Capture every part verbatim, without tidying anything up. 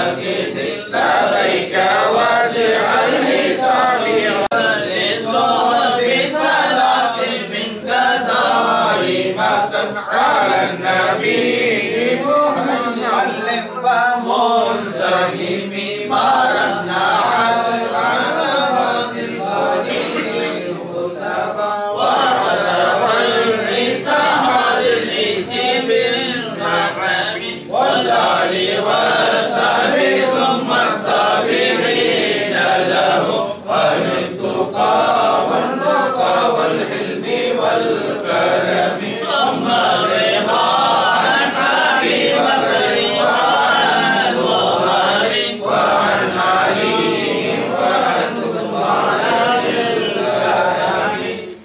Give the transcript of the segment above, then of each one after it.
عزيز لديك وارجع الحساب بصلاة منك دائمة على النبي محمد ومنسهم مرنا على بعض القليل وعلى والحساب ليس بالمعامل والآل والصحب ثم التابعين له أهل التقى والنقى والحلم والكرم ثم الرضا عن أبي بكر وعن عمر وعن علي وعن عثمان الكرم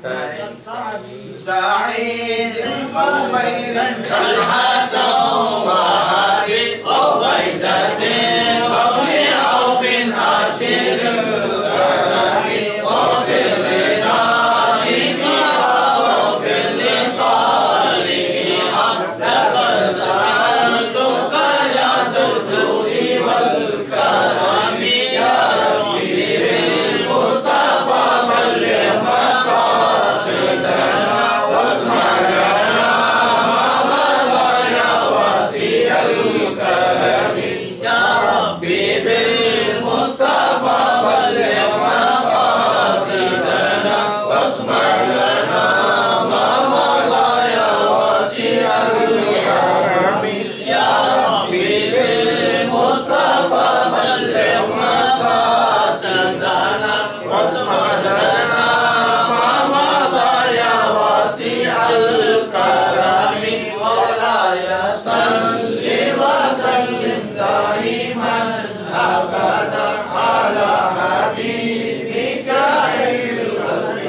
سعيد قبيل طلحة وأبي عبيدة وابن عوف أسير الكرم واغفر لنائم واغفر لطالبها لقد سألتك يا ذا الجود والكرم يا ربي بالمصطفى بلغ مقاصدنا واسمع لنا ما مضى يا واسع الكرم يا ربي بالمصطفى بلغ مقاصدنا واسمع لنا ما مضى يا واسع الكرم يا ربي بالمصطفى بلغ مقاصدنا واسمع لنا ما مضى يا واسع الكرم ولا يصل وسلم دائما أبدا على حبيبك خير الخلق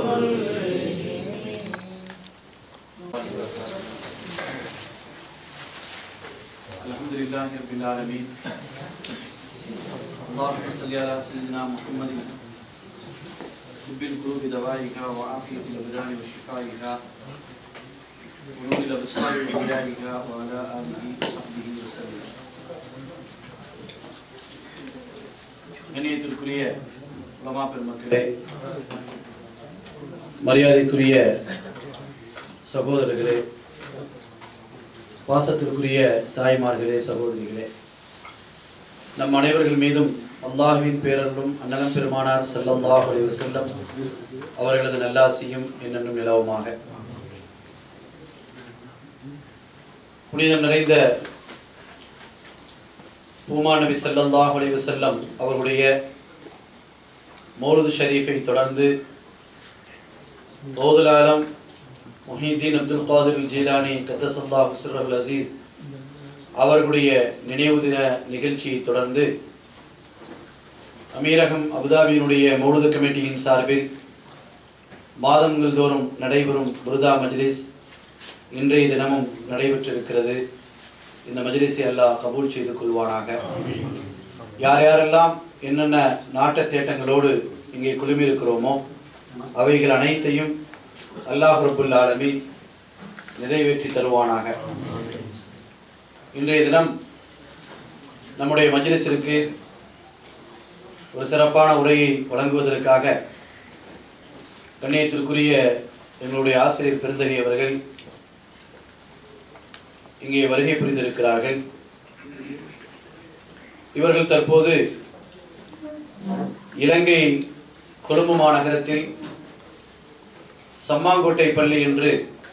كلهم. الحمد لله رب العالمين. اللهم صل على سيدنا محمد طب القلوب دوائها وعافية الأبدان وشفائها ونور الأبصار وضيائها وعلى آله وصحبه وسلم. கண்ணியத்திற்குரிய உலமா பெருமக்களே, மரியாதைக்குரிய சகோதரர்களே, பாசத்திற்குரிய தாய்மார்களே, சகோதரிகளே, நம் அனைவர்கள் மீதும் அல்லாஹ்வின் பேரருளும் அன்னலம் பெருமானார் ஸல்லல்லாஹு அலைஹி வஸல்லம் அவர்களது நல்லாசியும் என்னென்னும் நிலவுமாக. புனிதம் நிறைந்த பூமா நபி ஸல்லல்லாஹு அலைஹி வஸல்லம் அவர்களுடைய மௌலிது ஷரீஃபை தொடர்ந்து கௌதுல் Azam Muhiyuddin Abdul Qadir Jilani கத்தஸல்லாஹு சிர்ரஹுல் அஸீஸ் அவர்களுடைய நினைவு தின நிகழ்ச்சியை தொடர்ந்து அமீரகம் அபுதாபியினுடைய மௌலிது கமிட்டியின் சார்பில் மாதங்கள் தோறும் நடைபெறும் புருதா மஜ்லிஸ் இன்றைய தினமும் நடைபெற்றிருக்கிறது. இந்த மஜ்லிஸை அல்லாஹ் கபூல் செய்து கொள்வானாக. யார் யாரெல்லாம் என்னென்ன நாட்ட தேட்டங்களோடு இங்கே குழுமி இருக்கிறோமோ அவைகள் அனைத்தையும் அல்லாஹ் ரப்புல் ஆலமீன் நிறைவேற்றி தருவானாக. இன்றைய தினம் நம்முடைய மஜ்லிஸிற்கு ஒரு சிறப்பான உரையை வழங்குவதற்காக கண்ணியத்திற்குரிய எங்களுடைய ஆசிரியர் பெருந்தகை அவர்கள் இங்கே வருகை புரிந்திருக்கிறார்கள். இவர்கள் தற்போது இலங்கை கொழும்பு மாநகரத்தில் சம்மாங்கோட்டை பள்ளி என்று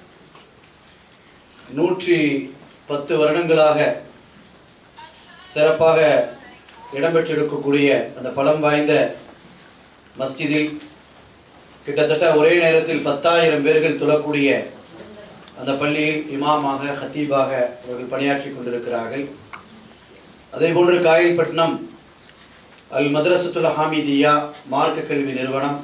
நூற்றி பத்து வருடங்களாக சிறப்பாக இடம்பெற்றிருக்கக்கூடிய அந்த பலம் வாய்ந்த மஸ்ஜிதில் கிட்டத்தட்ட ஒரே நேரத்தில் பத்தாயிரம் பேர்கள் தொழக்கூடிய அந்த பள்ளியில் இமாமாக ஹத்தீபாக அவர்கள் பணியாற்றி கொண்டிருக்கிறார்கள். அதே போன்று காயல்பட்டினம் அல் மதரசத்துல் ஹாமிதியா மார்க்க கல்வி நிறுவனம்,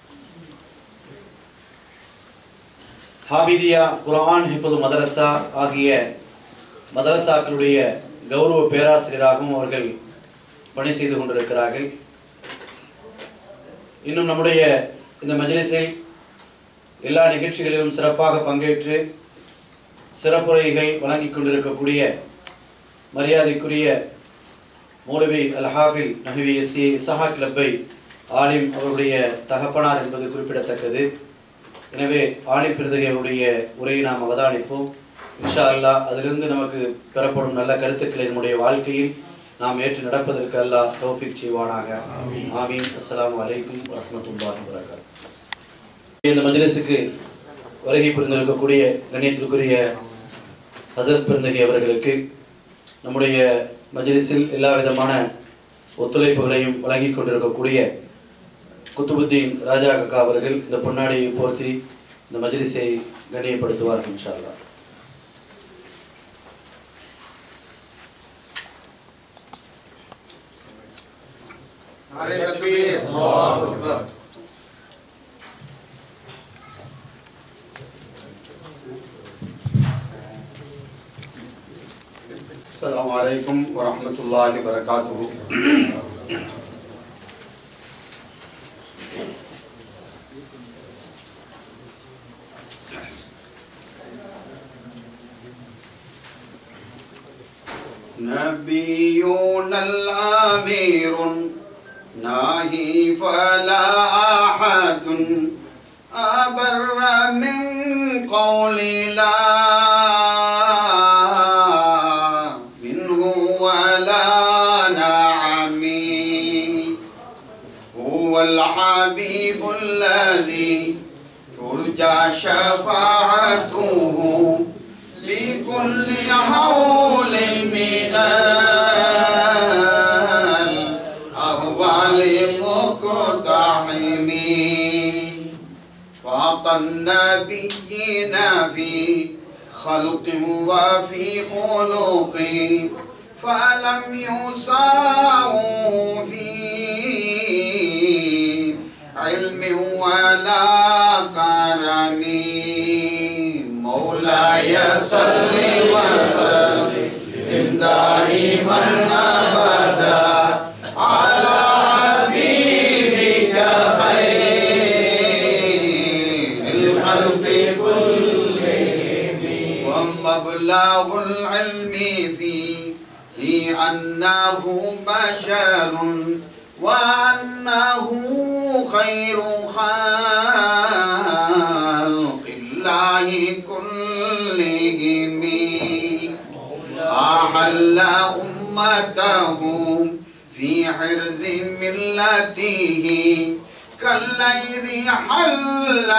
ஹாமிதியா குர்ஆன் ஹிஃபுல் மதரசா ஆகிய மதரசாக்களுடைய கௌரவ பேராசிரியராகவும் அவர்கள் பணி செய்து கொண்டிருக்கிறார்கள். இன்னும் நம்முடைய இந்த மஜ்லிஸில் எல்லா நிகழ்ச்சிகளிலும் சிறப்பாக பங்கேற்று சிறப்புரைகள் வழங்கிக் கொண்டிருக்கக்கூடிய மரியாதைக்குரிய மௌலவி அல் ஹாஃபில் நஹ்வி எஸ் ஏ இஸ்ஹாக் லப்பை ஆலிம் அவருடைய தகப்பனார் என்பது குறிப்பிடத்தக்கது. எனவே ஆலிம் பிறந்தகை அவருடைய உரையை நாம் அவதானிப்போம். இன்ஷா அல்லாஹ் அதிலிருந்து நமக்கு பெறப்படும் நல்ல கருத்துக்களை நம்முடைய வாழ்க்கையில் நாம் ஏற்று நடப்பதற்கு அல்லாஹ் தௌஃபீக் செய்வானாக. ஆமீன். அஸ்ஸலாமு அலைக்கும் வரஹ்மத்துல்லாஹி வபரகாத்துஹு. இந்த மஜ்லிஸுக்கு வருகை புரிந்திருக்கக்கூடிய கண்ணியத்திற்குரிய ஹஸரத் பிறந்தகை அவர்களுக்கு நம்முடைய மஜ்லிஸில் எல்லா விதமான ஒத்துழைப்புகளையும் வழங்கி கொண்டிருக்கக்கூடிய குத்துபுத்தீன் ராஜா கக்கா அவர்கள் இந்த பொன்னாடியை போர்த்தி இந்த மஜ்லிஸை கண்ணியப்படுத்துவார்கள் இன்ஷா அல்லாஹ். नारे तकबीर, अल्लाहु अकबर। अस्सलामु अलैकुम व रहमतुल्लाहि व बरकातुहू। नबियुन अमीरुन नाही फला अहदुन अबर्र मिन कौलि ला मिन्हु वला नअमी हुवल हबीबुल्लज़ी तुरजा शफाअतुहु लिकुल्लि हौलिन मिनल अहवालि मुक़तहिमी फ़ाक़न नबिय्यिन फ़ी ख़ल्क़िन व फ़ी ख़ुलुक़ि फ़लम युसावु फ़ी इल्मि वला करमी मौलाय सल्लि व सल्लिम दाइमन अबदा अला हबीबिका खैरिल खल्क़ि कुल्लिहिम व मबलगुल इल्मि फ़ीहि अन्नहु बशरुन व अन्नहु खैरु खल्क़िल्लाहि कुल्लिहिम अहल्ल उम्मतहु फ़ी हिर्ज़ मिल्लतिहि कल्लैज़ि हल्ल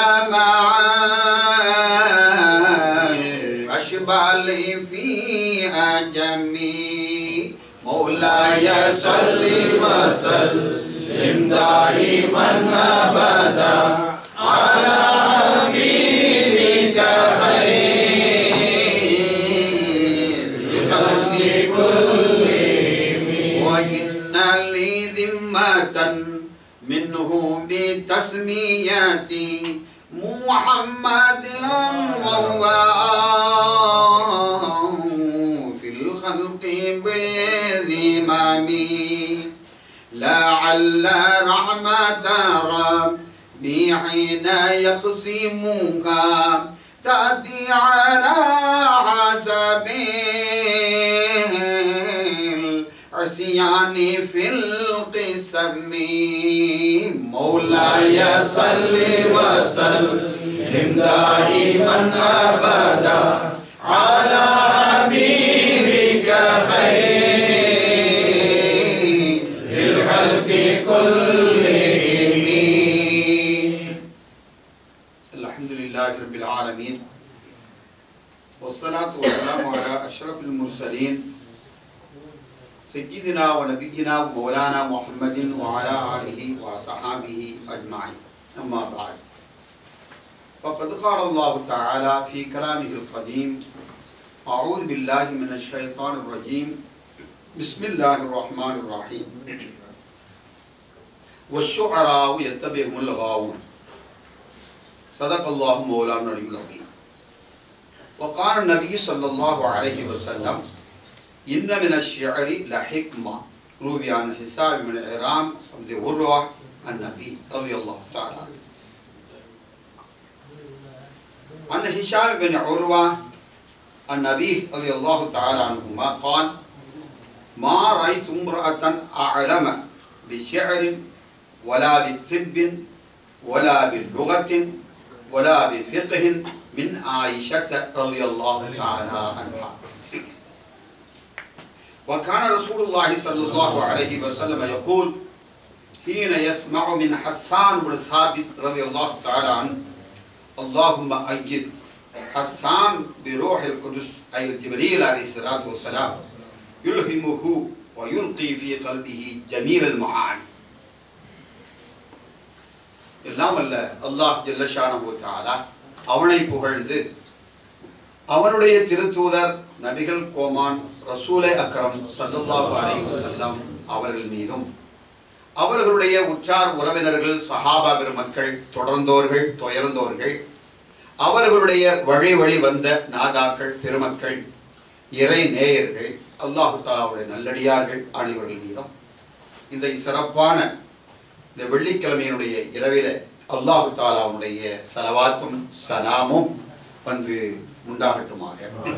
मअल अशबालि फ़ी अजमी मौलाय सल्लि व सल्लिम दाइमन अबदा अला हबीबिका खैरिल खल्क़ि कुल्लिहिम व इन्ना लि ज़िम्मतन मिन्हु बितस्मियति मुहम्मदिन व हुवा फिल खल्क़ि बिज़िमामी लअल्ल रहमत रब्बी हिन यक़सिमुहा ताति अला हसबिल अस्यानि फिल क़िस्मी मौलाय सल्लि व सल्लिम दाइमन अबदा अला हबीबिका खैरिल खल्क़ि कुल्लिहिम अल्हम्दुलिल्लाहि रब्बिल आलमीन वस्सलातु वस्सलामु अला अशरफिल मुरसलीन सय्यिदिना व नबिय्यिना व मौलाना मुहम्मदिन व अला आलिहि व सहाबिहि अजमाइन अम्मा बाद फ़क़द क़ाल अल्लाहु तआला फ़ी कलामिहिल क़दीम अऊज़ु बिल्लाहि मिनश शैतानिर रजीम बिस्मिल्लाहिर रहमानिर रहीम वश्शुअराउ यत्तबिहुमुल गावून सदक़ल्लाहु मौलाना अल-अलीयुल अज़ीम वक़ाल नबी सल्लल्लाहु अलैहि वसल्लम इन्न मिनश्शिअरि लहिक्मा रूवी अन हिसाब बिन इराम अब्द उर्वा अन-नबी रज़ियल्लाहु तआला अन हिशाम बिन उर्वा अन-नबी रज़ियल्लाहु तआला अन्हुमा क़ाल மா ரஅய்து இம்ரஅத்தன் அஅலம பிஷிஅரின் வலா பித்திப்பின் வலா பிலுகத்தின் வலா பிஃபிக்ஹின் மின் ஆயிஷத ரலியல்லாஹு தஆலா அன்ஹா. وكان رسول الله صلى الله عليه وسلم يقول حين يسمع من حسان بن ثابت رضي الله تعالى عنه اللهم أيد حسان بروح القدس أي جبريل عليه الصلاة والسلام يلهمه ويلقي في قلبه جميل المعاني. எல்லாம் அல்ல அல்லாஹ் ஜல்ல ஷானஹு வ தஆலா அவனை புகழ்ந்து அவனுடைய திருத்தூதர் நபிகள் கோமான் ரசூலே அக்ரம் ஸல்லல்லாஹு அலைஹி வஸல்லம் அவர்கள் மீதும் அவர்களுடைய உற்றார் உறவினர்கள் சஹாபா பெருமக்கள் தொடர்ந்தோர்கள் துயர்ந்தோர்கள் அவர்களுடைய வழி வழி வந்த நாதாக்கள் பெருமக்கள் இறை நேயர்கள் அல்லாஹு தஆலாவுடைய நல்லடியார்கள் அனைவர்கள் மீதும் இந்த சிறப்பான இந்த வெள்ளிக்கிழமையினுடைய இரவிலே அல்லாஹு தஆலாவுடைய ஸலவாத்தும் சலாமும் வந்து உண்டாகட்டுமாக.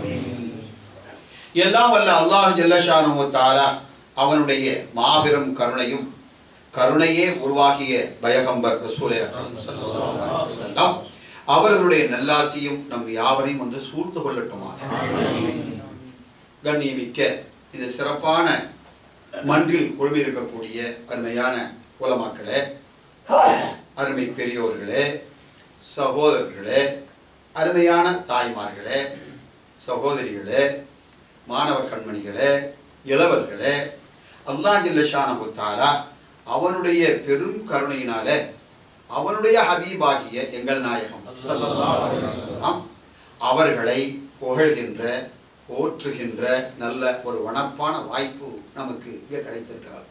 எல்லாம் வல்ல அல்லாஹ் ஜல்ல ஷானஹு வ தஆலா அவனுடைய மாபெரும் கருணையும் கருணையே உருவாகிய பயகம்பர் ரசூலே அக்ரம் ஸல்லல்லாஹு அலைஹி வஸல்லம் அவர்களுடைய நல்லாசியும் நம் யாவரையும் வந்து சூழ்ந்து கொள்ளட்டுமாக. கண்ணியமிக்க இந்த சிறப்பான மன்றில் குழுமி இருக்கக்கூடிய அருமையான உலமாக்களே, அருமை பெரியோர்களே, சகோதரர்களே, அருமையான தாய்மார்களே, சகோதரிகளே, மாணவ கண்மணிகளே, இளவர்களே, அல்லாஹ் ஜல்ல ஷானஹு வ தஆலா அவனுடைய பெரும் கருணையினாலே அவனுடைய ஹபீபாகிய எங்கள் நாயகம் ஸல்லல்லாஹு அலைஹி வஸல்லம் அவர்களை புகழ்கின்ற போற்றுகின்ற நல்ல ஒரு வனப்பான வாய்ப்பு நமக்கு இங்கே கிடைத்திருக்கிறது.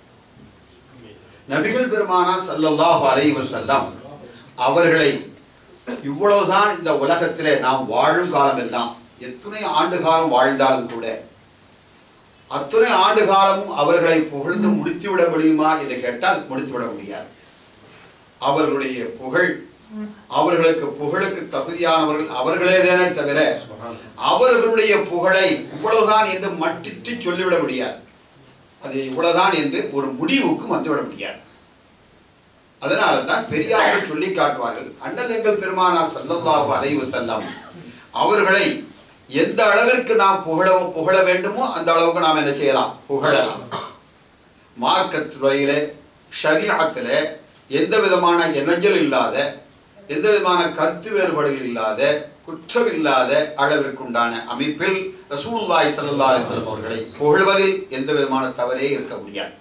நபிகள் பெருமானார் ஸல்லல்லாஹு அலைஹி வஸல்லம் அவர்களை இவ்வளவுதான் இந்த உலகத்திலே நாம் வாழும் காலம் எல்லாம் எத்தனை ஆண்டு காலம் வாழ்ந்தாலும் கூட அத்தனை ஆண்டு காலமும் அவர்களை புகழ்ந்து முடித்துவிட முடியுமா என்று கேட்டால் முடித்துவிட முடியாது. அவர்களுடைய புகழ் அவர்களுக்கு புகழுக்கு தகுதியானவர்கள் அவர்களேதானே தவிர அவர்களுடைய புகழை இவ்வளவுதான் என்று மட்டிட்டு சொல்லிவிட முடியாது. அது இவ்வளவுதான் என்று ஒரு முடிவுக்கு வந்துவிட முடியாது. அதனால தான் பெரியார்கள் சொல்லி காட்டுவார்கள், அண்ணல் எங்கள் பெருமானார் ஸல்லல்லாஹு அலைஹி வஸல்லம் அவர்களை எந்த அளவிற்கு நாம் புகழ புகழ வேண்டுமோ அந்த அளவுக்கு நாம் என்ன செய்யலாம், புகழலாம். மார்க்கத் துறையிலே ஷரீஅத்திலே எந்த விதமான இணைஞ்சல் இல்லாத எந்த விதமான கருத்து வேறுபாடுகள் இல்லாத குற்றம் இல்லாத அளவிற்குண்டான அமைப்பில் ரசூலுல்லாஹி ஸல்லல்லாஹு அலைஹி வஸல்லம் அவர்களை புகழ்வதில் எந்த விதமான தவறே இருக்க முடியாது.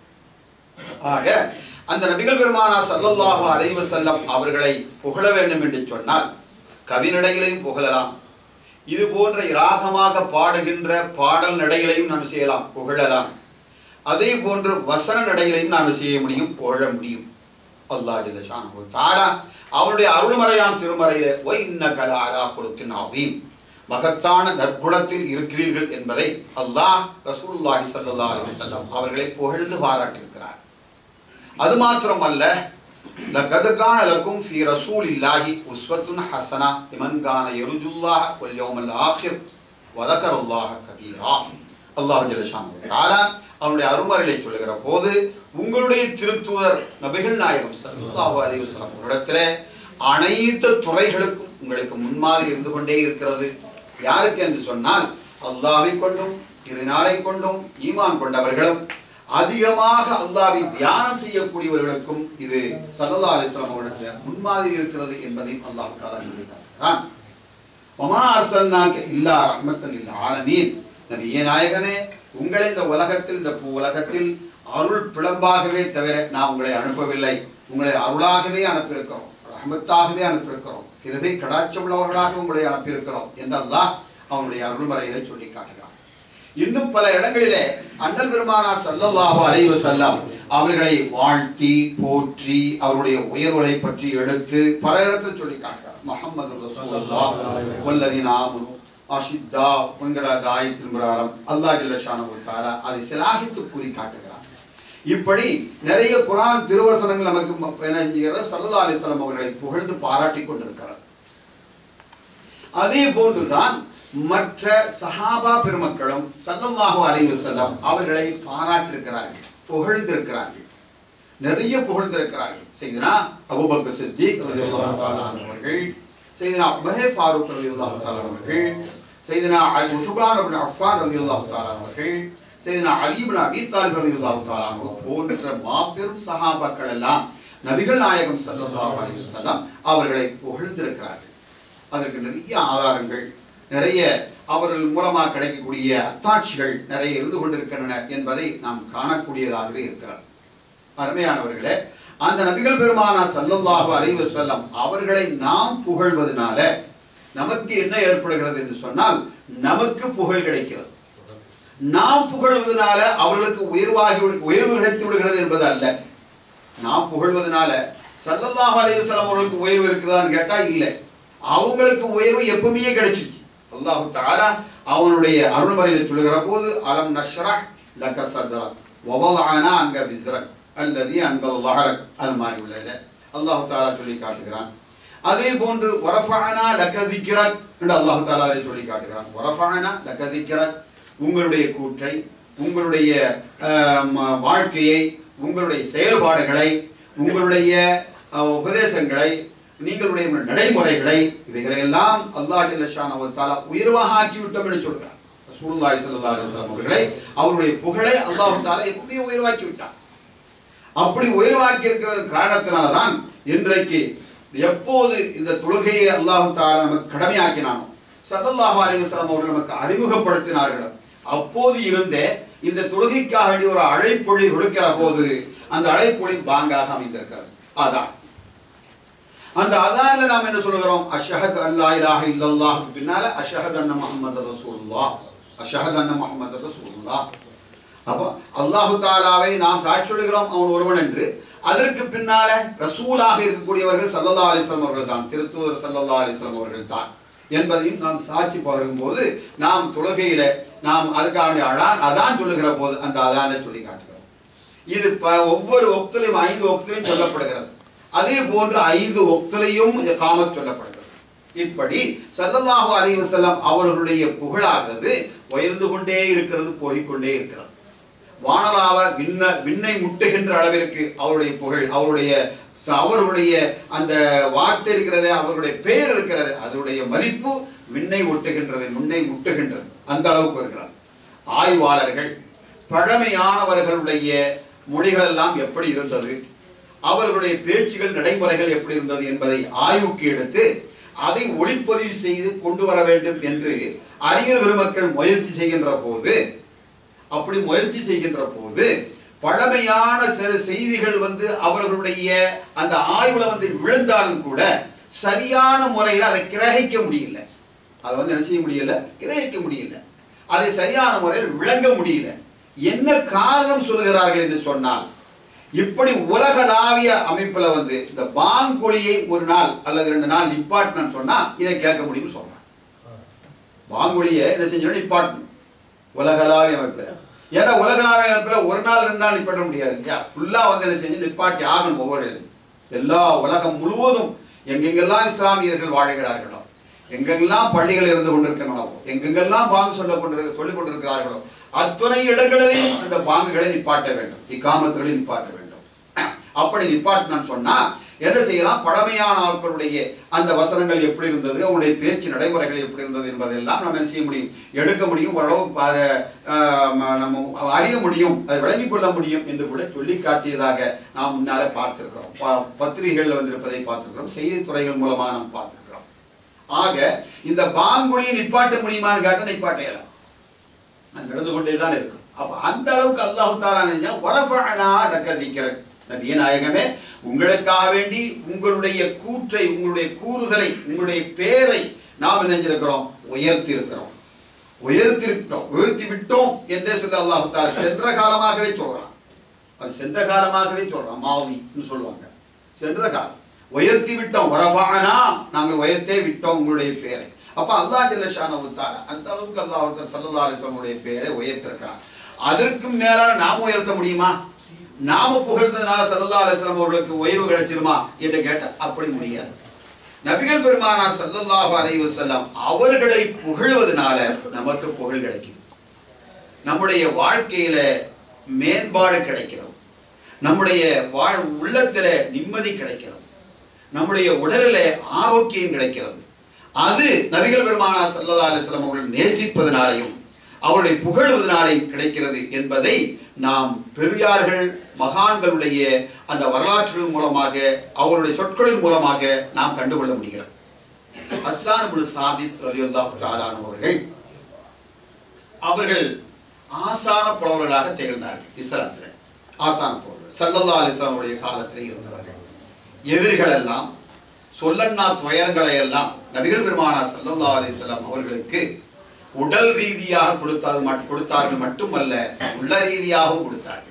ஆக அந்த நபிகள் பெருமானார் ஸல்லல்லாஹு அலைஹி வஸல்லம் அவர்களை புகழ வேண்டும் என்று சொன்னால் கவிநடைகளையும் புகழலாம், இது போன்ற இராகமாக பாடுகின்ற பாடல் நடைகளையும் நாம் செய்யலாம், புகழலாம். அதே போன்று வசன நடைகளையும் நாம் செய்ய முடியும், புகழ முடியும். அல்லாஹ் ஜல்ல ஷானஹு வ தஆலா அவருடைய அருள்மறையாம் திருமறையிலே வ இன்னக லஅலா குலுகின் அதீம் மகத்தான நற்குணத்தில் இருக்கிறீர்கள் என்பதை அல்லாஹ் ரசூலுல்லாஹி ஸல்லல்லாஹு அலைஹி வஸல்லம் அவர்களை புகழ்ந்து பாராட்டியிருக்கிறார். அது மாத்திரமல்ல, லகத் கான லகும் ஃபீ ரசூலில்லாஹி உஸ்வத்துன் ஹஸனா லிமன் கான யர்ஜுல்லாஹ வல் யௌமல் ஆகிர் வ ذكرல்லாஹ கதீரா. அல்லாஹ் ஜல்ல ஷானஹு வ தஆலா அவருடைய அருள்மறையை சொல்லுகிற போது உங்களுடைய திருத்தூதர் நபிகள் நாயகம் ஸல்லல்லாஹு அலைஹி வஸல்லம் இடத்திலே அனைத்து துறைகளுக்கும் உங்களுக்கு முன்மாதிரி இருந்து கொண்டே இருக்கிறது. யாருக்கு என்று சொன்னால் அல்லாஹ்வை கொண்டும் இறுதி நாளை கொண்டும் ஈமான் கொண்டவர்களும் அதிகமாக அல்லாஹ்வை தியானம் செய்யக்கூடியவர்களுக்கும் இது ஸல்லல்லாஹு அலைஹி வஸல்லம் இடத்திலே முன்மாதிரி இருக்கிறது என்பதையும் அல்லாஹ் தஆலா சொல்லியிருக்கிறான். வமா அர்ஸல்னாக இல்லா ரஹ்மத்தன் லில் ஆலமீன். நபியே நாயகமே, உங்களை இந்த உலகத்தில் இந்த உலகத்தில் அருள் பிளம்பாகவே தவிர நான் உங்களை அனுப்பவில்லை, உங்களை அருளாகவே அனுப்பியிருக்கிறோம், ரஹ்மத்தாகவே அனுப்பியிருக்கிறோம், கிருபை கடாட்சம் உள்ளவர்களாக உங்களை அனுப்பியிருக்கிறோம் என்றெல்லாம் அவனுடைய அருள்மறையிலே சொல்லி காட்டுகிறான். இன்னும் பல இடங்களிலே அண்ணல் பெருமானார் ஸல்லல்லாஹு அலைஹி வஸல்லம் அவர்களை வாழ்த்தி போற்றி அவருடைய உயர்வுகளை பற்றி எடுத்து பல இடத்தில் சொல்லி காட்டுகிறார். முஹம்மது ரசூலுல்லாஹ் வல்லதீன ஆமனு அஷித்தா என்கிற ஆயத்தின் பிரகாரம் அல்லாஹ் ஜல்ல ஷானஹு வ தஆலா அதை சிலாகித்து கூறி காட்டுகிறார். இப்படி நிறைய குர்ஆன் திருவசனங்கள் நமக்கு என்ன செய்கிறது, ஸல்லல்லாஹு அலைஹி வஸல்லம் அவர்களை புகழ்ந்து பாராட்டி கொண்டிருக்கிறார். அதே போன்றுதான் மற்ற சஹாபா பெருமக்களும் ஸல்லல்லாஹு அலைஹி வஸல்லம் அவர்களை பாராட்டியிருக்கிறார்கள், புகழ்ந்திருக்கிறார்கள், நிறைய புகழ்ந்திருக்கிறார்கள். செய்தனா அபூபக்கர் சித்திக் ரலியல்லாஹு தஆலா அவர்கள், செய்தனா உமர் ஃபாரூக் ரலியல்லாஹு தஆலா அவர்கள், செய்தனா உஸ்மான் இப்னு அஃபான் ரலியல்லாஹு தஆலா அவர்கள், செய்தனா அலி இப்னு அபீ தாலிப் ரலியல்லாஹு தஆலா போன்ற மாபெரும் சஹாபாக்கள் எல்லாம் நபிகள் நாயகம் ஸல்லல்லாஹு அலைஹி வஸல்லம் அவர்களை புகழ்ந்திருக்கிறார்கள். அதற்கு நிறைய ஆதாரங்கள், நிறைய அவர்கள் மூலமாக கிடைக்கக்கூடிய அத்தாட்சிகள் நிறைய இருந்து கொண்டிருக்கின்றன என்பதை நாம் காணக்கூடியதாகவே இருக்கிறார். அருமையானவர்களே, அந்த நபிகள் பெருமானா ஸல்லல்லாஹு அலைஹி வஸல்லம் அவர்களை நாம் புகழ்வதனால நமக்கு என்ன ஏற்படுகிறது என்று சொன்னால், நமக்கு புகழ் கிடைக்கிறது. நாம் புகழ்வதனால அவர்களுக்கு உயர்வாகி உயர்வு கிடைத்து விடுகிறது என்பது அல்ல. நாம் புகழ்வதனால ஸல்லல்லாஹு அலைஹி வஸல்லம் அவர்களுக்கு உயர்வு இருக்கிறதான்னு கேட்டா இல்லை. அவங்களுக்கு உயர்வு எப்பவுமே கிடைச்சிச்சு. அல்லாஹ் தஆலா அவனுடைய அருள்மறையில் சொல்லுகிற போது, அலம் நஷ்ரஹ் லக சத்ரக் வவதஅனா அன்க விஸ்ரக் அல்லதி அன்கல் ظهرك, அது மாதிரி உள்ளது அல்லாஹ் தஆலா சொல்லி காட்டுகிறான். அதே போன்று வரஃபஅனா லக திக்ரக் என்று அல்லாஹ் தஆலா சொல்லி காட்டுகிறான். வரஃபஅனா லக திக்ரக், உங்களுடைய கூற்றை, உங்களுடைய வாழ்க்கையை, உங்களுடைய செயல்பாடுகளை, உங்களுடைய உபதேசங்களை, நீங்களுடைய நடைமுறைகளை, இவைகளை எல்லாம் அல்லாஹ் ஜல்ல ஷானஹு தஆலா உயர்வாக ஆக்கி விட்டோம் என்று சொல்கிறார். ரசூலுல்லாஹி ஸல்லல்லாஹு அலைஹி வஸல்லம் அவர்களை, அவருடைய புகழை அல்லாஹ் தஆலா எப்படியே உயர்வாக்கி விட்டார். அப்படி உயர்வாக்கி இருக்கிற காரணத்தினால்தான் இன்றைக்கு எப்போது இந்த தொழுகையை அல்லாஹ் தஆலா நமக்கு கடமையாக்கினானோ, ஸல்லல்லாஹு அலைஹி வஸல்லம் அவர்கள் நமக்கு அறிமுகப்படுத்தினார்களோ, அப்போது இருந்தே இந்த தொழுகைக்காக வேண்டிய ஒரு அழைப்பொழி கொடுக்கிற போது அந்த அழைப்பொழி பாங்காக அமைந்திருக்கிறது. அதான் அந்த அதான்ல நாம் என்ன சொல்லுகிறோம், அஷ்ஹது அல்லா இலாஹ இல்லல்லாஹ் பின்னால அஷ்ஹது அன்ன முஹம்மது ரசூலுல்லாஹ், அஷ்ஹது அன்ன முஹம்மது ரசூலுல்லாஹ். அப்போ அல்லாஹ் தஆலாவை நாம் சாட்சி சொல்கிறோம் அவன் ஒருவன் என்று. அதற்கு பின்னால ரசூலாக இருக்கக்கூடியவர்கள் ஸல்லல்லாஹு அலைஹி வஸல்லம் அவர்கள் தான், திருத்தூதர் ஸல்லல்லாஹு அலைஹி வஸல்லம் அவர்கள் தான் என்பதையும் நாம் சாட்சி பகரும்போது நாம் தொழுகையில நாம் அதுக்காக அதான் அதான் சொல்லுகிற போது அந்த அதானை சொல்லி காட்டுகிறோம். இது ஒவ்வொரு ஒக்திலையும் ஐந்து ஒக்திலையும் சொல்லப்படுகிறது. அதே போன்று ஐந்து ஒக்திலையும் இகாமத் சொல்லப்படுகிறது. இப்படி ஸல்லல்லாஹு அலைஹி வஸல்லம் அவர்களுடைய புகழாகிறது உயர்ந்து கொண்டே இருக்கிறது, போய்கொண்டே இருக்கிறது. வானலாவ விண்ண விண்ணை முட்டுகின்ற அளவிற்கு அவருடைய புகழ், அவருடைய அவருடைய அந்த வார்த்தை இருக்கிறது, அவருடைய பெயர் இருக்கிறது, அதனுடைய மதிப்பு விண்ணை ஒட்டுகின்றது, விண்ணை முட்டுகின்றது, அந்த அளவுக்கு இருக்கிறது. ஆய்வாளர்கள் பழமையானவர்களுடைய மொழிகள் எல்லாம் எப்படி இருந்தது, அவர்களுடைய பேச்சுகள் நடைமுறைகள் எப்படி இருந்தது என்பதை ஆய்வுக்கு எடுத்து அதை ஒளிப்பதிவு செய்து கொண்டு வர வேண்டும் என்று அறிஞர் பெருமக்கள் முயற்சி செய்கின்ற போது, அப்படி முயற்சி செய்கின்ற போது பழமையான சில செய்திகள் வந்து அவர்களுடைய அந்த ஆய்வுல வந்து விழுந்தாலும் கூட சரியான முறையில் அதை கிரகிக்க முடியல. அதை வந்து என்ன செய்ய முடியல, கிரகிக்க முடியல, அதை சரியான முறையில் விளங்க முடியல. என்ன காரணம் சொல்லுகிறார்கள் என்று சொன்னால், இப்படி உலகளாவிய அமைப்புல வந்து இந்த பாங்கொலியை ஒரு நாள் அல்லது ரெண்டு நாள் நிப்பாட்டணும்னு சொன்னா இதை கேட்க முடியும்னு சொல்றாங்க. பாங்கொலியை என்ன செஞ்சோம், நிப்பாட்டணும் உலகளாவிய அமைப்புல. ஏன்னா உலகளாவிய அமைப்புல ஒரு நாள் ரெண்டு நாள் நிப்பாட்ட முடியாது இல்லையா, ஃபுல்லா வந்து என்ன செஞ்சு நிப்பாட்டி ஆகணும். ஒவ்வொரு எல்லா உலகம் முழுவதும் எங்கெங்கெல்லாம் இஸ்லாமியர்கள் வாழ்கிறார்களோ, எங்கெங்கெல்லாம் பள்ளிகள் இருந்து கொண்டிருக்கிறனோ, எங்கெங்கெல்லாம் பாங்கு சொல்ல கொண்டு சொல்லிக் கொண்டிருக்கிறார்களோ அத்தனை இடங்களிலையும் அந்த பாங்குகளை நிப்பாட்ட வேண்டும், இகாமத்துகளை நிப்பாட்ட வேண்டும். அப்படி நிப்பாட்டினான்னு சொன்னா என்ன செய்யலாம், பழமையான ஆட்களுடைய அந்த வசனங்கள் எப்படி இருந்தது, அவங்களுடைய பேச்சு நடைமுறைகள் எப்படி இருந்தது என்பதெல்லாம் நம்ம என்ன செய்ய முடியும், எடுக்க முடியும், ஓரளவு அதை நம்ம அறிய முடியும், அதை விளங்கிக் கொள்ள முடியும் என்று கூட சொல்லி காட்டியதாக நாம் முன்னாலே பார்த்திருக்கிறோம். பத்திரிகைகள் வந்திருப்பதை பார்த்திருக்கிறோம், செய்தித்துறைகள் மூலமாக நாம் பார்த்திருக்கிறோம். ஆக இந்த பாங்குலியை நிப்பாட்ட முடியுமான்னு கேட்ட நிப்பாட்டையலாம், அது நடந்து கொண்டே தான் இருக்கும். அப்ப அந்த அளவுக்கு அல்லாஹ் தஆலா வரஃபஅனா லக திக்ரக், நபியே நாயகமே உங்களுக்காக வேண்டி உங்களுடைய கூற்றை, உங்களுடைய கூறுதலை, உங்களுடைய பேரை நாம் நினைஞ்சிருக்கிறோம், உயர்த்தி இருக்கிறோம், உயர்த்திருக்கிறோம், உயர்த்தி விட்டோம் என்றே சொல்ல அல்லாஹ் தஆலா சென்ற காலமாகவே சொல்றான். அது சென்ற காலமாகவே சொல்றான், மாவின்னு சொல்லுவாங்க, சென்ற காலம் உயர்த்தி விட்டோம். வரஃபஅனா, நாங்கள் உயர்த்தே விட்டோம் உங்களுடைய பேரை. அப்ப அல்லாஹ் ஜல்ல ஷானஹு தஆலா அந்த அளவுக்கு அல்லாஹ் ஸல்லல்லாஹு அலைஹி வஸல்லம் பேரை உயர்த்திருக்கிறான். அதற்கு மேலான நாம் உயர்த்த முடியுமா? நாம புகழ்ந்ததுனால ஸல்லல்லாஹு அலைஹி வஸல்லம் அவர்களுக்கு உயர்வு கிடைச்சிருமா என்று கேட்டால் அப்படி முடியாது. நபிகள் பெருமானார் ஸல்லல்லாஹு அலைஹி வஸல்லம் அவர்களை புகழ்வதனால நமக்கு புகழ் கிடைக்குது. நம்முடைய வாழ்க்கையில மேம்பாடு கிடைக்கிறது. நம்முடைய வாழ் உள்ளத்துல நிம்மதி கிடைக்கிறது. நம்முடைய உடலில ஆரோக்கியம் கிடைக்கிறது. அது நபிகள் பெருமானார் ஸல்லல்லாஹு அலைஹி வஸல்லம் அவர்கள் நேசிப்பதனாலையும் அவருடைய புகழ்வதனாலையும் கிடைக்கிறது என்பதை நாம் பெரியார்கள் மகான்களுடைய அந்த வரலாற்றுகள் மூலமாக அவருடைய சொற்களின் மூலமாக நாம் கண்டுகொள்ள முடிகிறது. ஹஸ்ஸான் இப்னு சாபித் ரலியல்லாஹு தஆலா அவர்கள் அவர்கள் ஆசான புலவர்களாக திகழ்ந்தார்கள். இஸ்லாத்தில் ஆசான புலவர்கள் ஸல்லல்லாஹு அலைஹி வஸல்லம் உடைய காலத்தில் இருந்தவர்கள். எதிரிகள் எல்லாம் சொல்லன்னா துயரங்களை எல்லாம் நபிகள் பெருமானார் ஸல்லல்லாஹு அலைஹி வஸல்லம் அவர்களுக்கு உடல் ரீதியாக கொடுத்தால் கொடுத்தார்கள் மட்டுமல்ல, உள்ள ரீதியாகவும் கொடுத்தார்கள்.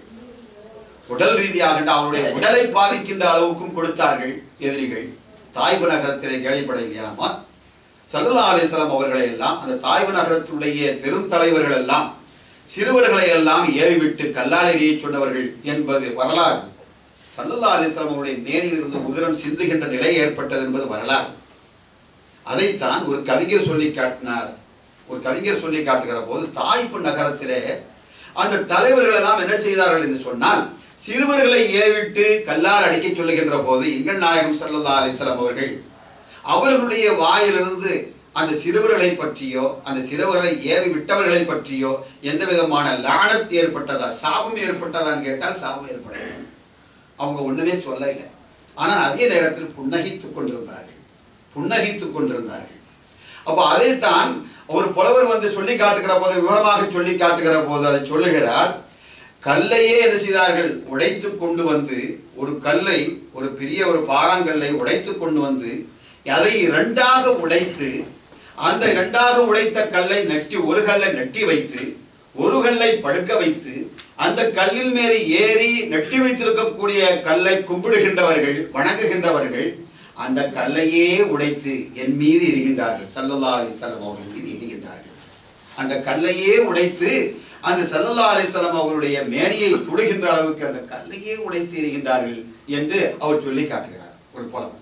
உடல் ரீதியாக அவருடைய உடலை பாதிக்கின்ற அளவுக்கும் கொடுத்தார்கள். எதிரிகள் தாய்பு நகரத்திலே கேள்விப்படையாமா ஸல்லல்லாஹு அலைஹி வஸல்லம் அவர்களை எல்லாம் அந்த தாய்பு நகரத்துடைய பெரும் தலைவர்கள் எல்லாம் சிறுவர்களை எல்லாம் ஏவிவிட்டு கல்லால் எறிய சொன்னவர்கள் என்பது வரலாறு. ஸல்லல்லாஹு அலைஹி வஸல்லம் அவருடைய மேனியில் இருந்து உதிரம் சிந்துகின்ற நிலை ஏற்பட்டது என்பது வரலாறு. அதைத்தான் ஒரு கவிஞர் சொல்லி காட்டினார். ஒரு கவிஞர் சொல்லி காட்டுகிற போது தாய்பு நகரத்திலே அந்த தலைவர்கள் எல்லாம் என்ன செய்தார்கள் என்று சொன்னால், சிறுவர்களை ஏவிட்டு கல்லால் அடிக்க சொல்லுகின்ற போது எங்கள் நாயகம் ஸல்லல்லாஹு அலைஹி வஸல்லம் அவர்கள் அவர்களுடைய வாயிலிருந்து அந்த சிறுவர்களை பற்றியோ அந்த சிறுவர்களை ஏவி விட்டவர்களை பற்றியோ எந்த விதமான லானத் ஏற்பட்டதா சாபம் ஏற்பட்டதான்னு கேட்டால் சாபம் ஏற்படவில்லை. அவங்க ஒண்ணுமே சொல்ல இல்லை. ஆனால் அதே நேரத்தில் புன்னகித்துக் கொண்டிருந்தார்கள் புன்னகித்துக் கொண்டிருந்தார்கள் அப்போ அதைத்தான் ஒரு புலவர் வந்து சொல்லி காட்டுகிற போது விவரமாக சொல்லி காட்டுகிற போது அதை சொல்லுகிறார். கல்லையே என்ன செய்தார்கள், உடைத்து கொண்டு வந்து ஒரு கல்லை ஒரு பெரிய ஒரு பாறாங்கல்லை உடைத்து கொண்டு வந்து அதை இரண்டாக உடைத்து அந்த இரண்டாக உடைத்த கல்லை நட்டி ஒரு கல்லை நட்டி வைத்து ஒரு கல்லை படுக்க வைத்து அந்த கல்லில் மேலே ஏறி நட்டி வைத்திருக்கக்கூடிய கல்லை கும்பிடுகின்றவர்கள் வணங்குகின்றவர்கள் அந்த கல்லையே உடைத்து என் மீது எரிகின்றார்கள். ஸல்லல்லாஹு அலைஹி வஸல்லம் அவர்கள் மீது எரிகின்றார்கள். அந்த கல்லையே உடைத்து அந்த ஸல்லல்லாஹு அலைஹி வஸல்லம் அவர்களுடைய மேனியை துடுகின்ற அளவுக்கு அந்த கல்லையே உடைத்து எரிகின்றார்கள் என்று அவர் சொல்லி காட்டுகிறார் ஒரு புலவர்.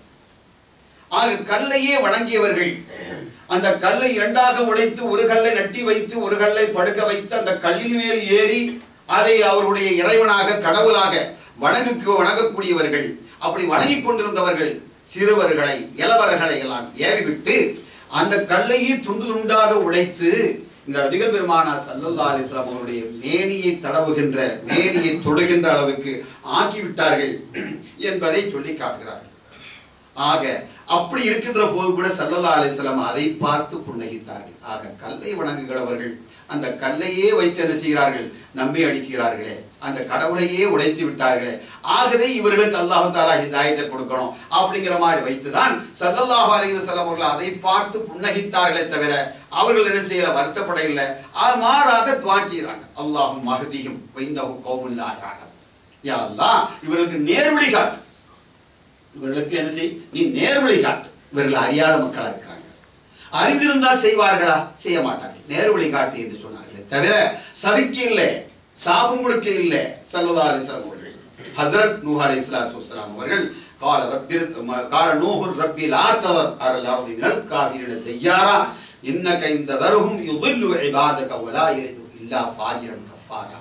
ஆக கல்லையே வணங்கியவர்கள் அந்த கல்லை இரண்டாக உடைத்து ஒரு கல்லை நட்டி வைத்து ஒரு கல்லை படுக்க வைத்து அந்த கல்லின் மேல் ஏறி அதை அவருடைய இறைவனாக கடவுளாக வணங்குக்கு வணங்கக்கூடியவர்கள். அப்படி வணங்கி கொண்டிருந்தவர்கள் சிறுவர்களை இளவர்களை எல்லாம் ஏவிவிட்டு அந்த கல்லையே துண்டு துண்டாக உடைத்து இந்த நபிகள் பெருமானார் ஸல்லல்லாஹு அலைஹி வஸல்லம் அவருடைய மேனியை தடவுகின்ற மேனியை தொடுகின்ற அளவுக்கு ஆக்கிவிட்டார்கள் என்பதை சொல்லி காட்டுகிறார்கள். ஆக அப்படி இருக்கின்ற போது கூட ஸல்லல்லாஹு அலைஹி வஸல்லம் அதை பார்த்து புன்னகித்தார்கள். ஆக கல்லை வணங்குகிறவர்கள் அந்த கல்லையே வைத்து என்ன செய்கிறார்கள், நம்பி அடிக்கிறார்களே, அந்த கடவுளையே உடைத்து விட்டார்களே, ஆகவே இவர்களுக்கு அல்லாஹ் தஆலா ஹிதாயத்தை கொடுக்கணும் அப்படிங்கிற மாதிரி வைத்துதான் ஸல்லல்லாஹு அலைஹி வஸல்லம் அவர்கள் அதை பார்த்து புன்னகித்தார்களே தவிர அவர்கள் என்ன செய்யல, வருத்தப்பட இல்லை. அது மாறாக துஆ செய்தாங்க. அல்லாஹும் மஹ்திஹும் வைன்னஹு கௌமுன் லா யஅலம். யா அல்லாஹ் இவர்களுக்கு நேர்வழி காட்டு, இவர்களுக்கு என்ன செய், நீ நேர்வழி காட்டு. இவர்கள் அறியாத மக்களா இருக்கிறாங்க, அறிந்திருந்தால் செய்வார்களா, செய்ய மாட்டார்கள். நேர்வழி காட்டு என்று சொன்னார்களே தவிர சபிக்க இல்லை, சாபம் கொடுக்க இல்லை. ஸல்லல்லாஹு அலைஹி வஸல்லம் அவர்கள் ஹஜ்ரத் நூஹ் அலைஹிஸ்ஸலாத்து வஸ்ஸலாம் அவர்கள் قال رب قال نوح رب لا تذر على الارض من الكافرين ديارا انك ان تذرهم يضلوا عبادك ولا يلدوا الا فاجرا كفارا.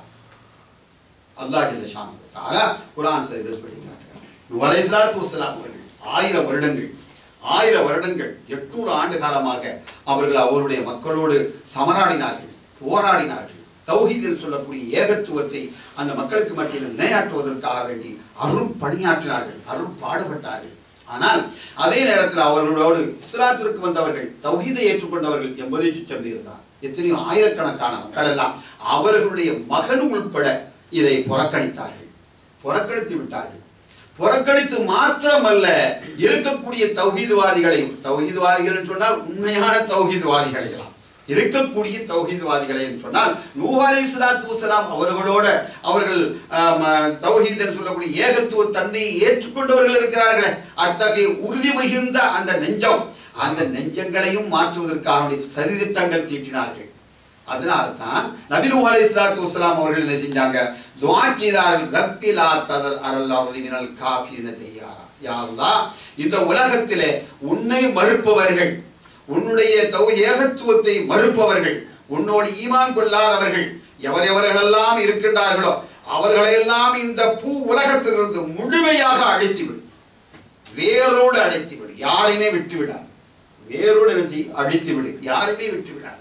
அல்லாஹ் ஜல்ல ஷானஹு வ தஆலா குர்ஆன் ஷரீஃபில் சொல்லி காட்டுகிறார். நூஹ் அலைஹிஸ்ஸலாத்து வஸ்ஸலாம் அவர்கள் ஆயிரம் வருடங்கள் ஆயிரம் வருடங்கள் எட்நூறு ஆண்டு காலமாக அவர்கள் அவருடைய மக்களோடு சமராடினார்கள், போராடினார்கள். தௌஹீதில் சொல்லக்கூடிய ஏகத்துவத்தை அந்த மக்களுக்கு மத்தியில் நிலைநாட்டுவதற்காக வேண்டி அருள் பணியாற்றினார்கள், அருள் பாடுபட்டார்கள். ஆனால் அதே நேரத்தில் அவர்களோடு இஸ்லாத்திற்கு வந்தவர்கள், தௌஹீதை ஏற்றுக்கொண்டவர்கள் எண்பது லட்சம் பேர் தான். எத்தனையோ ஆயிரக்கணக்கான மக்கள் எல்லாம் அவர்களுடைய மகன் உட்பட இதை புறக்கணித்தார்கள், புறக்கணித்து விட்டார்கள். புறக்கணித்து மாத்திரமல்ல, இருக்கக்கூடிய தௌஹீத்வாதிகளை, தௌஹீத்வாதிகள் சொன்னால் உண்மையான தௌஹீத்வாதிகளை எல்லாம் இருக்கக்கூடிய தௌஹீத்வாதிகளை சொன்னால் நூஹ் அலைஹிஸ்ஸலாத்து வஸ்ஸலாம் அவர்களோட அவர்கள் தௌஹீத் என்று சொல்லக்கூடிய ஏகத்துவ தன்மையை ஏற்றுக்கொண்டவர்கள் இருக்கிறார்களே, அத்தகைய உறுதி மிகுந்த அந்த நெஞ்சம், அந்த நெஞ்சங்களையும் மாற்றுவதற்காக சதித்திட்டங்கள் தீட்டினார்கள். அதனால்தான் நபி நூஹ் அலைஹிஸ்ஸலாத்து வஸ்ஸலாம் அவர்கள் என்ன செஞ்சாங்க, துஆ செய்தார்கள். ரப்பி லா ததர் அலல் அர்தி மினல் காஃபிரின தய்யாரா. யா அல்லாஹ் இந்த உலகத்திலே உன்னை மறுப்பவர்கள், உன்னுடைய ஏகத்துவத்தை மறுப்பவர்கள், உன்னோடு ஈமான் கொள்ளாதவர்கள் எவர் எவர்களெல்லாம் இருக்கின்றார்களோ அவர்களையெல்லாம் இந்த பூ உலகத்திலிருந்து முழுமையாக அழித்துவிடு, வேரோடு அழித்துவிடு, யாரையுமே விட்டு விடாது, வேரோடு நினைச்சி அழித்துவிடு, யாரையுமே விட்டு விடாது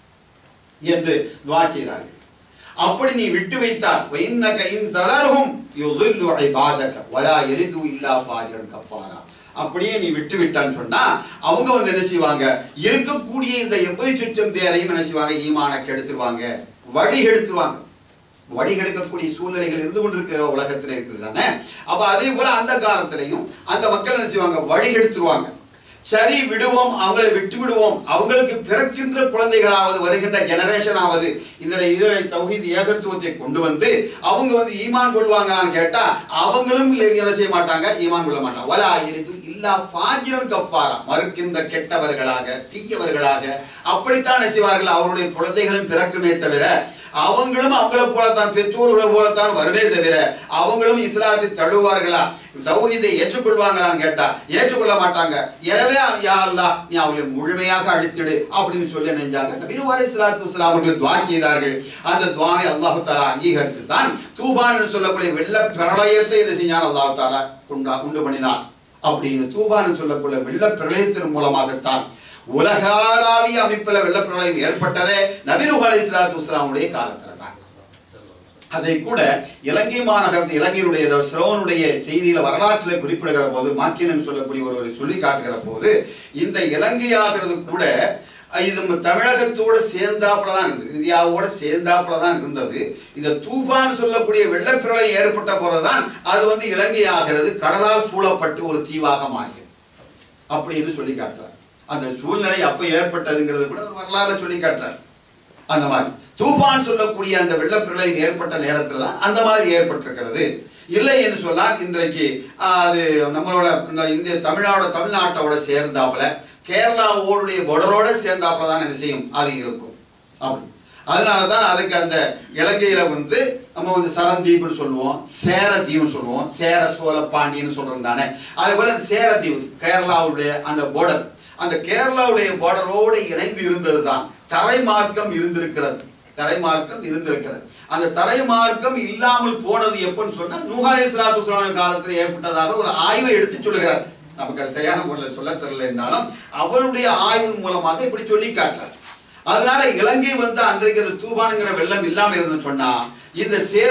என்று துஆ செய்தார்கள். அப்படி நீ விட்டு வைத்தால் வைன்னக இன் தலர்ஹும் யுதில்லு இபாதக வலா யரிது இல்லா ஃபாஜிரன் கஃபாரா, அப்படியே நீ விட்டு விட்டான்னு சொன்னா அவங்க வந்து என்ன செய்வாங்க, இருக்கக்கூடிய இந்த எண்பது லட்சம் பேரையும் என்ன செய்வாங்க, ஈமானை கெடுத்துருவாங்க, வழி கெடுத்துருவாங்க. வழி கெடுக்கக்கூடிய சூழ்நிலைகள் இருந்து கொண்டிருக்கிற உலகத்துல இருக்குது தானே. அப்ப அதே போல அந்த காலத்திலையும் அந்த மக்கள் என்ன செய்வாங்க, வழி கெடுத்துருவாங்க. சரி விடுவோம், அவங்களை விட்டு விடுவோம், அவங்களுக்கு பிறக்கின்ற குழந்தைகளாவது வருகின்ற ஜெனரேஷனாவது இந்த இதனை தௌஹீத் ஏகத்துவத்தை கொண்டு வந்து அவங்க வந்து ஈமான் கொள்வாங்கன்னு கேட்டா அவங்களும் என்ன செய்ய மாட்டாங்க, ஈமான் கொள்ள மாட்டாங்க. வலா யரிது இல்லா ஃபாஜிரன் கஃபாரா, மறுக்கின்ற கெட்டவர்களாக தீயவர்களாக அப்படித்தான் செய்வார்கள். அவருடைய குழந்தைகளும் பிறக்குமே தவிர அவங்களும் அவங்களை போலத்தான் பெற்றோர்களை போலத்தான் வருவே தவிர அவங்களும் இஸ்லாத்தை தழுவார்களா, தௌஹீதை ஏற்றுக்கொள்வாங்களான்னு கேட்டா ஏற்றுக்கொள்ள மாட்டாங்க. எனவே யா அல்லாஹ் நீ அவங்களை முழுமையாக அழித்திடு அப்படின்னு சொல்லி நினைஞ்சாங்க. நபி அலைஹிஸ்ஸலாத்து வஸலாம் அவர்கள் துஆ செய்தார்கள். அந்த துஆவை அல்லாஹ் தஆலா அங்கீகரித்து தான் தூபான் என்று சொல்லக்கூடிய வெள்ள பிரளயத்தை என்ன செஞ்சான், அல்லாஹ் தஆலா உண்டா உண்டு பண்ணினார். அப்படின்னு தூபான் சொல்லக்கூடிய வெள்ள பிரளயத்தின் மூலமாகத்தான் உலகளாவிய அமைப்பில் வெள்ள பிரளயம் ஏற்பட்டதே நபி அலைஹிஸ்ஸலாத்து வஸலாமுடைய காலத்துல தான். அதை கூட இலங்கை மாநகரத்து இலங்கையுடைய சிரோனுடைய செய்தியில வரலாற்றில் குறிப்பிடுகிற போது மாக்கியன் சொல்லக்கூடிய ஒரு சொல்லி காட்டுகிற போது இந்த இலங்கையாகிறது கூட இது தமிழகத்தோட சேர்ந்தாப்புல தான் இருந்தது, இந்தியாவோட சேர்ந்தாப்புல தான் இருந்தது. இந்த தூஃபான் சொல்லக்கூடிய வெள்ளப்பிரளயம் ஏற்பட்ட போதுதான் அது வந்து இலங்கை ஆகிறது, கடலால் சூழப்பட்டு ஒரு தீவாக மாறியது அப்படின்னு சொல்லி காட்டுறார். அந்த சூழ்நிலை அப்ப ஏற்பட்டதுங்கிறது கூட ஒரு வரலாறு சொல்லி காட்டுறார். அந்த மாதிரி தூஃபான் சொல்லக்கூடிய அந்த வெள்ளப்பிரளயம் ஏற்பட்ட நேரத்துல தான் அந்த மாதிரி ஏற்பட்டிருக்கிறது. இல்லை என்று சொன்னால் இன்றைக்கு அது நம்மளோட இந்திய தமிழோட தமிழ்நாட்டோட சேர்ந்தாப்புல கேரளாவோடைய border-ஓட சேர்ந்தாப்புல தான் என்ன செய்யும், அது இருக்கும். அப்படி அதனாலதான் அதுக்கு அந்த இலங்கையில வந்து நம்ம வந்து சரந்தீப்னு சொல்லுவோம், சேரதீவுன்னு சொல்லுவோம், சேர சோழ பாண்டியன்னு சொல்றது தானே. அதே போல சேரதீவு கேரளாவுடைய அந்த border, அந்த கேரளாவுடைய border-ஓடு இணைந்து இருந்தது தான் தரை மார்க்கம் இருந்திருக்கிறது, தரை மார்க்கம் இருந்திருக்கிறது. அந்த தரை மார்க்கம் இல்லாமல் போனது எப்பன்னு சொன்னா நூஹ் அலைஹிஸ்ஸலாத்து வஸலாம் காலத்தில் ஏற்பட்டதாக ஒரு ஆய்வை எடுத்து சொல்லுகிறார். நமக்கு அது சரியான முறையில் சொல்ல தெரியல என்றாலும் அவருடைய ஆய்வின் மூலமாக இப்படி சொல்லி காட்டுறார். அதனால இலங்கை வந்து அன்றைக்கு அந்த தூபான்ங்கிற வெள்ளம் இல்லாம இருந்து சொன்னா இந்த சேர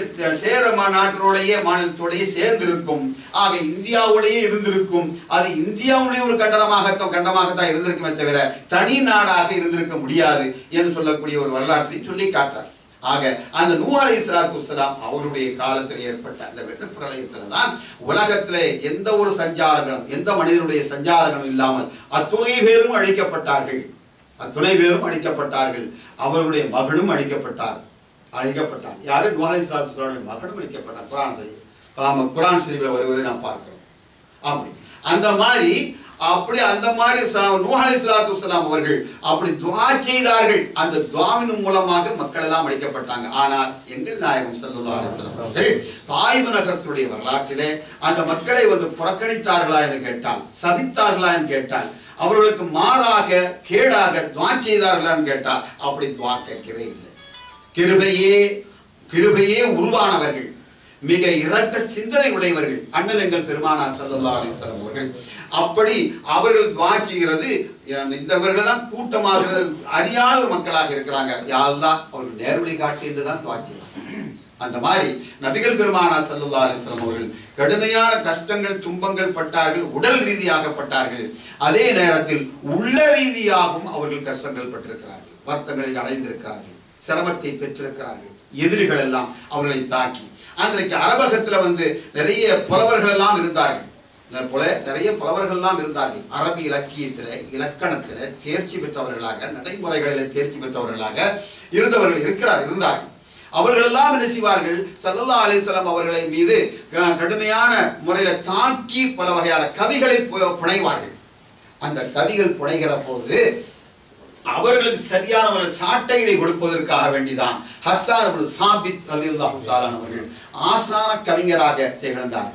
சேர நாட்டினுடைய மாநிலத்தோடைய சேர்ந்திருக்கும், ஆக இந்தியாவுடைய இருந்திருக்கும். அது இந்தியாவுடைய ஒரு கண்டனமாக கண்டமாகத்தான் இருந்திருக்குமே தவிர தனி நாடாக இருந்திருக்க முடியாது என்று சொல்லக்கூடிய ஒரு வரலாற்றை சொல்லி காட்டார். ஆக அந்த நூஹ் அலைஹிஸ்ஸலாத்து வஸலாம் அவருடைய காலத்தில் ஏற்பட்ட அந்த வெள்ள பிரளயத்துல தான் உலகத்திலே எந்த ஒரு சஞ்சாரங்களும் எந்த மனிதனுடைய சஞ்சாரங்களும் இல்லாமல் அத்துணை பேரும் அழிக்கப்பட்டார்கள், அத்துணை பேரும் அழிக்கப்பட்டார்கள். அவருடைய மகளும் அழிக்கப்பட்டார் அழிக்கப்பட்டார் யாரு, நூஹ் அலைஹிஸ்ஸலாத்து வஸலாமுடைய மகளும் அழிக்கப்பட்டார். குர்ஆன் குர்ஆன் ஷரீஃபில் வருவதை நாம் பார்க்கிறோம். அப்படி அந்த மாதிரி அப்படி அந்த மாதிரி நூஹ் அலைஹிஸ்ஸலாத்து வஸலாம் அவர்கள் அப்படி துஆ செய்தார்கள். அந்த துஆவின் மூலமாக மக்கள் எல்லாம் அழிக்கப்பட்டாங்க. ஆனால் எங்கள் நாயகம் ஸல்லல்லாஹு அலைஹி வஸல்லம் அவர்கள் தாயிப் நகரத்துடைய வரலாற்றிலே அந்த மக்களை வந்து புறக்கணித்தார்களா என்று கேட்டால், சபித்தார்களா என்று கேட்டால், அவர்களுக்கு மாறாக கேடாக துஆ செய்தார்களா என்று கேட்டால் அப்படி துஆ கேட்கவே இல்லை. கிருபையே கிருபையே உருவானவர்கள், மிக இரட்ட சிந்தனை உடையவர்கள் அண்ணல் எங்கள் பெருமானார் ஸல்லல்லாஹு அலைஹி வஸல்லம் அவர்கள். அப்படி அவர்கள் துஆ செய்கிறது. இந்தவர்கள்லாம் கூட்டமாக அறியாத ஒரு மக்களாக இருக்கிறாங்க. யா அல்லாஹ் அவர்கள் நேர்வழி காட்டி என்றுதான் துஆ செய்கிறாங்க. அந்த மாதிரி நபிகள் பெருமானார் ஸல்லல்லாஹு அலைஹி வஸல்லம் அவர்கள் கடுமையான கஷ்டங்கள் துன்பங்கள் பட்டார்கள், உடல் ரீதியாக பட்டார்கள். அதே நேரத்தில் உள்ள ரீதியாகவும் அவர்கள் கஷ்டங்கள் பட்டிருக்கிறார்கள், வருத்தங்களில் அடைந்திருக்கிறார்கள், சிரமத்தை பெற்றிருக்கிறார்கள். எதிரிகள் எல்லாம் அவர்களை தாக்கி அன்றைக்கு அரபகத்துல வந்து நிறைய புலவர்கள் எல்லாம் இருந்தார்கள், போல நிறைய புலவர்கள் எல்லாம் இருந்தார்கள். அரபி இலக்கியத்தில இலக்கணத்தில தேர்ச்சி பெற்றவர்களாக, நடைமுறைகளில் தேர்ச்சி பெற்றவர்களாக இருந்தவர்கள் இருக்கிறார் இருந்தார்கள். அவர்கள் எல்லாம் என்ன செய்வார்கள், ஸல்லல்லாஹு அலைஹி வஸல்லம் அவர்களை மீது கடுமையான முறையில தாக்கி பல வகையான கவிகளை புனைவார்கள். அந்த கவிகள் புனைகிற போது அவர்களுக்கு சரியான ஒரு சாட்டைகளை கொடுப்பதற்காக வேண்டிதான் ஹஸ்ஸான் இப்னு சாபித் ரலியல்லாஹு தஆலா அவர்கள் ஆசான கவிஞராக திகழ்ந்தார்கள்.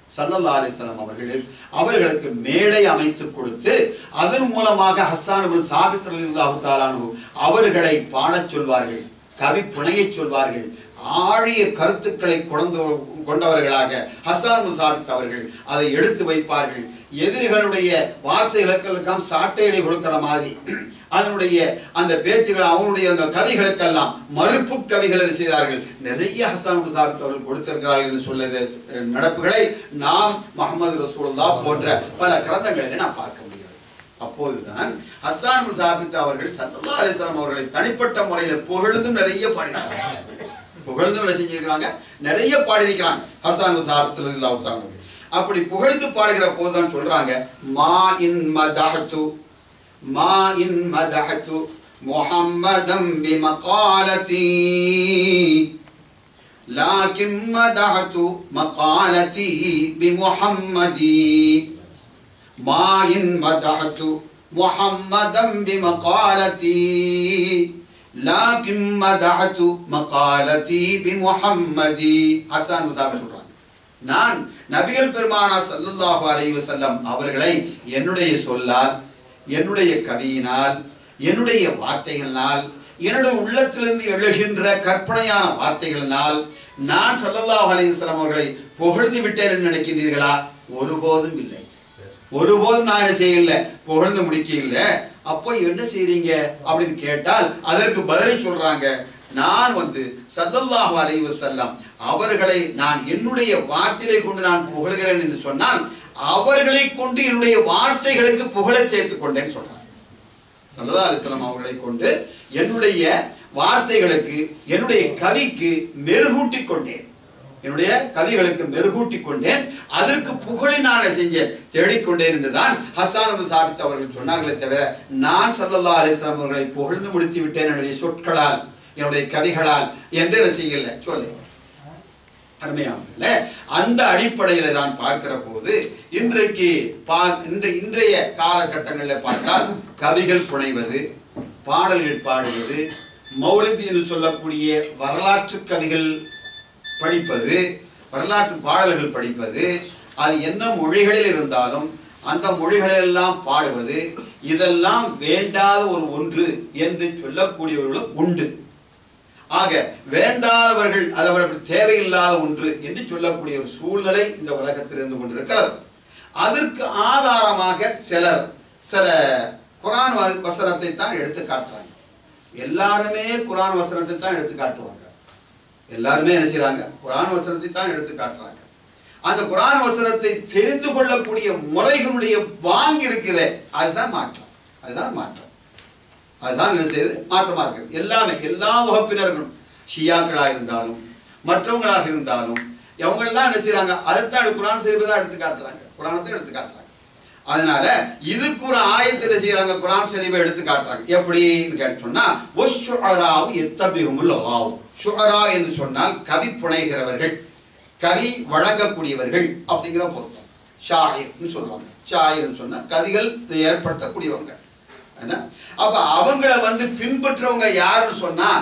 ஸல்லல்லாஹு அலைஹி வஸல்லம் அவர்கள் அவர்களுக்கு மேடை அமைத்து கொடுத்து அதன் மூலமாக ஹஸ்ஸான் இப்னு சாபித் ரலியல்லாஹு தஆலா அன்ஹு அவர்களை பாடச் சொல்வார்கள், கவி புனையச் சொல்வார்கள். ஆழிய கருத்துக்களை கொண்டு கொண்டவர்களாக ஹஸ்ஸான் இப்னு சாபித் அவர்கள் அதை எடுத்து வைப்பார்கள். எதிரிகளுடைய வார்த்தைகளுக்கெல்லாம் சாட்டைகளை கொடுக்கிற மாதிரி அதனுடைய அந்த பேச்சுகள் அவங்களுடைய அந்த கவிகளுக்கெல்லாம் மறுப்பு கவிகளை செய்தார்கள். நிறைய ஹஸ்ஸான் இப்னு சாபித் அவர்கள் கொடுத்திருக்கிறார்கள் என்று சொல்ல நடப்புகளை நாம் முஹம்மது ரசூலுல்லாஹ் போன்ற பல கிரந்தங்களில் நாம் பார்க்க முடியாது. அப்போதுதான் ஹஸ்ஸான் இப்னு சாபித் அவர்கள் ஸல்லல்லாஹு அலைஹி வஸல்லம் அவர்களை தனிப்பட்ட முறையில் புகழ்ந்தும் நிறைய பாடினார்கள். புகழ்ந்து என்ன செஞ்சிருக்கிறாங்க, நிறைய பாடியிருக்கிறாங்க ஹஸ்ஸான் இப்னு சாபித் ரலியல்லாஹு தஆலா. அப்படி புகழ்ந்து பாடுகிற போதுதான் சொல்றாங்க, மா இன் மதஹது மா இன் மதஹது முஹம்மதம் பிமகாலதி லாக்கின் மதஹது மகாலதி பிமுஹம்மதி மா இன் மதஹது முஹம்மதம் பிமகாலதி லாக்கின் மதஹது மகாலதி பிமுஹம்மதி. ஹஸ்ஸான் இப்னு சாபித் சொல்றாங்க, நான் நபிகள் பெருமானார் ஸல்லல்லாஹு அலைஹி வஸல்லம் அவர்களை என்னுடைய சொல்லால், என்னுடைய கவியினால், என்னுடைய வார்த்தைகளினால், என்னுடைய உள்ளத்திலிருந்து எழுகின்ற கற்பனையான வார்த்தைகளினால் நான் ஸல்லல்லாஹு அலைஹி வஸல்லம் அவர்களை புகழ்ந்து விட்டேன் என்று நினைக்கின்றீர்களா? ஒருபோதும் இல்லை, ஒருபோதும் நான் என்ன செய்யல, புகழ்ந்து முடிக்க இல்லை. அப்போ என்ன செய்றீங்க அப்படின்னு கேட்டால் அதற்கு பதிலை சொல்றாங்க, நான் வந்து ஸல்லல்லாஹு அலைஹி வஸல்லம் அவர்களை நான் என்னுடைய வார்த்தையை கொண்டு நான் புகழ்கிறேன் என்று சொன்னால் அவர்களை கொண்டு என்னுடைய வார்த்தைகளுக்கு புகழை சேர்த்துக் கொண்டேன்னு சொல்றாங்க. ஸல்லல்லாஹு அலைஹி வஸல்லம் அவர்களை கொண்டு என்னுடைய வார்த்தைகளுக்கு, என்னுடைய கவிக்கு மெருகூட்டி கொண்டேன், என்னுடைய கவிகளுக்கு மெருகூட்டி கொண்டேன், அதற்கு புகழை நான் செஞ்சேன், தேடிக்கொண்டேன் என்றுதான் ஹஸ்ஸான் இப்னு சாபித் அவர்கள் சொன்னார்களே தவிர நான் ஸல்லல்லாஹு அலைஹி வஸல்லம் அவர்களை புகழ்ந்து முடித்து விட்டேன் என்னுடைய சொற்களால், என்னுடைய கவிகளால் என்று என்ன செய்யல சொல்லு. அருமையானவர்களே, அந்த அடிப்படையில் தான் பார்க்கிற போது இன்றைக்கு இன்றைய காலகட்டங்களில் பார்த்தால் கவிகள் புனைவது, பாடல்கள் பாடுவது, மௌலித் என்று சொல்லக்கூடிய வரலாற்று கவிகள் படிப்பது, வரலாற்று பாடல்கள் படிப்பது, அது என்ன மொழிகளில் இருந்தாலும் அந்த மொழிகளெல்லாம் பாடுவது, இதெல்லாம் வேண்டாத ஒரு ஒன்று என்று சொல்லக்கூடியவர்களும் உண்டு. ஆக வேண்டாதவர்கள், அதவர்கள் தேவையில்லாத ஒன்று என்று சொல்லக்கூடிய ஒரு சூழ்நிலை இந்த உலகத்தில் இருந்து கொண்டிருக்கிறது. அதற்கு ஆதாரமாக சிலர் சில குர்ஆன் வசனத்தை தான் எடுத்து காட்டுறாங்க. எல்லாருமே குர்ஆன் வசனத்தை தான் எடுத்து காட்டுவாங்க. எல்லாருமே என்ன செய்றாங்க, குர்ஆன் வசனத்தை தான் எடுத்து காட்டுறாங்க. அந்த குர்ஆன் வசனத்தை தெரிந்து கொள்ளக்கூடிய முறைகளுடைய வாங்கி இருக்குதே, அதுதான் மாற்றம், அதுதான் மாற்றம், அதுதான் என்ன செய்யுது, மாற்றமா இருக்குது. எல்லாமே எல்லா வகுப்பினர்களும் ஷியாக்களாக இருந்தாலும் மற்றவங்களாக இருந்தாலும் அவங்கெல்லாம் என்ன செய்யறாங்க, அதைத்தான் குர்ஆன் ஷரீஃபை எடுத்து காட்டுறாங்க, குர்ஆனை எடுத்து காட்டுறாங்க. அதனால இதுக்கு ஒரு ஆயத்தை செய்யறாங்க, குர்ஆன் ஷரீஃபை எடுத்து காட்டுறாங்க. எப்படின்னு கேட்டு சொன்னா வஷ்ஷுஅராவு யத்தபிஹுமுல் காவ். ஷுஅரா என்று சொன்னால் கவி புனைகிறவர்கள், கவி வழங்கக்கூடியவர்கள் அப்படிங்கிற பொருத்தம். ஷாயிர்னு சொல்லுவாங்க. ஷாயிர்னு சொன்னா கவிகள் ஏற்படுத்தக்கூடியவங்க. அப்ப அவங்கள வந்து பின்பற்றவங்க யாருன்னு சொன்னா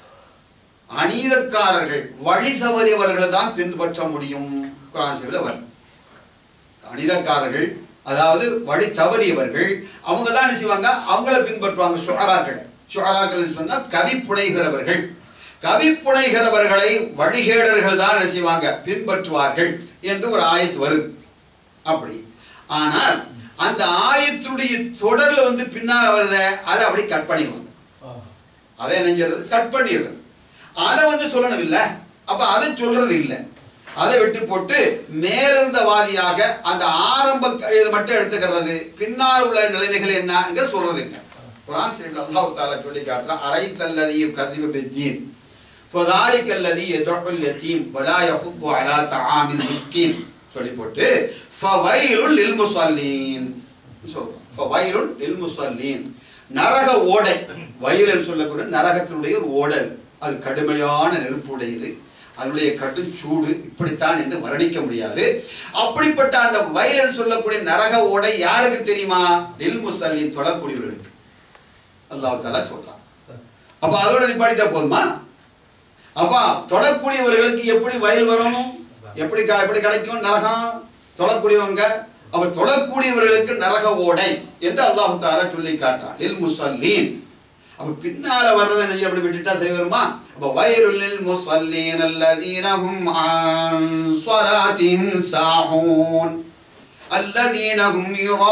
அநீதக்காரர்கள், வழி தவறியவர்களை தான் பின்பற்ற முடியும். குர்ஆன் ஷரீஃபில் வரும் அநீதக்காரர்கள், அதாவது வழி தவறியவர்கள், அவங்க தான் என்ன செய்வாங்க, அவங்கள பின்பற்றுவாங்க. ஷுஅராக்கள், ஷுஅராக்கள் சொன்னா கவி புனைகிறவர்கள், கவி புனைகிறவர்களை வழிகேடர்கள் தான் என்ன செய்வாங்க, பின்பற்றுவார்கள் என்று ஒரு ஆயத்து வருது. அப்படி ஆனால் அந்த ஆயத்துடைய தொடர்ல வந்து பின்னால் வருத அதை அப்படி கட் பண்ணிடுவாங்க. அதை நினைஞ்சது கட் பண்ணிடுறது, அதை வந்து சொல்லணும் இல்லை. அப்ப அதை சொல்றது இல்லை, அதை விட்டு போட்டு மேலிருந்த வாதியாக அந்த ஆரம்ப இது மட்டும் எடுத்துக்கிறது, பின்னால் உள்ள நிலைமைகள் என்ன சொல்றது இல்லை. குர்ஆன் ஷரீஃபில் அல்லாஹ் தஆலா சொல்லி காட்டுறான், அரைத்தல்லதி யுகதிபு பித்தீன் ஃபதாலிக அல்லதி யதுல் யதீம் வலா யஹுது அலா தஆமில் மிஸ்கீன் சொல்லி போட்டு ஃபவைலுல் லில் முஸல்லீன் சொல்றான். ஃபவைலுல் லில் முஸல்லீன், நரக ஓடை, வயல் சொல்லக்கூடிய நரகத்தினுடைய ஒரு ஓடை, அது கடுமையான நெருப்புடையது, அதனுடைய கடும் சூடு, இப்படித்தான் என்று வர்ணிக்க முடியாது. அப்படிப்பட்ட அந்த வயல் சொல்லக்கூடிய நரக ஓடை யாருக்கு தெரியுமா, லில் முஸல்லீன், தொழக்கூடியவர்களுக்கு அல்லாஹ் தஆலா சொல்றான். அப்ப அதோட நிப்பாட்டிட்டா போதுமா? அப்ப தொழக்கூடியவர்களுக்கு எப்படி வயல் வரணும், எப்படி எப்படி கிடைக்கும் நரகம்? தொழக்கூடியவங்க. அப்ப தொழக்கூடியவர்களுக்கு நரக ஓடை என்று அல்லாஹ் தஆலா சொல்லி காட்டுறான். லில் முஸல்லீன். அப்ப பின்னால வர்றதை நீங்க அப்படி விட்டுட்டா சரி வருமா? அப்ப வயலுல் லில் முஸல்லீன் அல்லதீன ஹும் அன் ஸலாத்திஹிம் சாஹூன் அல்லதீன ஹும்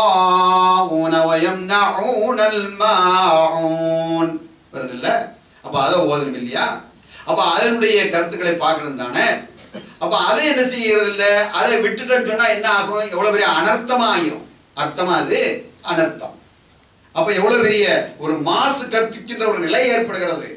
யுராஊன வ யம்னஊனல் மாஊன். வருதுல்ல? அப்ப அதை ஓதணும் இல்லையா? அப்ப அதனுடைய கருத்துக்களை பார்க்கணும் தானே. அப்ப அதை என்ன செய்யறது இல்ல, அதை விட்டுட்டேன்னு சொன்னா என்ன ஆகும்? எவ்வளவு பெரிய அனர்த்தமா ஆயிரும். அர்த்தமா அது அனர்த்தம். அப்ப எவ்வளவு பெரிய ஒரு மாசு கற்பிக்கின்ற ஒரு நிலை ஏற்படுகிறது.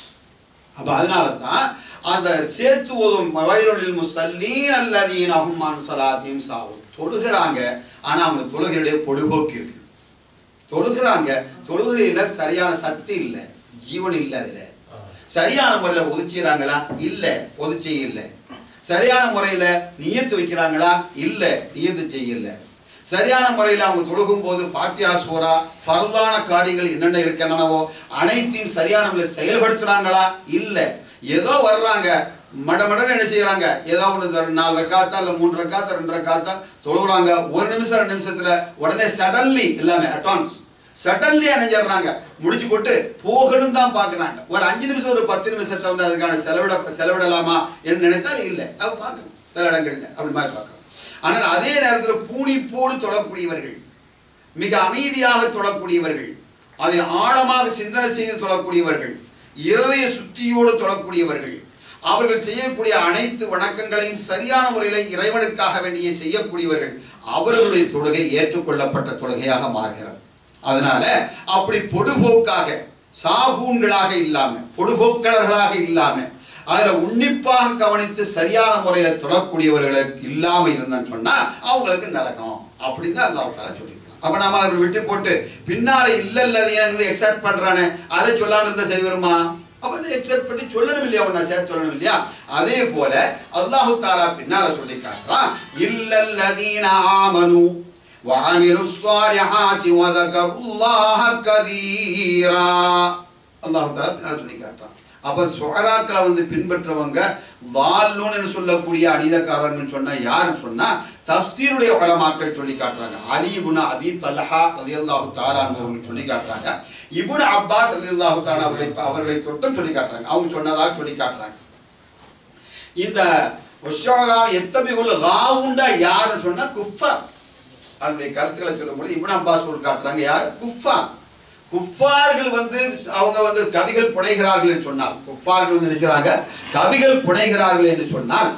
அப்ப அதனாலதான் அந்த சேர்த்து ஓதும் வயலுல் முஸல்லீன் அல்லதீன ஹும் அன் ஸலாத்திஹிம் சாஹூன். தொழுகிறாங்க, ஆனா அவங்க தொழுகையுடைய பொடுபோக்கு இருக்கு. தொழுகிறாங்க, தொழுகையில சரியான சக்தி இல்லை, ஜீவன் இல்லை. அதுல சரியான முறையில ஒதுச்சிறாங்களா? இல்ல, ஒதுச்சி இல்லை. சரியான முறையில நியத்து வைக்கிறாங்களா? இல்ல, நியத்து செய்யல. சரியான முறையில் அவங்க தொழுகும் போது பாத்தியா சூரா ஃபர்தான காரியங்கள் என்னென்ன இருக்கின்றனவோ அனைத்தையும் சரியான முறையில் செயல்படுத்துறாங்களா? இல்ல, ஏதோ வர்றாங்க, மடமடன்னு என்ன செய்யறாங்க, ஏதோ ஒன்று நாலு ரக்காத்தா இல்லை மூன்று ரக்காத்தா ரெண்டு ரக்காத்தா தொழுகிறாங்க. ஒரு நிமிஷம் ரெண்டு நிமிஷத்துல உடனே சடன்லி எல்லாமே அட்வான்ஸ் சடன்லி அணைஞ்சிடுறாங்க. முடிச்சு போட்டு போகணும் தான் பாக்குறாங்க. ஒரு அஞ்சு நிமிஷம் ஒரு பத்து நிமிஷத்தை வந்து அதுக்கான செலவிட செலவிடலாமா என்று நினைத்தால் இல்லை, அது பார்க்கணும் சில இடங்கள்ல அப்படி மாதிரி பார்க்கணும். ஆனால் அதே நேரத்தில் பூணிப்போடு தொழக்கூடியவர்கள், மிக அமைதியாக தொழக்கூடியவர்கள், அதை ஆழமாக சிந்தனை செய்து தொழக்கூடியவர்கள், இருதய சுத்தியோடு தொழக்கூடியவர்கள், அவர்கள் செய்யக்கூடிய அனைத்து வணக்கங்களையும் சரியான முறையில் இறைவனுக்காக வேண்டிய செய்யக்கூடியவர்கள், அவர்களுடைய தொழுகை ஏற்றுக்கொள்ளப்பட்ட தொழுகையாக மாறுகிறது. அதனால அப்படி பொடுபோக்காக சாகூன்களாக இல்லாம, பொடுபோக்கலர்களாக இல்லாம, அதுல உன்னிப்பாக கவனித்து சரியான முறையில தொடரக்கூடியவர்களை இல்லாம இருந்தான்னு சொன்னா அவங்களுக்கு நரகம் அப்படிதான் அல்லாஹ் தஆலா சொல்லியிருக்கான். அப்ப நாம அதை விட்டு போட்டு பின்னாலே இல்ல இல்ல எக்ஸெப்ட் பண்றானே அதை சொல்லாம இருந்தா சரி வருமா? அப்ப எக்ஸெப்ட் பண்ணி சொல்லணும் இல்லையா, ஒன்னா சேர்த்து சொல்லணும் இல்லையா? அதே போல அல்லாஹ் தஆலா பின்னால சொல்லி காட்டுறான், இல்லல்லதீன ஆமனு வஅமிலுஸ் ஸாலிஹாத்தி வதகருல்லாஹ கதீரா. அல்லாஹ் தஆலா பின்னால சொல்லி காட்டுறான். அப்ப சுஅராக்களை வந்து பின்பற்றவங்க வால்லூன்னு சொல்லக்கூடிய அநீதக்காரர்கள் சொன்னா யாருன்னு சொன்னா தஃசீருடைய உலமாக்கள் சொல்லி காட்டுறாங்க. அலி இப்னு அபி தல்ஹா ரலியல்லாஹு தஆலா அன்ஹு சொல்லி காட்டுறாங்க. இப்னு அப்பாஸ் ரலியல்லாஹு தஆலா அவர்களை அவர்களை தொட்டும் சொல்லி காட்டுறாங்க. அவங்க சொன்னதாக சொல்லி காட்டுறாங்க. இந்த உஷாரா எத்தபிஉல் காவுண்டா யாருன்னு சொன்னா குஃபார். அதனுடைய கருத்துக்களை சொல்லும்போது இப்னு அப்பாஸ் சொல்லி காட்டுறாங்க, யார்? குஃபார். குஃபார்கள் வந்து அவங்க வந்து கவிகள் புனைகிறார்கள் என்று சொன்னால், குஃபார்கள் வந்து நினைக்கிறாங்க கவிகள் புனைகிறார்கள் என்று சொன்னால்,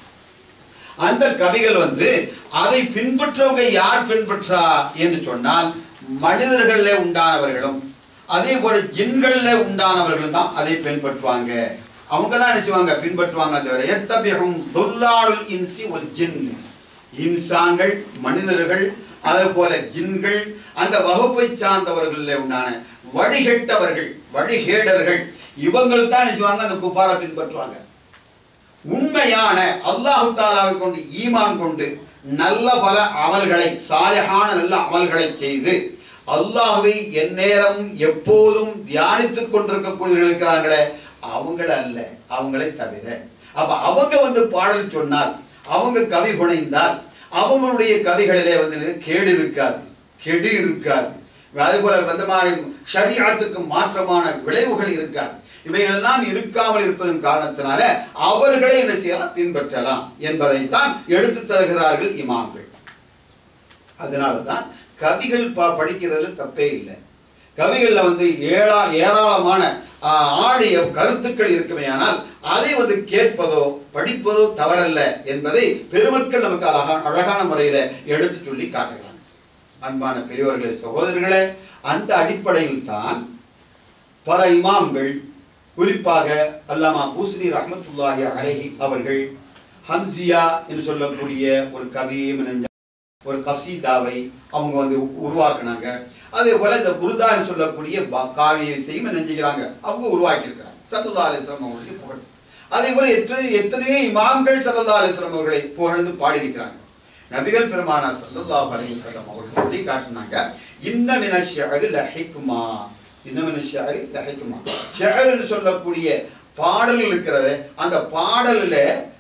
அந்த கவிகள் வந்து அதை பின்பற்றவங்க யார் பின்பற்றா என்று சொன்னால் மனிதர்கள உண்டானவர்களும் அதே போல ஜின்கள்ல உண்டானவர்களும் தான் அதை பின்பற்றுவாங்க. அவங்க தான் என்ன செய்வாங்க, பின்பற்றுவாங்க. தவிர எத்தபிஹும் துல்லாலுல் இன்சி வல் ஜின், இன்சான்கள் மனிதர்கள் அதே போல ஜின்கள் அந்த வகுப்பை சார்ந்தவர்கள் உண்டான வழிகெட்டவர்கள் வழிகேடர்கள் இவங்கள் தான் செய்வாங்க, அந்த குஃபாரை பின்பற்றுவாங்க. உண்மையான அல்லாஹ் தஆலாவை கொண்டு ஈமான் கொண்டு நல்ல பல அமல்களை சாலிஹான நல்ல அமல்களை செய்து அல்லாஹ்வை எந்நேரமும் எப்போதும் தியானித்துக் கொண்டிருக்கக்கூடியவர்கள் இருக்கிறாங்களே அவங்கள அல்ல, அவங்களை தவிர. அப்ப அவங்க வந்து பாடல் சொன்னார், அவங்க கவி புனைந்தால் அவங்களுடைய கவிகளிலே வந்து கேடு இருக்காது, கெடு இருக்காது. அதே போல வந்த மாதிரி ஷரீஅத்துக்கு மாற்றமான விளைவுகள் இருக்காது. இவைகள் எல்லாம் இருக்காமல் இருப்பதன் காரணத்தினால அவர்களை என்ன செய்யலாம், பின்பற்றலாம் என்பதைத்தான் எடுத்து தருகிறார்கள் இமாம்கள். அதனால்தான் கவிகள் படிக்கிறது தப்பே இல்லை. கவிகள்ல வந்து ஏழா ஏராளமான ஆழிய கருத்துக்கள் இருக்குமே, ஆனால் அதை வந்து கேட்பதோ படிப்பதோ தவறல்ல என்பதை பெருமக்கள் நமக்கு அழகான அழகான முறையில எடுத்து சொல்லி காட்டுகிறாங்க. அன்பான பெரியவர்களே, சகோதரர்களே, அந்த அடிப்படையில் தான் பல இமாம்கள், குறிப்பாக அல்லாமா பூஸ்ரி ரஹ்மத்துல்லாஹி அலைஹி அவர்கள் ஹம்சியா என்று சொல்லக்கூடிய ஒரு கவியம் ஒரு கசீதாவை அவங்க வந்து உருவாக்குனாங்க. அதே போல இந்த புருதா என்று சொல்லக்கூடிய காவியத்தையும் நெஞ்சுக்கிறாங்க, அவங்க உருவாக்கி இருக்கிறாங்க. ஸல்லல்லாஹு அலைஹி வஸல்லம் அவர்களுடைய புகழ். அதே போல எத்தனை எத்தனையோ இமாம்கள் ஸல்லல்லாஹு அலைஹி வஸல்லம் அவர்களை புகழ்ந்து பாடியிருக்கிறாங்க. நபிகள் பெருமானார் ஸல்லல்லாஹு அலைஹி வஸல்லம் அவர்கள் சொல்லி காட்டினாங்க, இன்ன மின ஷிஅரி லஹிக்மா, இன்ன மின ஷிஅரி லஹிக்மா. ஷிஅர் என்று சொல்லக்கூடிய பாடல் இருக்கிறது, அந்த பாடலில்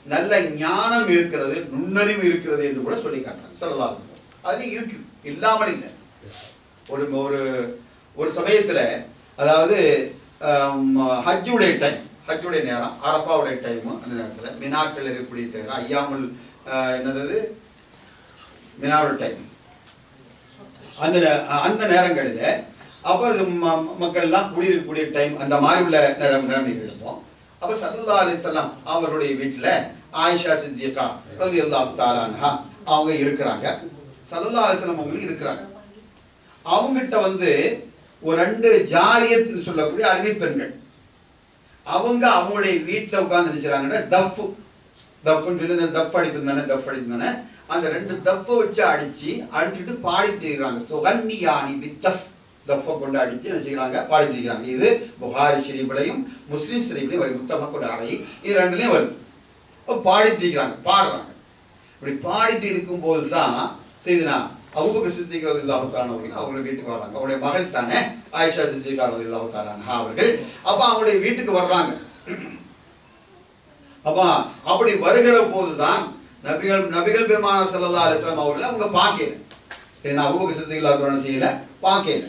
நல்ல ஞானம் இருக்கிறது, நுண்ணறிவு இருக்கிறது என்று கூட சொல்லி காட்டுறாங்க ஸல்லல்லாஹு அலைஹி வஸல்லம். அது இருக்குது, இல்லாமல் இல்லை. ஒரு ஒரு ஒரு சமயத்துல, அதாவது ஹஜ்ஜுடைய டைம், ஹஜ்ஜுடைய நேரம், அரபாவுடைய டைம், அந்த நேரத்துல மினாக்கள் இருக்கக்கூடிய தேவை ஐயாமுல் என்னது மினாவுடைய டைம், அந்த அந்த நேரங்களில் அப்போ மக்கள் எல்லாம் கூடியிருக்கக்கூடிய டைம், அந்த மாதிரி உள்ள நேரம் நிலைமைகள் இருப்போம். அப்போ ஸல்லல்லாஹு அலைஹி வஸல்லம் அவருடைய வீட்டில் ஆயிஷா சித்திகா ரலியல்லாஹு தஆலா அன்ஹா அவங்க இருக்கிறாங்க. ஸல்லல்லாஹு அலைஹி வஸல்லம் அவங்களும் இருக்கிறாங்க. அவங்ககிட்ட வந்து ஒரு ரெண்டு ஜாரியத்துன்னு சொல்லக்கூடிய அடிமை பெண்கள், அவங்க அவங்களுடைய வீட்டில் உட்கார்ந்து நினைச்சாங்கன்னா தஃப் தஃப்னு சொல்லி இந்த தஃப் அடிப்பு தானே தஃப் அடிப்பு தானே அந்த ரெண்டு தஃப்பை வச்சு அடிச்சு அடிச்சுட்டு பாடிட்டு இருக்கிறாங்க. துகன்னியானி பித்தஃப், தஃப்பை கொண்டு அடிச்சு என்ன செய்கிறாங்க, பாடிட்டு இருக்கிறாங்க. இது புகாரி ஷரீஃபிலையும் முஸ்லீம் ஷரீஃபிலையும் வருது, முத்தஃபக்குல் அலைஹி, இது ரெண்டுலையும் வருது. பாடிட்டு இருக்கிறாங்க, பாடுறாங்க. இப்படி பாடிட்டு இருக்கும்போது தான் செய்தினா அபூபக்கர் சித்திக் ரலியல்லாஹு தஆலா அவர்கள் அவங்களுடைய வீட்டுக்கு வர்றாங்க. அவருடைய மகள் தானே ஆயிஷா சித்திகா ரலியல்லாஹு தஆலா அன்ஹா அவர்கள். அப்ப அவங்களுடைய வீட்டுக்கு வர்றாங்க. அப்ப அப்படி வருகிற போதுதான் நபிகள் நபிகள் பெருமானார் ஸல்லல்லாஹு அலைஹி வஸல்லம் அவர்கள் அவங்க பார்க்கல. செய்தினா அபூபக்கர் சித்திக் ரலியல்லாஹு தஆலா செய்யல, பார்க்கல.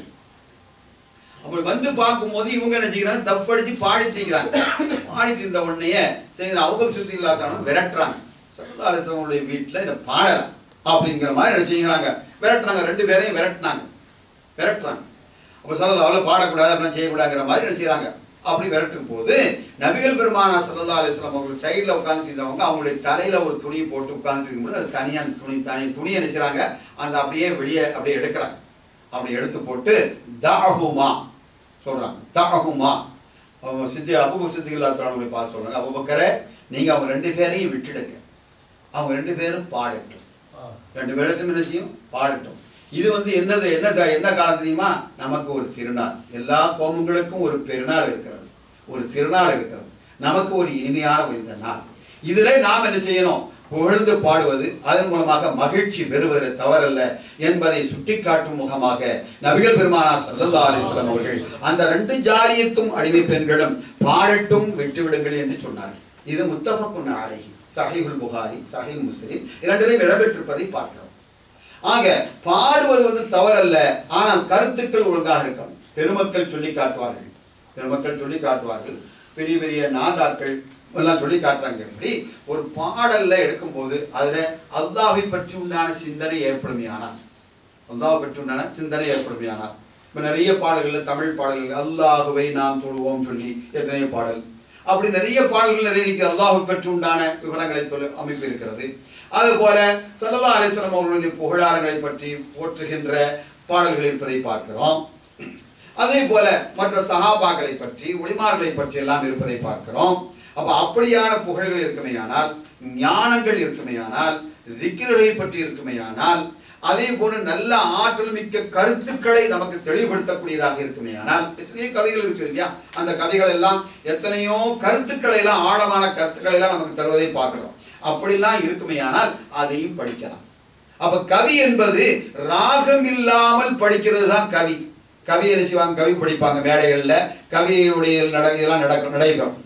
அப்படி வந்து பார்க்கும்போது இவங்க என்ன செய்யறாங்க, தஃப் அடிச்சு பாடிட்டு இருக்கிறாங்க. பாடிட்டு இருந்த உடனே செய்தினா அபூபக்கர் சித்திக் ரலியல்லாஹு தஆலா விரட்டுறாங்க. ஸல்லல்லாஹு அலைஹி வஸல்லம் அவருடைய வீட்டுல இதை பாடலாம் அப்படிங்கிற மாதிரி என்ன செய்யறாங்க, விரட்டுறாங்க. ரெண்டு பேரையும் விரட்டினாங்க, விரட்டுறாங்க. அப்போ ஸல்லல்லாஹு அலைஹி பாடக்கூடாது, அப்படிலாம் செய்யக்கூடாதுங்கிற மாதிரி என்ன செய்யறாங்க. அப்படி விரட்டும் போது நபிகள் பெருமானார் ஸல்லல்லாஹு அலைஹி வஸல்லம் அவர்கள் சைடில் உட்கார்ந்துட்டு இருந்தவங்க அவங்களுடைய தலையில ஒரு துணியை போட்டு உட்கார்ந்துட்டு இருக்கும்போது அது தனியாக அந்த துணி தனி துணியை என்ன செய்யறாங்க, அந்த அப்படியே வெளியே அப்படியே எடுக்கிறாங்க. அப்படி எடுத்து போட்டு தஅஹுமா சொல்றாங்க, தஅஹுமா. சித்தி அபூபக்கர் சித்திக் ரலியல்லாஹு தஆலா பார்த்து சொல்றாங்க, அபூபக்கரே நீங்க அவங்க ரெண்டு பேரையும் விட்டுடுங்க, அவங்க ரெண்டு பேரும் பாடட்டும், ரெண்டு பேருக்கும் என்ன செய்யும், பாடட்டும். இது வந்து என்னது என்ன என்ன காலம் தெரியுமா, நமக்கு ஒரு திருநாள், எல்லா கோமங்களுக்கும் ஒரு பெருநாள் இருக்கிறது, ஒரு திருநாள் இருக்கிறது, நமக்கு ஒரு இனிமையான இந்த நாள். இதுல நாம் என்ன செய்யணும், புகழ்ந்து பாடுவது, அதன் மூலமாக மகிழ்ச்சி பெறுவதில் தவறல்ல என்பதை சுட்டிக்காட்டும் முகமாக நபிகள் பெருமானார் ஸல்லல்லாஹு அலைஹி வஸல்லம் அவர்கள் அந்த ரெண்டு ஜாரியத்தும் அடிமை பெண்களும் பாடட்டும், விட்டுவிடுங்கள் என்று சொன்னார்கள். இது முத்தஃபக்குன் அலைஹி, சஹீஹுல் புகாரி, சஹீஹ் முஸ்லிம் இரண்டிலும் இடம்பெற்றிருப்பதை பார்க்கிறோம். ஆக பாடுவது வந்து தவறல்ல, ஆனால் கருத்துக்கள் ஒழுங்காக இருக்கணும். பெருமக்கள் சொல்லி காட்டுவார்கள், பெருமக்கள் சொல்லி காட்டுவார்கள், பெரிய பெரிய நாதாக்கள் எல்லாம் சொல்லி காட்டுறாங்க. எப்படி ஒரு பாடல்ல எடுக்கும் போது அதுல அல்லாஹ்வை பற்றி உண்டான சிந்தனை ஏற்படுமையானால், அல்லாஹ்வை பற்றி உண்டான சிந்தனை ஏற்படுமையானால், இப்ப நிறைய பாடல்கள், தமிழ் பாடல்கள் அல்லாஹ்வை நாம் தொழுவோம் சொல்லி எத்தனையோ பாடல், அப்படி நிறைய பாடல்கள் நிறைய அல்லாஹ்வை பற்றி உண்டான விவரங்களை சொல்லி அமைப்பு இருக்கிறது. அதுபோல ஸல்லல்லாஹு அலைஹி வஸல்லம் அவர்களுடைய புகழாரங்களை பற்றி போற்றுகின்ற பாடல்கள் இருப்பதை பார்க்கிறோம். அதே போல மற்ற சஹாபாக்களை பற்றி, உலிமார்களை பற்றி எல்லாம் இருப்பதை பார்க்கிறோம். அப்ப அப்படியான புகழ்கள் இருக்குமேயானால், ஞானங்கள் இருக்குமேயானால், திக்ருகளை பற்றி இருக்குமேயானால், அதே போல நல்ல ஆற்றல் மிக்க கருத்துக்களை நமக்கு தெளிவுபடுத்தக்கூடியதாக இருக்குமேயானால், எத்தனையோ கவிகள் இருக்கு இல்லையா, அந்த கவிகள் எல்லாம் எத்தனையோ கருத்துக்களை எல்லாம், ஆழமான கருத்துக்களை எல்லாம் நமக்கு தருவதை பார்க்கிறோம். அப்படிலாம் இருக்குமேயானால் அதையும் படிக்கலாம். அப்ப கவி என்பது ராகம் இல்லாமல் படிக்கிறது தான் கவி. கவி என்ன செய்வாங்க, கவி படிப்பாங்க மேடைகள்ல, கவியுடைய நட இதெல்லாம் நடக்கும் நடைபெறும்.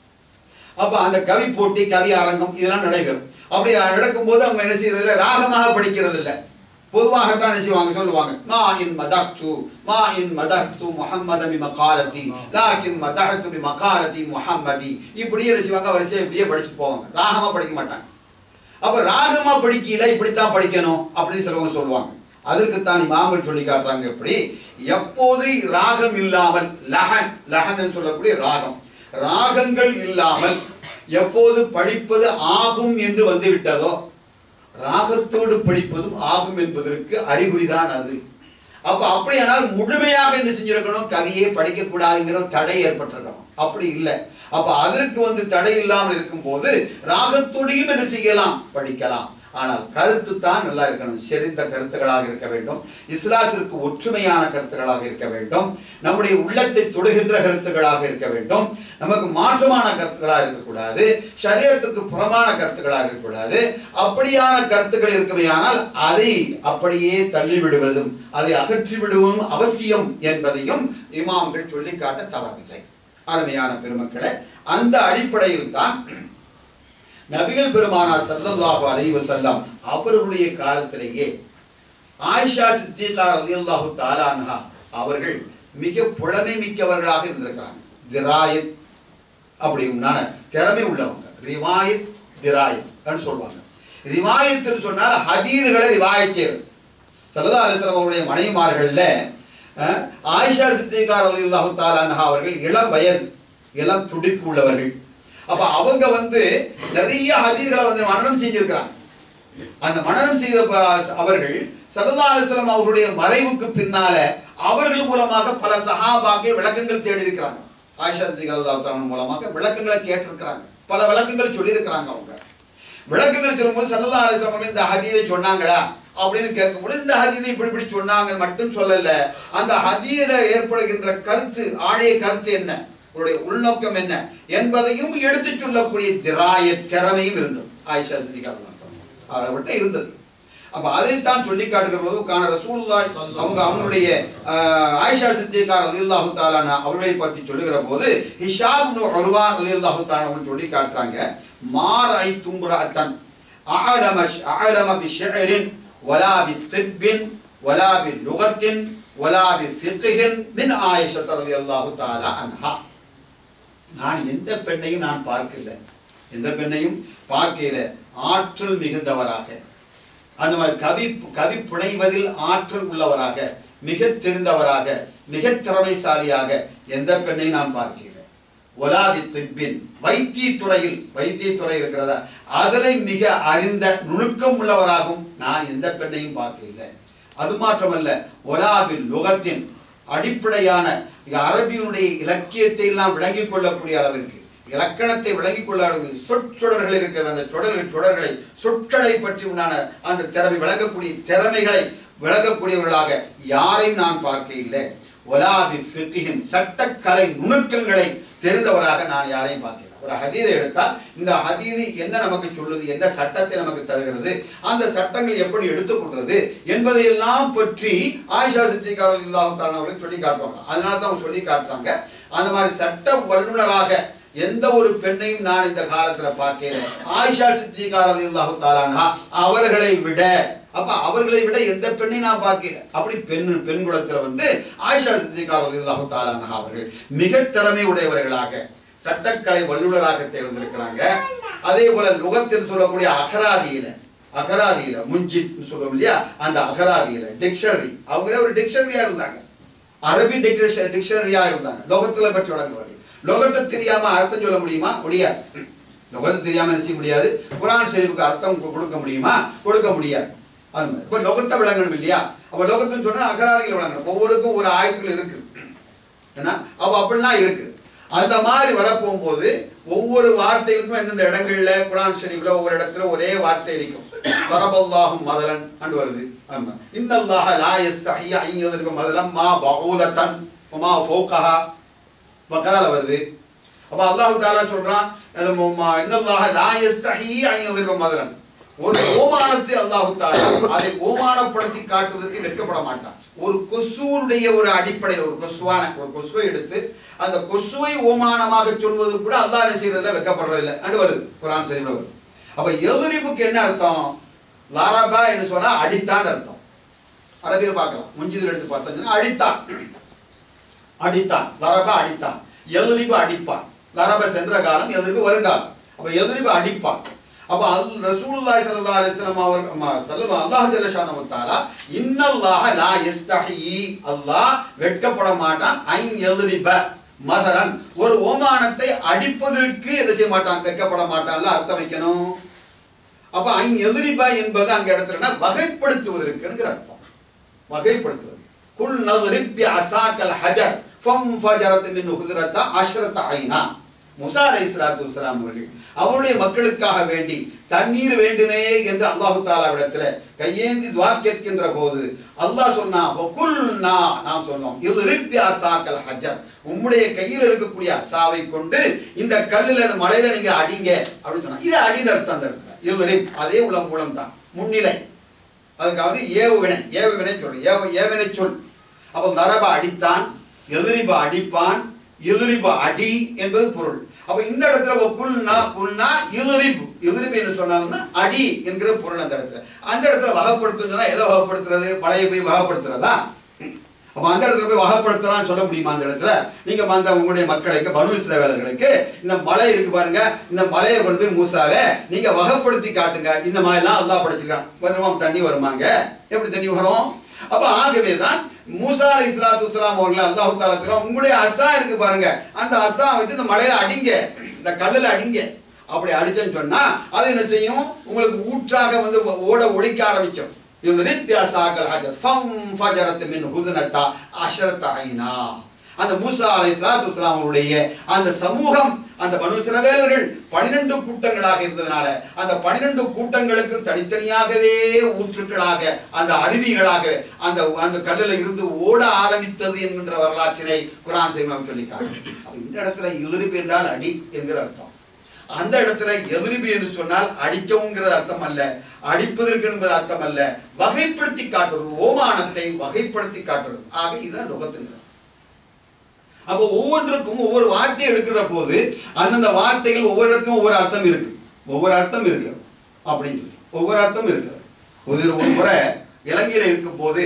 அப்ப அந்த கவி போட்டி, கவி அரங்கம் இதெல்லாம் நடைபெறும். அப்படி நடக்கும் போது அவங்க என்ன செய்யறது இல்லை, ராகமாக படிக்கிறது இல்லை, பொதுவாகத்தான் என்ன செய்வாங்க, சொல்லுவாங்க மா இன் மதஹ்து மா இன் மதஹ்து முஹம்மத பி மகாலதி லாகின் மதஹ்து பி மகாலதி முஹம்மதி, இப்படியே என்ன செய்வாங்க, வரிசையை இப்படியே படிச்சுட்டு போவாங்க, ராகமா படிக்க மாட்டாங்க. அப்ப ராகமா படிக்கல, இப்படித்தான் படிக்கணும் அப்படின்னு சிலவங்க சொல்லுவாங்க. அதற்குத்தான் இமாம்கள் சொல்லி காட்டுறாங்க. எப்படி எப்போது ராகம் இல்லாமல், லஹன் லஹன் சொல்லக்கூடிய ராகம், ராகங்கள் இல்லாமல் எப்போது படிப்பது ஆகும் என்று வந்து விட்டதோ, ராகத்தோடு படிப்பதும் ஆகும் என்பதற்கு அறிகுறிதான் அது. அப்ப அப்படியானால் முழுமையாக என்ன செஞ்சிருக்கணும், கவியை படிக்க கூடாதுங்கிற தடை ஏற்பட்டிருக்கணும். அப்படி இல்லை. அப்ப அதற்கு வந்து தடை இல்லாமல் இருக்கும் போது ராகத்தோடையும் என்ன செய்யலாம், படிக்கலாம். ஆனால் கருத்து தான் நல்லா இருக்கணும், செறிந்த கருத்துக்களாக இருக்க வேண்டும், இஸ்லாத்திற்கு ஒற்றுமையான கருத்துக்களாக இருக்க வேண்டும், நம்முடைய உள்ளத்தை தொடுகின்ற கருத்துக்களாக இருக்க வேண்டும், நமக்கு மாற்றமான கருத்துக்களாக இருக்கக்கூடாது, ஷரியத்துக்கு புறமான கருத்துக்களாக இருக்கக்கூடாது. அப்படியான கருத்துக்கள் இருக்குமையானால் அதை அப்படியே தள்ளிவிடுவதும் அதை அகற்றி விடுவதும் அவசியம் என்பதையும் இமாம்கள் சொல்லி காட்ட தவறில்லை. அருமையான பெருமக்களே, அந்த அடிப்படையில் தான் நபிகள் பெருமானார் ஸல்லல்லாஹு அலைஹி வஸல்லம் அவர்களுடைய காலத்திலேயே ஆயிஷா சித்திகா ரலியல்லாஹு தஆலா அன்ஹா அவர்கள் மிக புலமை மிக்கவர்களாக இருந்திருக்கிறாங்க. திராயத் அப்படின்னான திறமை உள்ளவங்க. ரிவாயத் திராயத் சொல்லுவாங்க. ரிவாயத்துன்னு சொன்னால் ஹதீதுகளை ரிவாயத் செய்யறது. ஸல்லல்லாஹு அலைஹி வஸல்லம் அவருடைய மனைவிமார்கள்ல ஆயிஷா சித்திகா ரலியல்லாஹு தஆலா அன்ஹா அவர்கள் இளம் வயது இளம் துடிப்பு உள்ளவர்கள். அப்ப அவங்க வந்து நிறைய ஹதீதுகளை வந்து மனனம் செஞ்சிருக்கிறாங்க. அந்த மனனம் செய்த அவர்கள் ஸல்லல்லாஹு அலைஹி வஸல்லம் அவருடைய மறைவுக்கு பின்னால அவர்கள் மூலமாக பல சஹாபாக்கள் விளக்கங்கள் தேடி இருக்கிறாங்க. ஆயிஷா சித்திகா ரலியல்லாஹு தஆலா மூலமாக விளக்கங்களை கேட்டிருக்கிறாங்க. பல விளக்கங்கள் சொல்லி இருக்கிறாங்க. அவங்க விளக்கங்கள் சொல்லும்போது ஸல்லல்லாஹு அலைஹி வஸல்லம் இந்த ஹதீஸை சொன்னாங்களா அப்படின்னு கேட்கும்போது இந்த ஹதீஸை இப்படி இப்படி சொன்னாங்க மட்டும் சொல்லல. அந்த ஹதீஸில் ஏற்படுகின்ற கருத்து, ஆழிய கருத்து என்ன, அவருடைய உள்நோக்கம் என்ன என்பதையும் எடுத்து சொல்லக்கூடிய திராய திறமையும் இருந்தது ஆயிஷா சித்திகா அவர்கிட்ட இருந்தது. அப்ப அதைத்தான் சொல்லி காட்டுகிற போது கான ரசூலுல்லாஹி அவங்க அவங்களுடைய ஆயிஷா சித்திகா ரலியல்லாஹு தஆலா அவர்களை பற்றி சொல்லுகிற போது ஹிஷாம் இப்னு உர்வா ரலியல்லாஹு தஆலா அவங்க சொல்லி காட்டுறாங்க, மாரை தும்ரஅத்தன் அஅலம அஅலம பிஷ்இரின் வலா பித்திப்பின் வலா பிலுகத்தின் வலா பிஃபிக்ஹின் மின் ஆயிஷா ரலியல்லாஹு தஆலா அன்ஹா. நான் எந்த பெண்ணையும் நான் பார்க்கல, எந்த பெண்ணையும் பார்க்கல ஆற்றல் மிகுந்தவராக, அந்த மாதிரி கவி கவி புனைவதில் ஆற்றல் உள்ளவராக, மிக தெரிந்தவராக, மிக திறமைசாலியாக எந்த பெண்ணையும் நான் பார்க்கிறேன். ஒலாதி திப்பின் வைத்திய துறையில் வைத்திய துறை இருக்கிறதா அதில் மிக அறிந்த நுணுக்கம் உள்ளவராகவும் நான் எந்த பெண்ணையும் பார்க்கல. அது மாற்றமல்ல, ஒலாபில் லுகத்தின் அடிப்படையான அரபியினுடைய இலக்கியத்தை எல்லாம் விளங்கிக் கொள்ளக்கூடிய அளவிற்கு, இலக்கணத்தை விளங்கிக் கொள்ள சொற்றொடர்கள் இருக்கிற அந்த தொடர்கள் தொடர்களை சொற்களை பற்றி உண்டான அந்த திறமை விளங்கக்கூடிய திறமைகளை விளங்கக்கூடியவர்களாக யாரையும் நான் பார்க்க இல்லை. ஒலாபி ஃபிக்ஹின் சட்டக்கலை நுணுக்கங்களை தெரிந்தவராக நான் யாரையும் பார்க்கிறேன். ஒரு ஹதீதை எடுத்தால் இந்த ஹதீது என்ன நமக்கு சொல்லுது, என்ன சட்டத்தை நமக்கு தருகிறது, அந்த சட்டங்கள் எப்படி எடுத்துக்கொள்றது என்பதையெல்லாம் பற்றி ஆயிஷா சித்திகா ரலியல்லாஹு தஆலா அவர்கள் சொல்லி காட்டுவாங்க. அதனால தான் அவங்க சொல்லி காட்டுறாங்க, அந்த மாதிரி சட்ட வல்லுநராக எந்த ஒரு பெண்ணையும் நான் இந்த காலத்துல பார்க்கிறேன். ஆயிஷா சித்திகா ரலியல்லாஹு தஆலா அவர்களை விட, அப்ப அவர்களை விட எந்த பெண்ணையும் நான் பார்க்கிறேன். அப்படி பெண் பெண் குலத்துல வந்து ஆயிஷா சித்திகா ரலியல்லாஹு தஆலா அவர்கள் மிக திறமை உடையவர்களாக சட்டக்கலை வல்லுநராக தேர்ந்திருக்கிறாங்க. அதே போல லுகத்தில் சொல்லக்கூடிய அகராதியில அகராதியில முஞ்சித் சொல்லுவோம் இல்லையா, அந்த அகராதியில டிக்ஷனரி, அவங்களே ஒரு டிக்ஷனரியா இருந்தாங்க, அரபி டிக்ஷனரியா இருந்தாங்க. லோகத்துல பற்றி வழங்குவார்கள். லோகத்தை தெரியாம அர்த்தம் சொல்ல முடியுமா? முடியாது. லோகத்தை தெரியாம என்ன செய்ய முடியாது? குர்ஆன் ஷரீஃபுக்கு அர்த்தம் கொடுக்க முடியுமா? கொடுக்க முடியாது. அது மாதிரி இப்போ லோகத்தை விளங்கணும் இல்லையா? அப்ப லோகத்துன்னு சொன்னா அகராதிகள் விளங்கணும். ஒவ்வொருக்கும் ஒரு ஆயத்துகள் இருக்கு, ஏன்னா அப்ப அப்படிலாம் இருக்கு. அந்த மாதிரி வரப்போகும்போது ஒவ்வொரு வார்த்தைகளுக்கும் எந்தெந்த இடங்கள்ல குர்ஆன் ஷரீஃப்ல ஒவ்வொரு இடத்துல ஒரே வார்த்தை இருக்கும். தரபல்லாஹு மதலன் அண்டு வருது. ஆமா, இன்னல்லாஹ லா யஸ்தஹி அன் யضرب மதலன் மா பஊதத்தன் வமா ஃபௌகஹா பக்கரால வருது. அப்ப அல்லாஹ் தஆலா சொல்றான், இன்னல்லாஹ லா யஸ்தஹி அன் யضرب மதலன், ஒரு ஓமானத்தை அல்லாஹ் தஆலா அதை ஓமானப்படுத்தி காட்டுவதற்கு வெட்கப்பட மாட்டான். ஒரு கொசுவுடைய ஒரு அடிப்படையில் ஒரு கொசுவான ஒரு கொசுவை எடுத்து அந்த கொசுவை ஓமானமாக சொல்வது கூட அல்லாஹ் என்ன செய்யறதில்ல, வெட்கப்படுறதில்லை அண்டு வருது குர்ஆன் ஷரீஃப்ல வருது. அப்ப யضربுக்கு என்ன அர்த்தம்? லரபா என்று சொன்னா அடித்தான் அர்த்தம். அரபியில் பார்க்கலாம், முஞ்சிதில் எடுத்து பார்த்தீங்கன்னா அடித்தான் அடித்தான் லரபா அடித்தான், யضرب அடிப்பான். லரப சென்ற காலம், யضرب வருங்காலம். அப்ப யضرب அடிப்பான். அப்ப ரசூலுல்லாஹி ஸல்லல்லாஹு அலைஹி வஸல்லம் அவர் ஸல்லல்லாஹு அல்லாஹ் ஜல்ல ஷானஹு தஆலா இன்னல்லாஹ லா யஸ்தஹி, அல்லாஹ் வெட்கப்பட மாட்டான், ஐன் யضرب மதலன், ஒரு ஓமானத்தை அடிப்பதற்கு என்ன செய்ய மாட்டான், வெட்கப்பட மாட்டான்ல அர்த்தம் வைக்கணும். அப்ப ஐன் யضرب என்பது அங்க இடத்துலனா வகைப்படுத்துவதற்குங்கிற அர்த்தம். வகைப்படுத்துவது. குல் நضرب பிஅஸாக்கல் ஹஜர் ஃபன்ஃபஜரத் மின் ஹுத்ரத அஷ்ரத ஐனா. மூசா அலைஹிஸ்ஸலாத்து வஸ்ஸலாம் அவர்கள் அவருடைய மக்களுக்காக வேண்டி தண்ணீர் வேண்டுமே என்று அல்லாஹ் தஆலாவிடத்தில் கையேந்தி துஆ கேட்கின்ற போது அல்லாஹ் சொன்னா, வகுல்னா, நாம் சொன்னோம், இضرب பிஅஸாக்கல் ஹஜர், உம்முடைய கையில் இருக்கக்கூடிய அசாவை கொண்டு இந்த கல்லுல மலையில நீங்க அடிங்க அப்படின்னு சொன்னா, இது அடின்னு அர்த்தம். அந்த இடத்துல இضرب அதே உலம் மூலம் தான் முன்னிலை. அதுக்காக ஏவுவினை ஏவுவினை சொல் ஏவ ஏவினை சொல். அப்போ நரப அடித்தான், யضرب அடிப்பான், யضرب அடி என்பது பொருள். அப்ப இந்த இடத்துல குல்னா குல்னா இலுரிப் இலுரிப் என்று சொன்னாங்கன்னா அடி என்கிற பொருள் அந்த இடத்துல. அந்த இடத்துல வகைப்படுத்துனா எதை வகைப்படுத்துறது? மலையை போய் வகைப்படுத்துறதா? அப்ப அந்த இடத்துல போய் வகைப்படுத்தலாம்னு சொல்ல முடியுமா? அந்த இடத்துல நீங்க அந்த உங்களுடைய மக்களுக்கு பனு இஸ்ரவேலர்களுக்கு இந்த மலை இருக்கு பாருங்க, இந்த மலையை கொண்டு போய் மூசாவே நீங்க வகைப்படுத்தி காட்டுங்க. இந்த மாதிரி எல்லாம் அல்லாஹ் படைச்சிருக்கான். வருமா தண்ணி வருமாங்க? எப்படி தண்ணி வரும்? அப்ப ஆகவேதான் மூசா அலைஹிஸ்ஸலாத்து வஸ்ஸலாம் அவர்கள் அல்லாஹ் தஆலா உங்களுடைய அஸா இருக்கு பாருங்க, அந்த அஸா வச்சு இந்த மலையில அடிங்க, இந்த கல்லுல அடிங்க. அப்படி அடிச்சேன்னு சொன்னா அது என்ன செய்யும்? உங்களுக்கு ஊற்றாக வந்து ஓட ஒழிக்க ஆரம்பிச்சோம். அந்த மூசா அலைஹிஸ்ஸலாத்து வஸ்ஸலாம் அவருடைய அந்த சமூகம், அந்த பனு இஸ்ரவேலர்கள் பன்னிரண்டு கூட்டங்களாக இருந்ததனால அந்த பன்னிரண்டு கூட்டங்களுக்கு தனித்தனியாகவே ஊற்றுக்களாக அந்த அருவிகளாக அந்த அந்த கல்லில் இருந்து ஓட ஆரம்பித்தது என்கின்ற வரலாற்றினை குர்ஆன் ஷரீஃப் சொல்லிக்காங்க. இந்த இடத்துல இலுரிப் என்றால் அடி என்கிற அர்த்தம். அந்த இடத்துல எதிரிபி என்று சொன்னால் அடிக்கவுங்கிற அர்த்தம் அல்ல, அடிப்பதற்கு என்பது அர்த்தம் அல்ல, வகைப்படுத்தி காட்டுறது, ஓமானத்தை வகைப்படுத்தி காட்டுறது. ஆக இதுதான் லுகத்துங்கிறது. அப்போ ஒவ்வொன்றுக்கும் ஒவ்வொரு வார்த்தையை எடுக்கிற போது அந்தந்த வார்த்தைகள் ஒவ்வொரு இடத்துக்கும் ஒவ்வொரு அர்த்தம் இருக்கு, ஒவ்வொரு அர்த்தம் இருக்கு அப்படின்னு சொல்லி ஒவ்வொரு அர்த்தம் இருக்குது. ஒரு ஒரு முறை இலங்கையில் இருக்கும் போது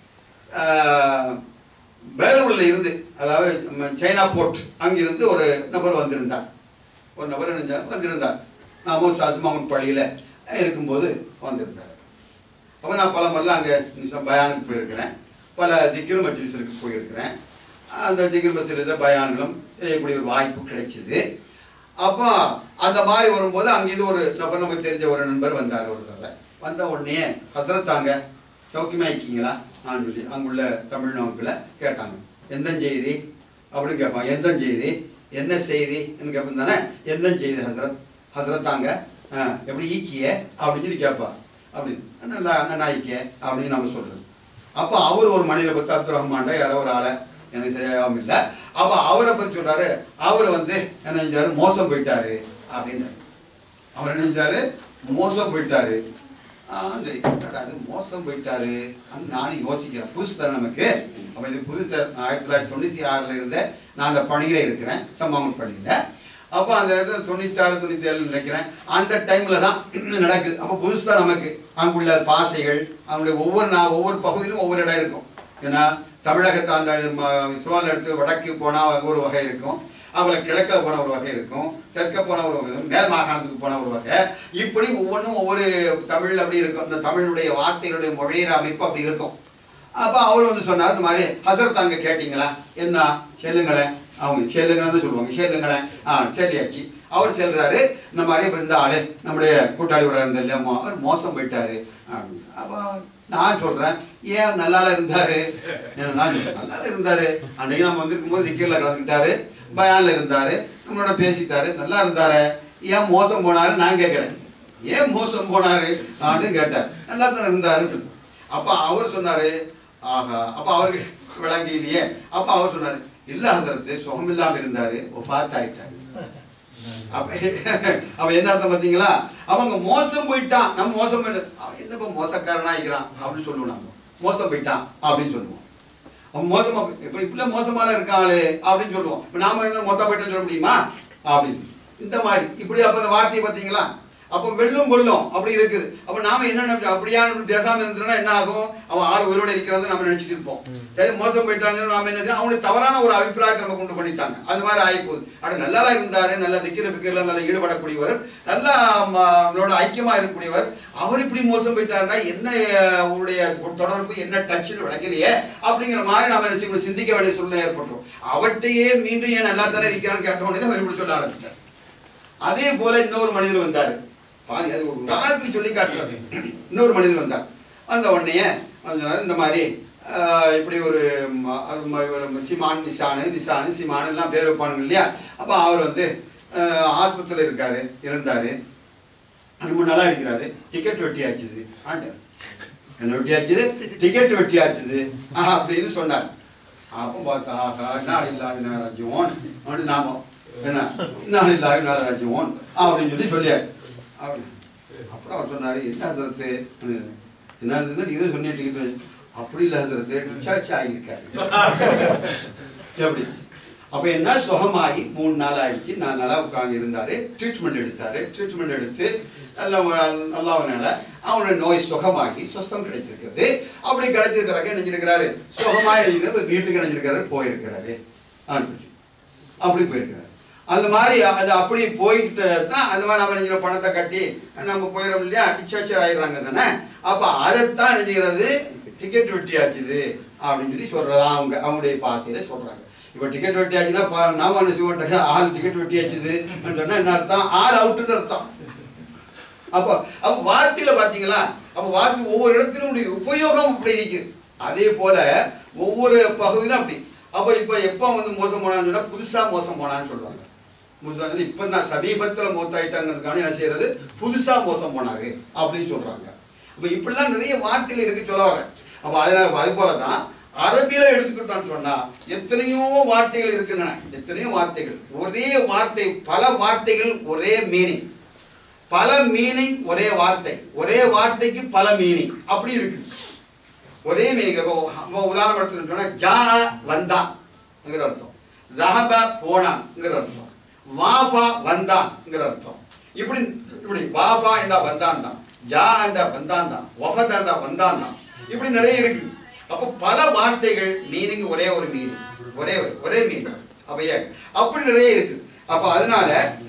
பேரூரில் இருந்து, அதாவது சைனா போர்ட் அங்கிருந்து ஒரு நபர் வந்திருந்தார். ஒரு நபர் வந்திருந்தார் நாமும் சாஸ்மாமன் பள்ளியில் இருக்கும்போது வந்திருந்தார். அப்போ நான் பல முறையில் அங்கே பயானுக்கு போயிருக்கிறேன், பல திக்ர் மஜ்லிஸ்களுக்கு போயிருக்கிறேன். அந்த திக்ர் மஜ்லிஸில் பயான்களும் செய்யக்கூடிய ஒரு வாய்ப்பு கிடைச்சிது. அப்போ அந்த மாதிரி வரும்போது அங்கேருந்து ஒரு நபர் நமக்கு தெரிஞ்ச ஒரு நண்பர் வந்தார். ஒரு தடவை வந்த உடனே ஹசரத்தாங்க சௌக்கியமாக இருக்கீங்களா நான் சொல்லி அங்குள்ள தமிழ் நோக்கில் கேட்டாங்க. எந்த செய்தி அப்படின்னு கேட்பான். எந்த செய்தி என்ன செய்தி என்று கேட்பேன் தானே. எந்த செய்தி ஹசரத் ஹசரத்தாங்க எப்படி ஈக்கிய அப்படின்னு சொல்லி கேட்பா. அப்படின்னு நல்லா அண்ணன் ஈக்கிய அப்படின்னு நம்ம சொல்கிறது. அப்போ அவர் ஒரு மனிதரை பற்றி அப்துல் ரஹ்மான்டா யாரோ ஒரு ஆளை எனக்கு சரியாகவும் இல்லை. அப்போ அவரை பற்றி சொல்கிறாரு. அவர் வந்து என்ன செஞ்சாரு, மோசம் போயிட்டாரு அப்படின்றாரு. அவர் என்ன செஞ்சாரு, மோசம் போயிட்டாரு. அது மோசம் போயிட்டாரு நானும் யோசிக்கிறேன். புதுசு தானே நமக்கு. அப்போ இது புதுசு. ஆயிரத்தி தொள்ளாயிரத்தி தொண்ணூற்றி ஆறில் இருந்த நான் அந்த பணியில் இருக்கிறேன், சம்மாமன் பணியில். அப்போ அந்த இடத்துல தொண்ணூற்றி ஆறு தொண்ணூற்றி ஏழு நினைக்கிறேன், அந்த டைமில் தான் நடக்குது. அப்போ புதுசு தான் நமக்கு. அங்குள்ள பாசைகள் அவங்களுடைய ஒவ்வொரு நான் ஒவ்வொரு பகுதியிலும் ஒவ்வொரு இடம் இருக்கும். ஏன்னா தமிழகத்தை அந்த சோழ எடுத்து வடக்கு போனால் ஒரு வகை இருக்கும், அவளை கிழக்க போன ஒரு வகை இருக்கும், தெற்க போன ஒரு வகை, மேல் மாகாணத்துக்கு போன ஒரு வகை. இப்படி ஒவ்வொன்றும் ஒவ்வொரு தமிழ் அப்படி இருக்கும். இந்த தமிழுடைய வார்த்தைகளுடைய மொழியிற அமைப்பு அப்படி இருக்கும். அப்போ அவர் வந்து சொன்னார், இந்த மாதிரி ஹசரத் அங்கே கேட்டிங்களா என்ன செல்லுங்களேன். அவங்க செல்லுங்கன்னு சொல்லுவாங்க, செல்லுங்களேன். ஆ சொல்லியாச்சு. அவர் செல்றாரு. இந்த மாதிரி இப்போ இந்த ஆளு நம்முடைய கூட்டாளி ஒரு இருந்த இல்லையா, அவர் மோசம் போயிட்டாரு அப்படின்னு. அப்போ நான் சொல்கிறேன், ஏன் நல்லால இருந்தார்? நான் நல்லால இருந்தார். அன்றைக்கு நம்ம வந்துருக்கும் போது திக்கரில் கலந்துக்கிட்டாரு, பயானில் இருந்தார், நம்மளோட பேசிட்டாரு, நல்லா இருந்தார். ஏன் மோசம் போனார் நான் கேட்குறேன். ஏன் மோசம் போனார் அப்படின்னு கேட்டார். நல்லா தான் இருந்தாருன்னு. அப்போ அவர் சொன்னார், ஆஹா. அப்போ அவருக்கு விளங்கிலையே. அப்போ அவர் சொன்னார், இல்லை ஹசரத்து சுகம் இல்லாமல் இருந்தார், ஒஃபாத் ஆகிட்டார். அப்ப அவ என்ன அர்த்தம் பார்த்தீங்களா? அவங்க மோசம் போயிட்டான். நம்ம மோசம் போயிட்டு அவன் என்னப்பா மோசக்காரனா இருக்கிறான் அப்படின்னு சொல்லுவோம். நம்ம மோசம் போயிட்டான் அப்படின்னு சொல்லுவோம். அவன் மோசமா எப்படி இப்படி மோசமான இருக்காளு அப்படின்னு சொல்லுவோம். இப்போ நாம என்ன மொத்த போயிட்டு சொல்ல முடியுமா அப்படின்னு இந்த மாதிரி இப்படி. அப்போ அந்த வார்த்தையை பார்த்தீங்களா? அப்போ வெள்ளும் கொள்ளும் அப்படி இருக்குது. அப்போ நாம என்ன நினைச்சோம், அப்படியா பேசாமல் இருந்தோம்னா என்ன ஆகும்? அவன் ஆள் உயிரோட இருக்கிறது நம்ம நினைச்சிட்டு இருப்போம். சரி மோசம் போயிட்டாங்க நாம என்ன, அவனுடைய தவறான ஒரு அபிப்பிராயத்தை நம்ம கொண்டு பண்ணிட்டாங்க. அந்த மாதிரி ஆகிப்போகுது. அப்படி நல்லா இருந்தாரு, நல்லா திக்கிற பிக்கிறதுல நல்லா ஈடுபடக்கூடியவர், நல்லா அவனோட ஐக்கியமா இருக்கக்கூடியவர், அவர் இப்படி மோசம் போயிட்டாருன்னா என்ன அவருடைய தொடர்பு என்ன டச்சுன்னு விளக்கலையே அப்படிங்கிற மாதிரி நாம சிந்திக்க வேண்டிய சூழ்நிலை ஏற்பட்டுரும். அவர்கிட்டயே மீண்டும் ஏன் நல்லா தானே இருக்கிறான்னு கேட்ட உடனே தான் இப்படி சொல்ல ஆரம்பிச்சார். அதே போல இன்னொரு மனிதர் வந்தார். பாதி அது ஒரு உதாரணத்துக்கு சொல்லி காட்டுறது. இன்னொரு மனிதர் வந்தார். அந்த உடனே இந்த மாதிரி இப்படி ஒரு சிமான் நிசானு நிசானு சிமானு எல்லாம் பேர் வைப்பானுங்க இல்லையா. அப்போ அவர் வந்து ஆஸ்பத்திரியில் இருக்காரு, இருந்தார், ரெண்டு மூணு நாளாக இருக்கிறாரு. டிக்கெட் வெட்டி ஆச்சுது. ஆண்டு என்ன வெட்டி ஆச்சுது, டிக்கெட் வெட்டி ஆச்சுது அப்படின்னு சொன்னார். அப்போ பார்த்தா ஆகா நாள் இல்லாத ராஜ்யம் அப்படி நாம என்ன நாள் இல்லாத ராஜ்யம் அப்படின்னு சொல்லி சொல்லியாரு. அப்புறம் அவர் சொன்னார், என்ன ஹசரத்து என்ன இதை சொன்னிட்டு அப்படி இல்லை ஹசரத்து டிஸ்சார்ஜ் ஆகியிருக்காரு எப்படி. அப்போ என்ன சுகமாகி மூணு நாள் ஆயிடுச்சு நாலு நாளாக உட்காந்து இருந்தார் ட்ரீட்மெண்ட் எடுத்தார் ட்ரீட்மெண்ட் எடுத்து நல்ல நல்லாவனால அவனுடைய நோய் சுகமாகி சுஸ்தம் கிடைச்சிருக்கிறது அப்படி கிடைச்சிருக்கிறாங்க நினைச்சிருக்கிறாரு சுகமாக எழுதிக்கிற வீட்டுக்கு நினைச்சிருக்கிறாரு போயிருக்கிறாரு அப்படி போயிருக்கிறாரு அந்த மாதிரி அது அப்படி போயிட்டு தான் அந்த மாதிரி நம்ம நினைக்கிற பணத்தை கட்டி நம்ம போயிடும் இல்லையா டிச்சாச்சர் ஆயிடுறாங்க தானே அப்போ அதைத்தான் நினைக்கிறது டிக்கெட் வெட்டியாச்சுது அப்படின்னு சொல்லி சொல்றதா அவங்க அவங்களுடைய பாசையில சொல்றாங்க இப்போ டிக்கெட் வெட்டியாச்சுன்னா நாம என்ன செய்வோம் ஆள் டிக்கெட் வெட்டியாச்சுது சொன்னா என்ன அர்த்தம் ஆள் அவுட்டுன்னு அர்த்தம் அப்போ அப்போ வார்த்தையில பார்த்தீங்களா அப்போ வார்த்தை ஒவ்வொரு இடத்திலும் உபயோகம் அப்படி இருக்குது அதே போல ஒவ்வொரு பகுதியிலும் அப்படி அப்போ இப்போ எப்போ வந்து மோசம் போனான்னு சொன்னா புதுசா மோசம் போனான்னு சொல்லுவாங்க புதுசாக இப்போ தான் சமீபத்தில் மூத்தாயிட்டாங்கிறதுக்கான என்ன செய்யறது புதுசா மோசம் போனாரு அப்படின்னு சொல்றாங்க அப்போ இப்படிலாம் நிறைய வார்த்தைகள் இருக்கு சொல்ல வரேன் அப்போ அதனால அது போல தான் அரபியில எடுத்துக்கிட்டோம்னு சொன்னா எத்தனையோ வார்த்தைகள் இருக்குன்னு எத்தனையோ வார்த்தைகள் ஒரே வார்த்தை பல வார்த்தைகள் ஒரே மீனிங் பல மீனிங் ஒரே வார்த்தை ஒரே வார்த்தைக்கு பல மீனிங் அப்படி இருக்கு ஒரே மீனிங் உதாரணம் எடுத்துக்கிட்டோம்னா ஜா வந்தான்ங்கிற அர்த்தம் தஹப போனான்ங்கிற அர்த்தம் வாஃபா வந்தான்ங்கிற அர்த்தம் இப்படி இப்படி வாஃபா என்றா வந்தான் தான் ஜா என்றா வந்தான் தான் வஃபத் என்றா வந்தான் தான் இப்படி நிறைய இருக்கு அப்போ பல வார்த்தைகள் மீனிங் ஒரே ஒரு மீனிங் ஒரே ஒரே மீனிங் அப்ப அப்படி நிறைய இருக்கு அப்ப அதனால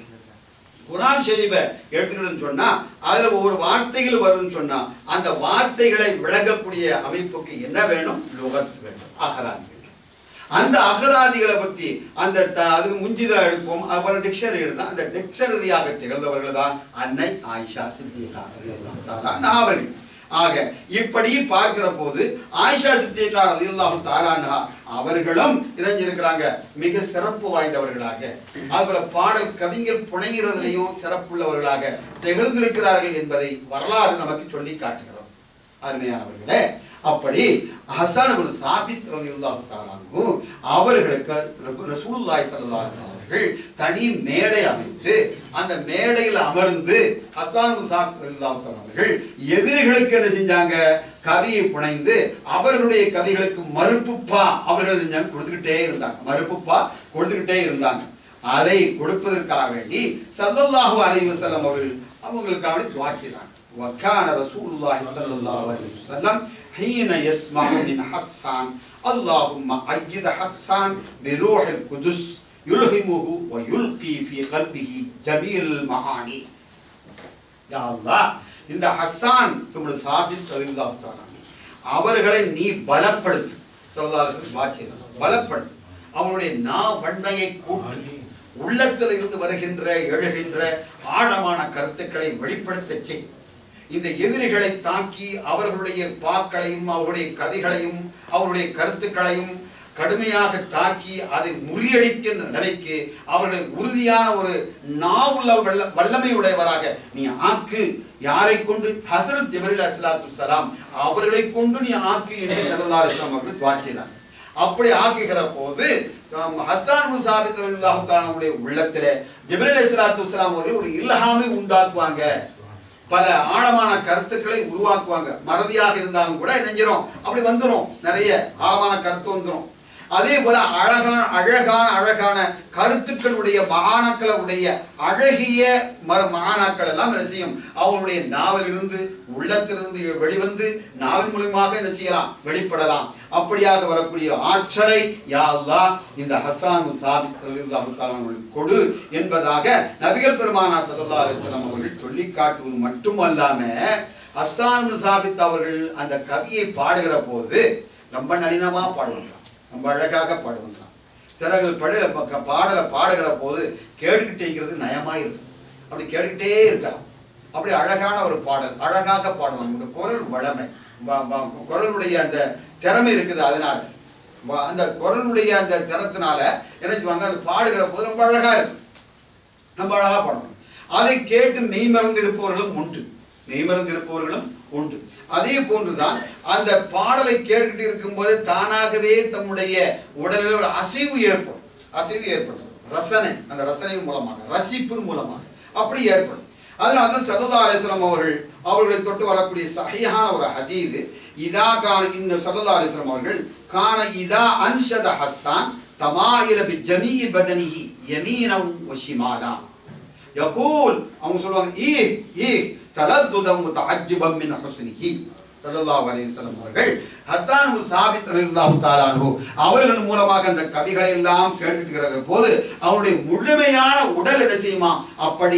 குர்ஆன் ஷரீஃபை எடுத்துக்கிட்டோம்னு சொன்னா அதுல ஒவ்வொரு வார்த்தைகள் வரும்னு சொன்னா அந்த வார்த்தைகளை விளங்கக்கூடிய அமைப்புக்கு என்ன வேணும் லுகத் வேணும் அகராதி அந்த அகராதிகளை பற்றி அந்த அதுக்கு முஞ்சிதா எடுப்போம் அப்புறம் டிக்ஷனரி எடுத்தா அந்த டிக்ஷனரியாக திகழ்ந்தவர்கள் தான் அன்னை ஆயிஷா சித்திகா அவர்கள் ஆக இப்படி பார்க்கிற போது ஆயிஷா சித்திகா ரலியல்லாஹு தஆலா அன்ஹா அவர்களும் இணைஞ்சிருக்கிறாங்க மிக சிறப்பு வாய்ந்தவர்களாக அதுபோல பாடல் கவிஞர் புனைகிறதுலையும் சிறப்புள்ளவர்களாக திகழ்ந்திருக்கிறார்கள் என்பதை வரலாறு நமக்கு சொல்லி காட்டுகிறோம் அருமையானவர்களே அப்படி ஹஸன் இப்னு சாபித் ரலியல்லாஹு தஆலா அன்ஹு அவர்களுக்கு ரசூலுல்லாஹி ஸல்லல்லாஹு அலைஹி வஸல்லம் அவர்கள் தனி மேடை அமைத்து அந்த மேடையில் அமர்ந்து ஹஸன் இப்னு சாபித் ரலியல்லாஹு தஆலா அவர்கள் எதிரிகளுக்கு என்ன செஞ்சாங்க கவியை புனைந்து அவர்களுடைய கவிகளுக்கு மறுப்புப்பா அவர்கள் கொடுத்துக்கிட்டே இருந்தாங்க மறுப்புப்பா கொடுத்துக்கிட்டே இருந்தாங்க அதை கொடுப்பதற்காக வேண்டி ஸல்லல்லாஹு அலைஹி வஸல்லம் அவர்கள் அவங்களுக்காக வேண்டி துஆ செய்தாங்க வகான ரசூலுல்லாஹி ஸல்லல்லாஹு அலைஹி வஸல்லம் حين يسمع من حسان اللهم أيد حسان بروح القدس يلهمه ويلقي في قلبه جميل المعاني يا الله இந்த ஹஸ்ஸான் இப்னு சாபித் ரலியல்லாஹு தஆலா அவர்களை நீ பலப்படுத்து ஸல்லல்லாஹு அலைஹி வஸல்லம் வாக்கியம் பலப்படுத்து அவருடைய நா வன்மையை கூட்டி உள்ளத்தில் இருந்து வருகின்ற எழுகின்ற ஆழமான கருத்துக்களை வெளிப்படுத்த செய் இந்த எதிரிகளை தாக்கி அவர்களுடைய பாக்களையும் அவருடைய கதைகளையும் அவருடைய கருத்துக்களையும் கடுமையாக தாக்கி அதை முறியடிக்கின்ற நிலைக்கு அவர்களை உறுதியான ஒரு நாவுள்ள வல்ல வல்லமையுடையவராக நீ ஆக்கு யாரை கொண்டு ஹஸரத் ஜிப்ரீல் அலைஹிஸ்ஸலாத்து வஸ்ஸலாம் அவர்களை கொண்டு நீ ஆக்கு என்று ஸல்லல்லாஹு அலைஹி வஸல்லம் அவர்கள் துஆ செய்தார் அப்படி ஆக்குகிற போது ஹஸ்ஸான் இப்னு சாபித் ரலியல்லாஹு தஆலா அவருடைய உள்ளத்திலே ஜிப்ரீல் அலைஹிஸ்ஸலாத்து வஸ்ஸலாம் அவர்கள் ஒரு இல்ஹாமை உண்டாக்குவாங்க பல ஆழமான கருத்துக்களை உருவாக்குவாங்க மறதியாக இருந்தாலும் கூட நெஞ்சிரும் அப்படி வந்துடும் நிறைய ஆழமான கருத்து வந்துடும் அதே போல அழகான அழகான அழகான கருத்துக்களுடைய மகானாக்களுடைய அழகிய மர மகானாக்கள் எல்லாம் என்ன செய்யும் அவங்களுடைய நாவிலிருந்து உள்ளத்திலிருந்து வெளிவந்து நாவின் மூலமாக என்ன செய்யலாம் வெளிப்படலாம் அப்படியாக வரக்கூடிய ஆற்றலை யா அல்லாஹ் இந்த ஹஸ்ஸான் சாபித் ரலியல்லாஹு தஆலா கொடு என்பதாக நபிகள் பெருமானார் ஸல்லல்லாஹு அலைஹி வஸல்லம் அவர்கள் சொல்லி காட்டுவது மட்டுமல்லாம ஹஸ்ஸான் சாபித் அவர்கள் அந்த கவியை பாடுகிற போது ரொம்ப நளினமா பாடுவாங்க ரொம்ப அழகாக பாடுவாங்க சிலர்கள் பட பாடலை பாடுகிற போது கேட்டுக்கிட்டே இருக்கிறது நயமா இருக்கு அப்படி கேட்டுக்கிட்டே இருக்கலாம் அப்படி அழகான ஒரு பாடல் அழகாக பாடுவாங்க குரல் வளமை குரலுடைய அந்த திறமை இருக்குது அதனால அந்த குரலுடைய அந்த திறத்தினால என்ன செய்வாங்க அது பாடுகிற போது ரொம்ப அழகா இருக்கு ரொம்ப அழகா பாடுவாங்க அதை கேட்டு மெய்மறந்து இருப்பவர்களும் உண்டு மெய்மறந்து இருப்பவர்களும் உண்டு அதே போன்றுதான் அந்த பாடலை கேட்டுக்கிட்டு இருக்கும்போது தானாகவே தம்முடைய உடலில் ஒரு அசைவு ஏற்படும் அசைவு ஏற்படும் ரசனை அந்த ரசனையின் மூலமாக ரசிப்பின் மூலமாக அப்படி ஏற்படும் அதனால்தான் ஸல்லல்லாஹு அலைஹி வஸல்லம் அவர்கள் அவர்களை தொட்டு வரக்கூடிய சஹீஹான ஒரு ஹதீஸ் இதா கான இந்த ஸல்லல்லாஹு அலைஹி வஸல்லம் அவர்கள் கான இதா அன்ஷத ஹஸ்ஸான் तमायल बिजमी बदनिही यमीना व शिमाला यकूल அவங்க சொல்வாங்க ஈ ஈ தலதுதம் முத்தஅஜ்ஜிபம் மின் ஹுஸ்னிஹி ஸல்லல்லாஹு அலைஹி வஸல்லம் அவர்கள் ஹஸ்ஸான் இப்னு சாபித் ரலியல்லாஹு தஆலா அன்ஹு அவர்கள் மூலமாக அந்த கவிகளை எல்லாம் கேட்டுக்கிற போது அவருடைய முழுமையான உடல் என்ன செய்யுமா அப்படி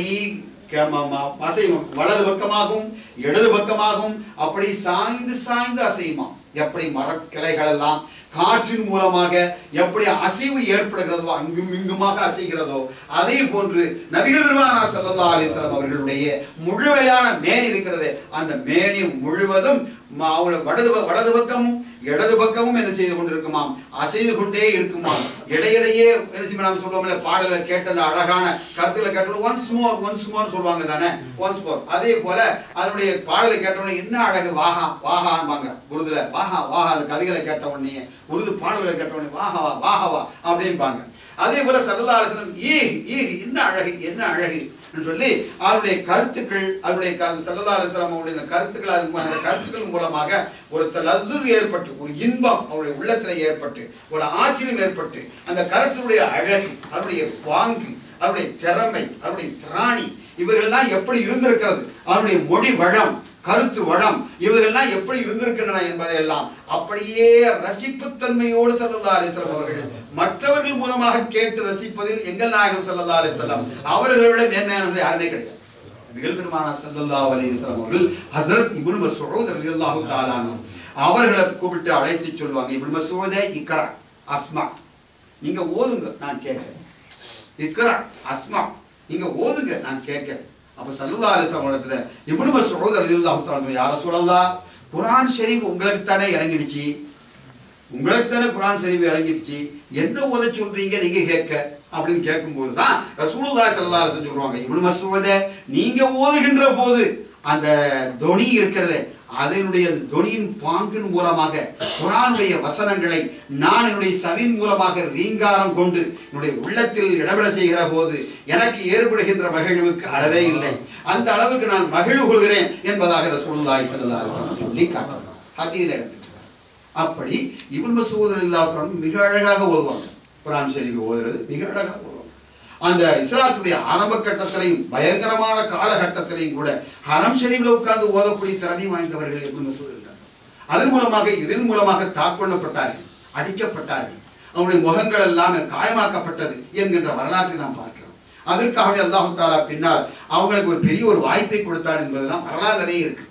அசையும், வலது பக்கமாகவும் இடது பக்கமாகவும் அப்படி சாய்ந்து சாய்ந்து அசையுமா. எப்படி மரக்கிளைகள் எல்லாம் காற்றின் மூலமாக எப்படி அசைவு ஏற்படுகிறதோ அங்கும் இங்குமாக அசைகிறதோ அதே போன்று நபிகள் பெருமானார் ஸல்லல்லாஹு அலைஹி வஸல்லம் அவர்களுடைய முழுமையான மேனி இருக்கிறது. அந்த மேனி முழுவதும் வலது வலது பக்கமும் இடது பக்கமும் என்ன செய்து கொண்டிருக்குமாம், அசைந்து கொண்டே இருக்குமாம். இடையிடையே என்ன செய்ய நாம் சொல்லுவோம்ல, பாடல கேட்டது அழகான கருத்துல கேட்டது ஒன்ஸ் மோர் ஒன்ஸ் மோர் சொல்லுவாங்க தானே, ஒன்ஸ் மோர். அதே போல அதனுடைய பாடலை கேட்டவுடனே என்ன அழகு, வாஹா வாஹான்பாங்க உருதுல, வாஹா வாஹா. அந்த கவிகளை கேட்ட உடனே உருது பாடல்களை கேட்ட உடனே வாஹாவா வாஹாவா அப்படின்பாங்க. அதே போல ஸல்லல்லாஹு அலைஹி வஸல்லம் ஈஹ் ஈஹ் என்ன அழகு என்ன அழகு சொல்லி அவருடைய கருத்துக்கள் அவருடைய ஸல்லல்லாஹு அலைஹி வஸல்லம் அவருடைய கருத்துக்கள் அந்த கருத்துக்கள் மூலமாக ஒரு லذ்ஸத் ஏற்பட்டு, ஒரு இன்பம் அவருடைய உள்ளத்தில் ஏற்பட்டு, ஒரு ஆச்சரியம் ஏற்பட்டு, அந்த கருத்துடைய அழகு, அவருடைய வாங்கு, அவருடைய திறமை, அவருடைய திராணி இவர்கள்லாம் எப்படி இருந்திருக்கிறது, அவருடைய மொழி வளம், கருத்து வளம் இவர்கள்லாம் எப்படி இருந்திருக்கின்றன என்பதையெல்லாம் அப்படியே ரசிப்புத்தன்மையோடு ஸல்லல்லாஹு அலைஹி வஸல்லம் அவர்கள் மற்றவர்கள் மூலமாக கேட்டு ரசிப்பதில் எங்கள் நாயகம் ஸல்லல்லாஹு அலைஹி வஸல்லம் அவர்களை விட மேன்மையானவர்கள் யாருமே கிடையாது. நபிகள் பெருமானார் ஸல்லல்லாஹு அலைஹி வஸல்லம் அவர்கள் ஹஸரத் இப்னு மஸ்ஊத் ரலியல்லாஹு தஆலா அன்ஹு அவர்களை கூப்பிட்டு அழைத்து சொல்வாங்க, இப்னு மஸ்ஊதே இக்ரா அஸ்மா, நீங்க ஓதுங்க நான் கேட்கிறேன். இக்ரா அஸ்மா, நீங்க ஓதுங்க நான் கேட்கிறேன். அப்ப ஸல்லல்லாஹு அலைஹி வஸல்லம் இடத்துல இப்னு மஸ்ஊத் ரலியல்லாஹு தஆலா அன்ஹு, யா ரசூலல்லாஹ், குர்ஆன் ஷரீஃப் உங்களுக்கு தானே இறங்கிடுச்சு, உங்களுக்கு தானே குர்ஆன் ஷரீஃப் இறங்கிடுச்சு, என்ன ஓத சொல்றீங்க நீங்க கேட்க அப்படின்னு கேட்கும்போது தான் ரசூலுல்லாஹி ஸல்லல்லாஹு அலைஹி வஸல்லம் சொல்றாங்க, இப்னு மஸ்ஊதே நீங்க ஓதுகின்ற போது அந்த தொனி இருக்கிறது, அதனுடைய தொனியின் பாங்கின் மூலமாக குர்ஆனுடைய வசனங்களை நான் என்னுடைய சவின் மூலமாக ரீங்காரம் கொண்டு என்னுடைய உள்ளத்தில் இடவிட செய்கிற போது எனக்கு ஏற்படுகின்ற மகிழ்வுக்கு அளவே இல்லை. அந்த அளவுக்கு நான் மகிழ்வு கொள்கிறேன் என்பதாக ரசூலுல்லாஹி ஸல்லல்லாஹு அலைஹி வஸல்லம் சொல்லி காட்டுறாங்க. ஹதீஸ்ல எடுத்துட்டாங்க. அப்படி இப்னு மஸ்ஊத் ரலியல்லாஹு அன்ஹு மிக அழகாக ஓதுவாங்க. குர்ஆன் ஷரீஃப் ஓதுறது மிக அழகாக ஓதுவாங்க. அந்த இஸ்லாத்துடைய ஆரம்ப கட்டத்திலையும் பயங்கரமான காலகட்டத்திலையும் கூட ஹரம் ஷரீஃப்ல உட்கார்ந்து ஓதக்கூடிய திறமை வாய்ந்தவர்கள் இப்னு மஸ்ஊத் இருந்தாங்க. அதன் மூலமாக இதன் மூலமாக தாக்கொள்ளப்பட்டார்கள், அடிக்கப்பட்டார்கள், அவருடைய முகங்கள் எல்லாம் காயமாக்கப்பட்டது என்கின்ற வரலாற்றை நாம் பார்க்கிறோம். அதற்காக அல்லாஹ் தஆலா பின்னால் அவங்களுக்கு ஒரு பெரிய ஒரு வாய்ப்பை கொடுத்தார் என்பதெல்லாம் வரலாறு நிறைய இருக்கு.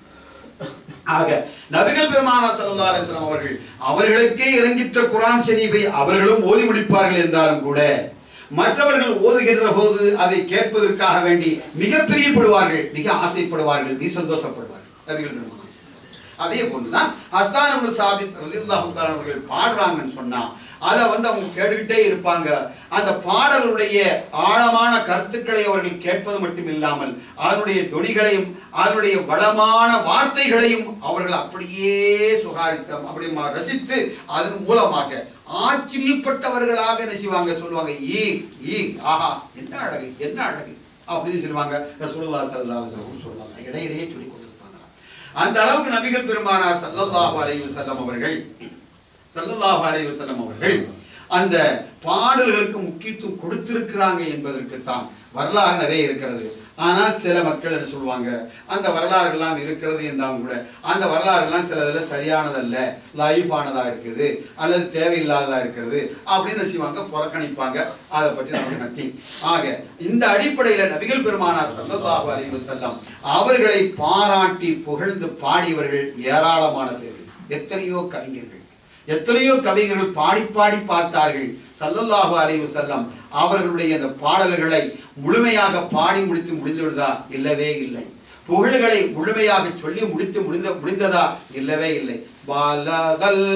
ஆக நபிகள் பெருமானார் ஸல்லல்லாஹு அலைஹி வஸல்லம் அவர்கள் அவர்களுக்கே இறங்கிற்ற குர்ஆன் ஷரீஃபை அவர்களும் ஓதி முடிப்பார்கள் என்றாலும் கூட மற்றவர்கள் ஓதுகின்ற போது அதை கேட்பதற்காக வேண்டி மிக பிரியப்படுவார்கள், மிக ஆசைப்படுவார்கள், மிக சந்தோஷப்படுவார்கள் நபிகள் பெருமானார். அதே போன்றுதான் ஹஸ்ஸான் இப்னு சாபித் ரலியல்லாஹு தஆலா அவர்கள் பாடுறாங்கன்னு சொன்னா அதை வந்து அவங்க கேட்டுக்கிட்டே இருப்பாங்க. அந்த பாடலுடைய ஆழமான கருத்துக்களை அவர்கள் கேட்பது மட்டும் இல்லாமல் அதனுடைய தொனிகளையும் அதனுடைய வளமான வார்த்தைகளையும் அவர்கள் அப்படியே சுகாரித்தம் அப்படி ரசித்து அதன் மூலமாக ஆச்சரியப்பட்டவர்களாக என்ன செய்வாங்க, சொல்லுவாங்க ஈ ஈ ஆஹா என்ன அழகு என்ன அழகு அப்படின்னு சொல்லுவாங்க. ரசூலுல்லாஹி ஸல்லல்லாஹு அலைஹி வஸல்லம் சொல்லுவாங்க, இடையிடையே சொல்லி கொண்டிருப்பாங்க. அந்த அளவுக்கு நபிகள் பெருமானார் ஸல்லல்லாஹு அலைஹி வஸல்லம் அவர்கள் ஸல்லல்லாஹு அலைஹி வஸல்லம் அவர்கள் அந்த பாடல்களுக்கு முக்கியத்துவம் கொடுத்திருக்கிறாங்க என்பதற்கு தான் வரலாறு நிறைய இருக்கிறது. ஆனால் சில மக்கள் என்ன சொல்லுவாங்க, அந்த வரலாறுகள்லாம் இருக்கிறது என்றாலும் கூட அந்த வரலாறுகள்லாம் சிலதில் சரியானதல்ல, லைஃபானதாக இருக்குது அல்லது தேவையில்லாததாக இருக்கிறது அப்படின்னு செய்வாங்க, புறக்கணிப்பாங்க. அதை பற்றி நமக்கு நத்தி. ஆக இந்த அடிப்படையில் நபிகள் பெருமானார் ஸல்லல்லாஹு அலைஹி வஸல்லம் அவர்களை பாராட்டி புகழ்ந்து பாடியவர்கள் ஏராளமான பேர்கள். எத்தனையோ கவிஞர்கள் எத்தனையோ கவிஞர்கள் பாடி பாடி பார்த்தார்கள். ஸல்லல்லாஹு அலைஹி வஸல்லம் அவர்களுடைய அந்த பாடல்களை முழுமையாக பாடி முடித்து முடிந்து விடுதா? இல்லவே இல்லை. புகழ்களை முழுமையாக சொல்லி முடித்து முடிந்த முடிந்ததா? இல்லவே இல்லை. பலகல்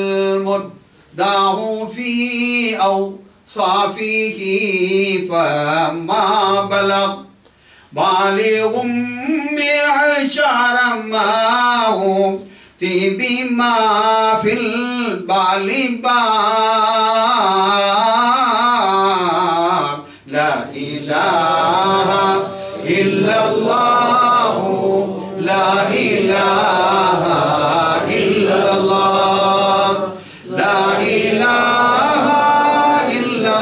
முத்தாஹு ஃபீ அவ் ஸாஃபிஹி ஃபமா பலக் பாலிகும் மிஅஷரமாஹு في بما في البالباب لا إله إلا الله لا إله إلا الله لا إله إلا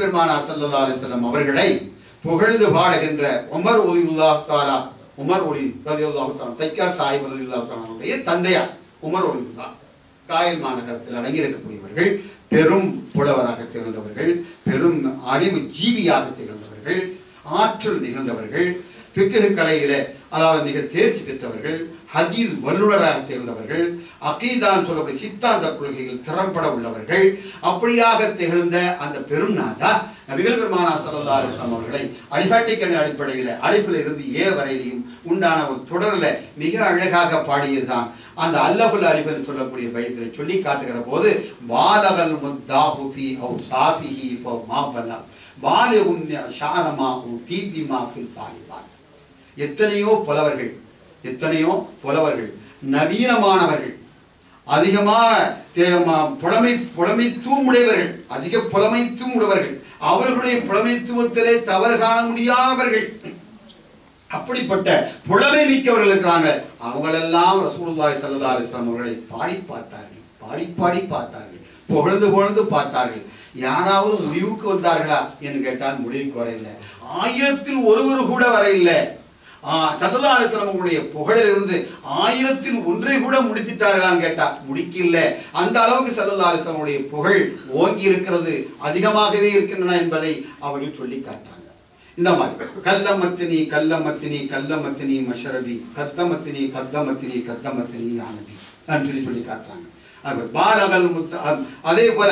பெருமானார் ஸல்லல்லாஹு அலைஹி வஸல்லம் அவர்களை புகழ்ந்து பாடுகின்ற உமர் ரலியல்லாஹு தஆலா உமர் ஒலி ரலியல்லாஹு தஆலா தைக்கா சாஹிப் ரலியல்லாஹு தஆலாவுடைய தந்தையார் உமர் ரலியல்லாஹு காயல் மாநகரத்தில் அடங்கி இருக்கக்கூடியவர்கள், பெரும் புலவராக திகழ்ந்தவர்கள், பெரும் அறிவு ஜீவியாக திகழ்ந்தவர்கள், ஆற்றல் நிகழ்ந்தவர்கள், ஃபிக்ஹ் கலையில அதாவது மிக தேர்ச்சி பெற்றவர்கள், ஹதீஸ் வல்லுநராக திகழ்ந்தவர்கள், அகீதான் சொல்லக்கூடிய சித்தாந்த கொள்கைகள் திறம்பட உள்ளவர்கள். அப்படியாக திகழ்ந்த அந்த பெரும் நாதா நபிகள் பெருமானார் ஸல்லல்லாஹு அலைஹி வஸல்லம் அவர்களை அடிசாட்டிக்கணி அடிப்படையில் அழைப்பில் இருந்து ஏ வரையிலையும் உண்டான ஒரு தொடரில் மிக அழகாக பாடியதுதான் அந்த அல்லபுல் அலிபன் சொல்லக்கூடிய பைத்திரை சொல்லி காட்டுகிற போது பாலகல் முத்தாஹு ஃபீ அவ் சாஃபிஹி ஃப மாபலா பாலிகும் ஷாரமாஹு தீபிமா ஃபில் தாலிபான். எத்தனையோ புலவர்கள் எத்தனையோ புலவர்கள் நவீனமானவர்கள், அதிகமான புலமை புலமைத்துவம் உடையவர்கள், அதிக புலமைத்துவம் உடையவர்கள், அவர்களுடைய புலமைத்துவத்திலே தவறு காண முடியாதவர்கள், அப்படிப்பட்ட புலமை மிக்கவர்கள் இருக்கிறாங்க. அவங்களெல்லாம் ரசூலுல்லாஹி ஸல்லல்லாஹு அலைஹி வஸல்லம் அவர்களை பாடி பார்த்தார்கள், பாடி பாடி பார்த்தார்கள், புகழ்ந்து புகழ்ந்து பார்த்தார்கள். யாராவது முடிவுக்கு வந்தார்களா என்று கேட்டால் முடிவுக்கு வரையில்லை. ஆயிரத்தில் ஒருவர் கூட வரையில்லை. ஸல்லல்லாஹு அலைஹி வஸல்லம் அவர்களுடைய புகழிலிருந்து ஆயிரத்தில் ஒன்றை கூட முடித்திட்டார்களான்னு கேட்டா முடிக்கல. அந்த அளவுக்கு ஸல்லல்லாஹு அலைஹி வஸல்லம் அவருடைய புகழ் ஓங்கி இருக்கிறது, அதிகமாகவே இருக்கின்றன என்பதை அவர்கள் சொல்லி காட்டுறாங்க. இந்த மாதிரி கல்லமத்தினி கல்லமத்தினி கல்லமத்தினி மஷரபி கத்தமத்தினி கத்தமத்தினி கத்தமத்தினி ஆனதி அப்படின்னு சொல்லி சொல்லி காட்டுறாங்க. பாலகல் முத்த அதே போல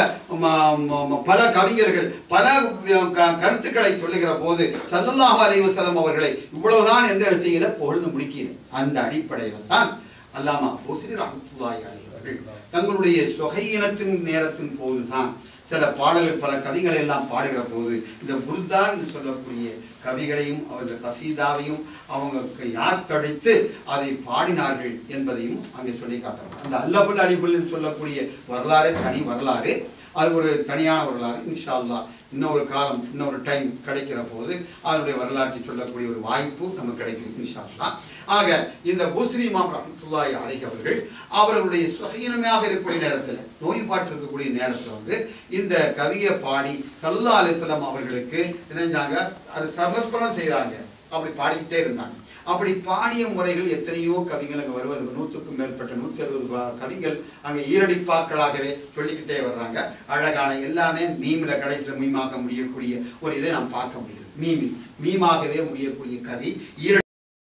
பல கவிஞர்கள் பல கருத்துக்களை சொல்லுகிற போது ஸல்லல்லாஹு அலைஹி வஸல்லம் அவர்களை இவ்வளவுதான் என்ற செய்யல பொழுது முடிக்கிறது. அந்த அடிப்படையில் தான் அல்லாமா பூஸ்ரி ரஹ்மத்துல்லாஹி அலைஹி அவர்கள் தங்களுடைய சொகையினத்தின் நேரத்தின் போதுதான் சில பாடல்கள் பல கவிகளை எல்லாம் பாடுகிற போது இந்த புர்தா என்று சொல்லக்கூடிய கவிகளையும் அவர்கள் கசீதாவையும் அவங்க யார் தடித்து அதை பாடினார்கள் என்பதையும் அங்கே சொல்லி காட்டுறாங்க. அந்த அல்லபுல் அலிபுல் சொல்லக்கூடிய வரலாறு தனி வரலாறு, அது ஒரு தனியான வரலாறு. இன்ஷா அல்லாஹ் இன்னொரு காலம் இன்னொரு டைம் கிடைக்கிற போது அதனுடைய வரலாற்றை சொல்லக்கூடிய ஒரு வாய்ப்பு நமக்கு கிடைக்கும் இன்ஷா அல்லாஹ். ஆக இந்த பூஸ்ரி இமாம் ரஹ்மத்துல்லாஹி அலைஹி அவர்கள் அவர்களுடைய சுகீனமாக இருக்கக்கூடிய நேரத்தில், நோய்பாட்டு இருக்கக்கூடிய நேரத்தில் வந்து இந்த கவியை பாடி ஸல்லல்லாஹு அலைஹி வஸல்லம் அவர்களுக்கு நினைஞ்சாங்க, அது சமர்ப்பணம் செய்தாங்க. அப்படி பாடிக்கிட்டே இருந்தாங்க. அப்படி பாடிய முறைகள் எத்தனையோ கவிகள் அங்கே வருவது, நூற்றுக்கும் மேற்பட்ட நூற்றி அறுபது கவிகள் அங்கே ஈரடிப்பாக்களாகவே சொல்லிக்கிட்டே வர்றாங்க. அழகான எல்லாமே மீமில் கடைசியில் மீமாக முடியக்கூடிய ஒரு இதை நாம் பார்க்க முடியுது. மீமி மீமாகவே முடியக்கூடிய கவி ஈர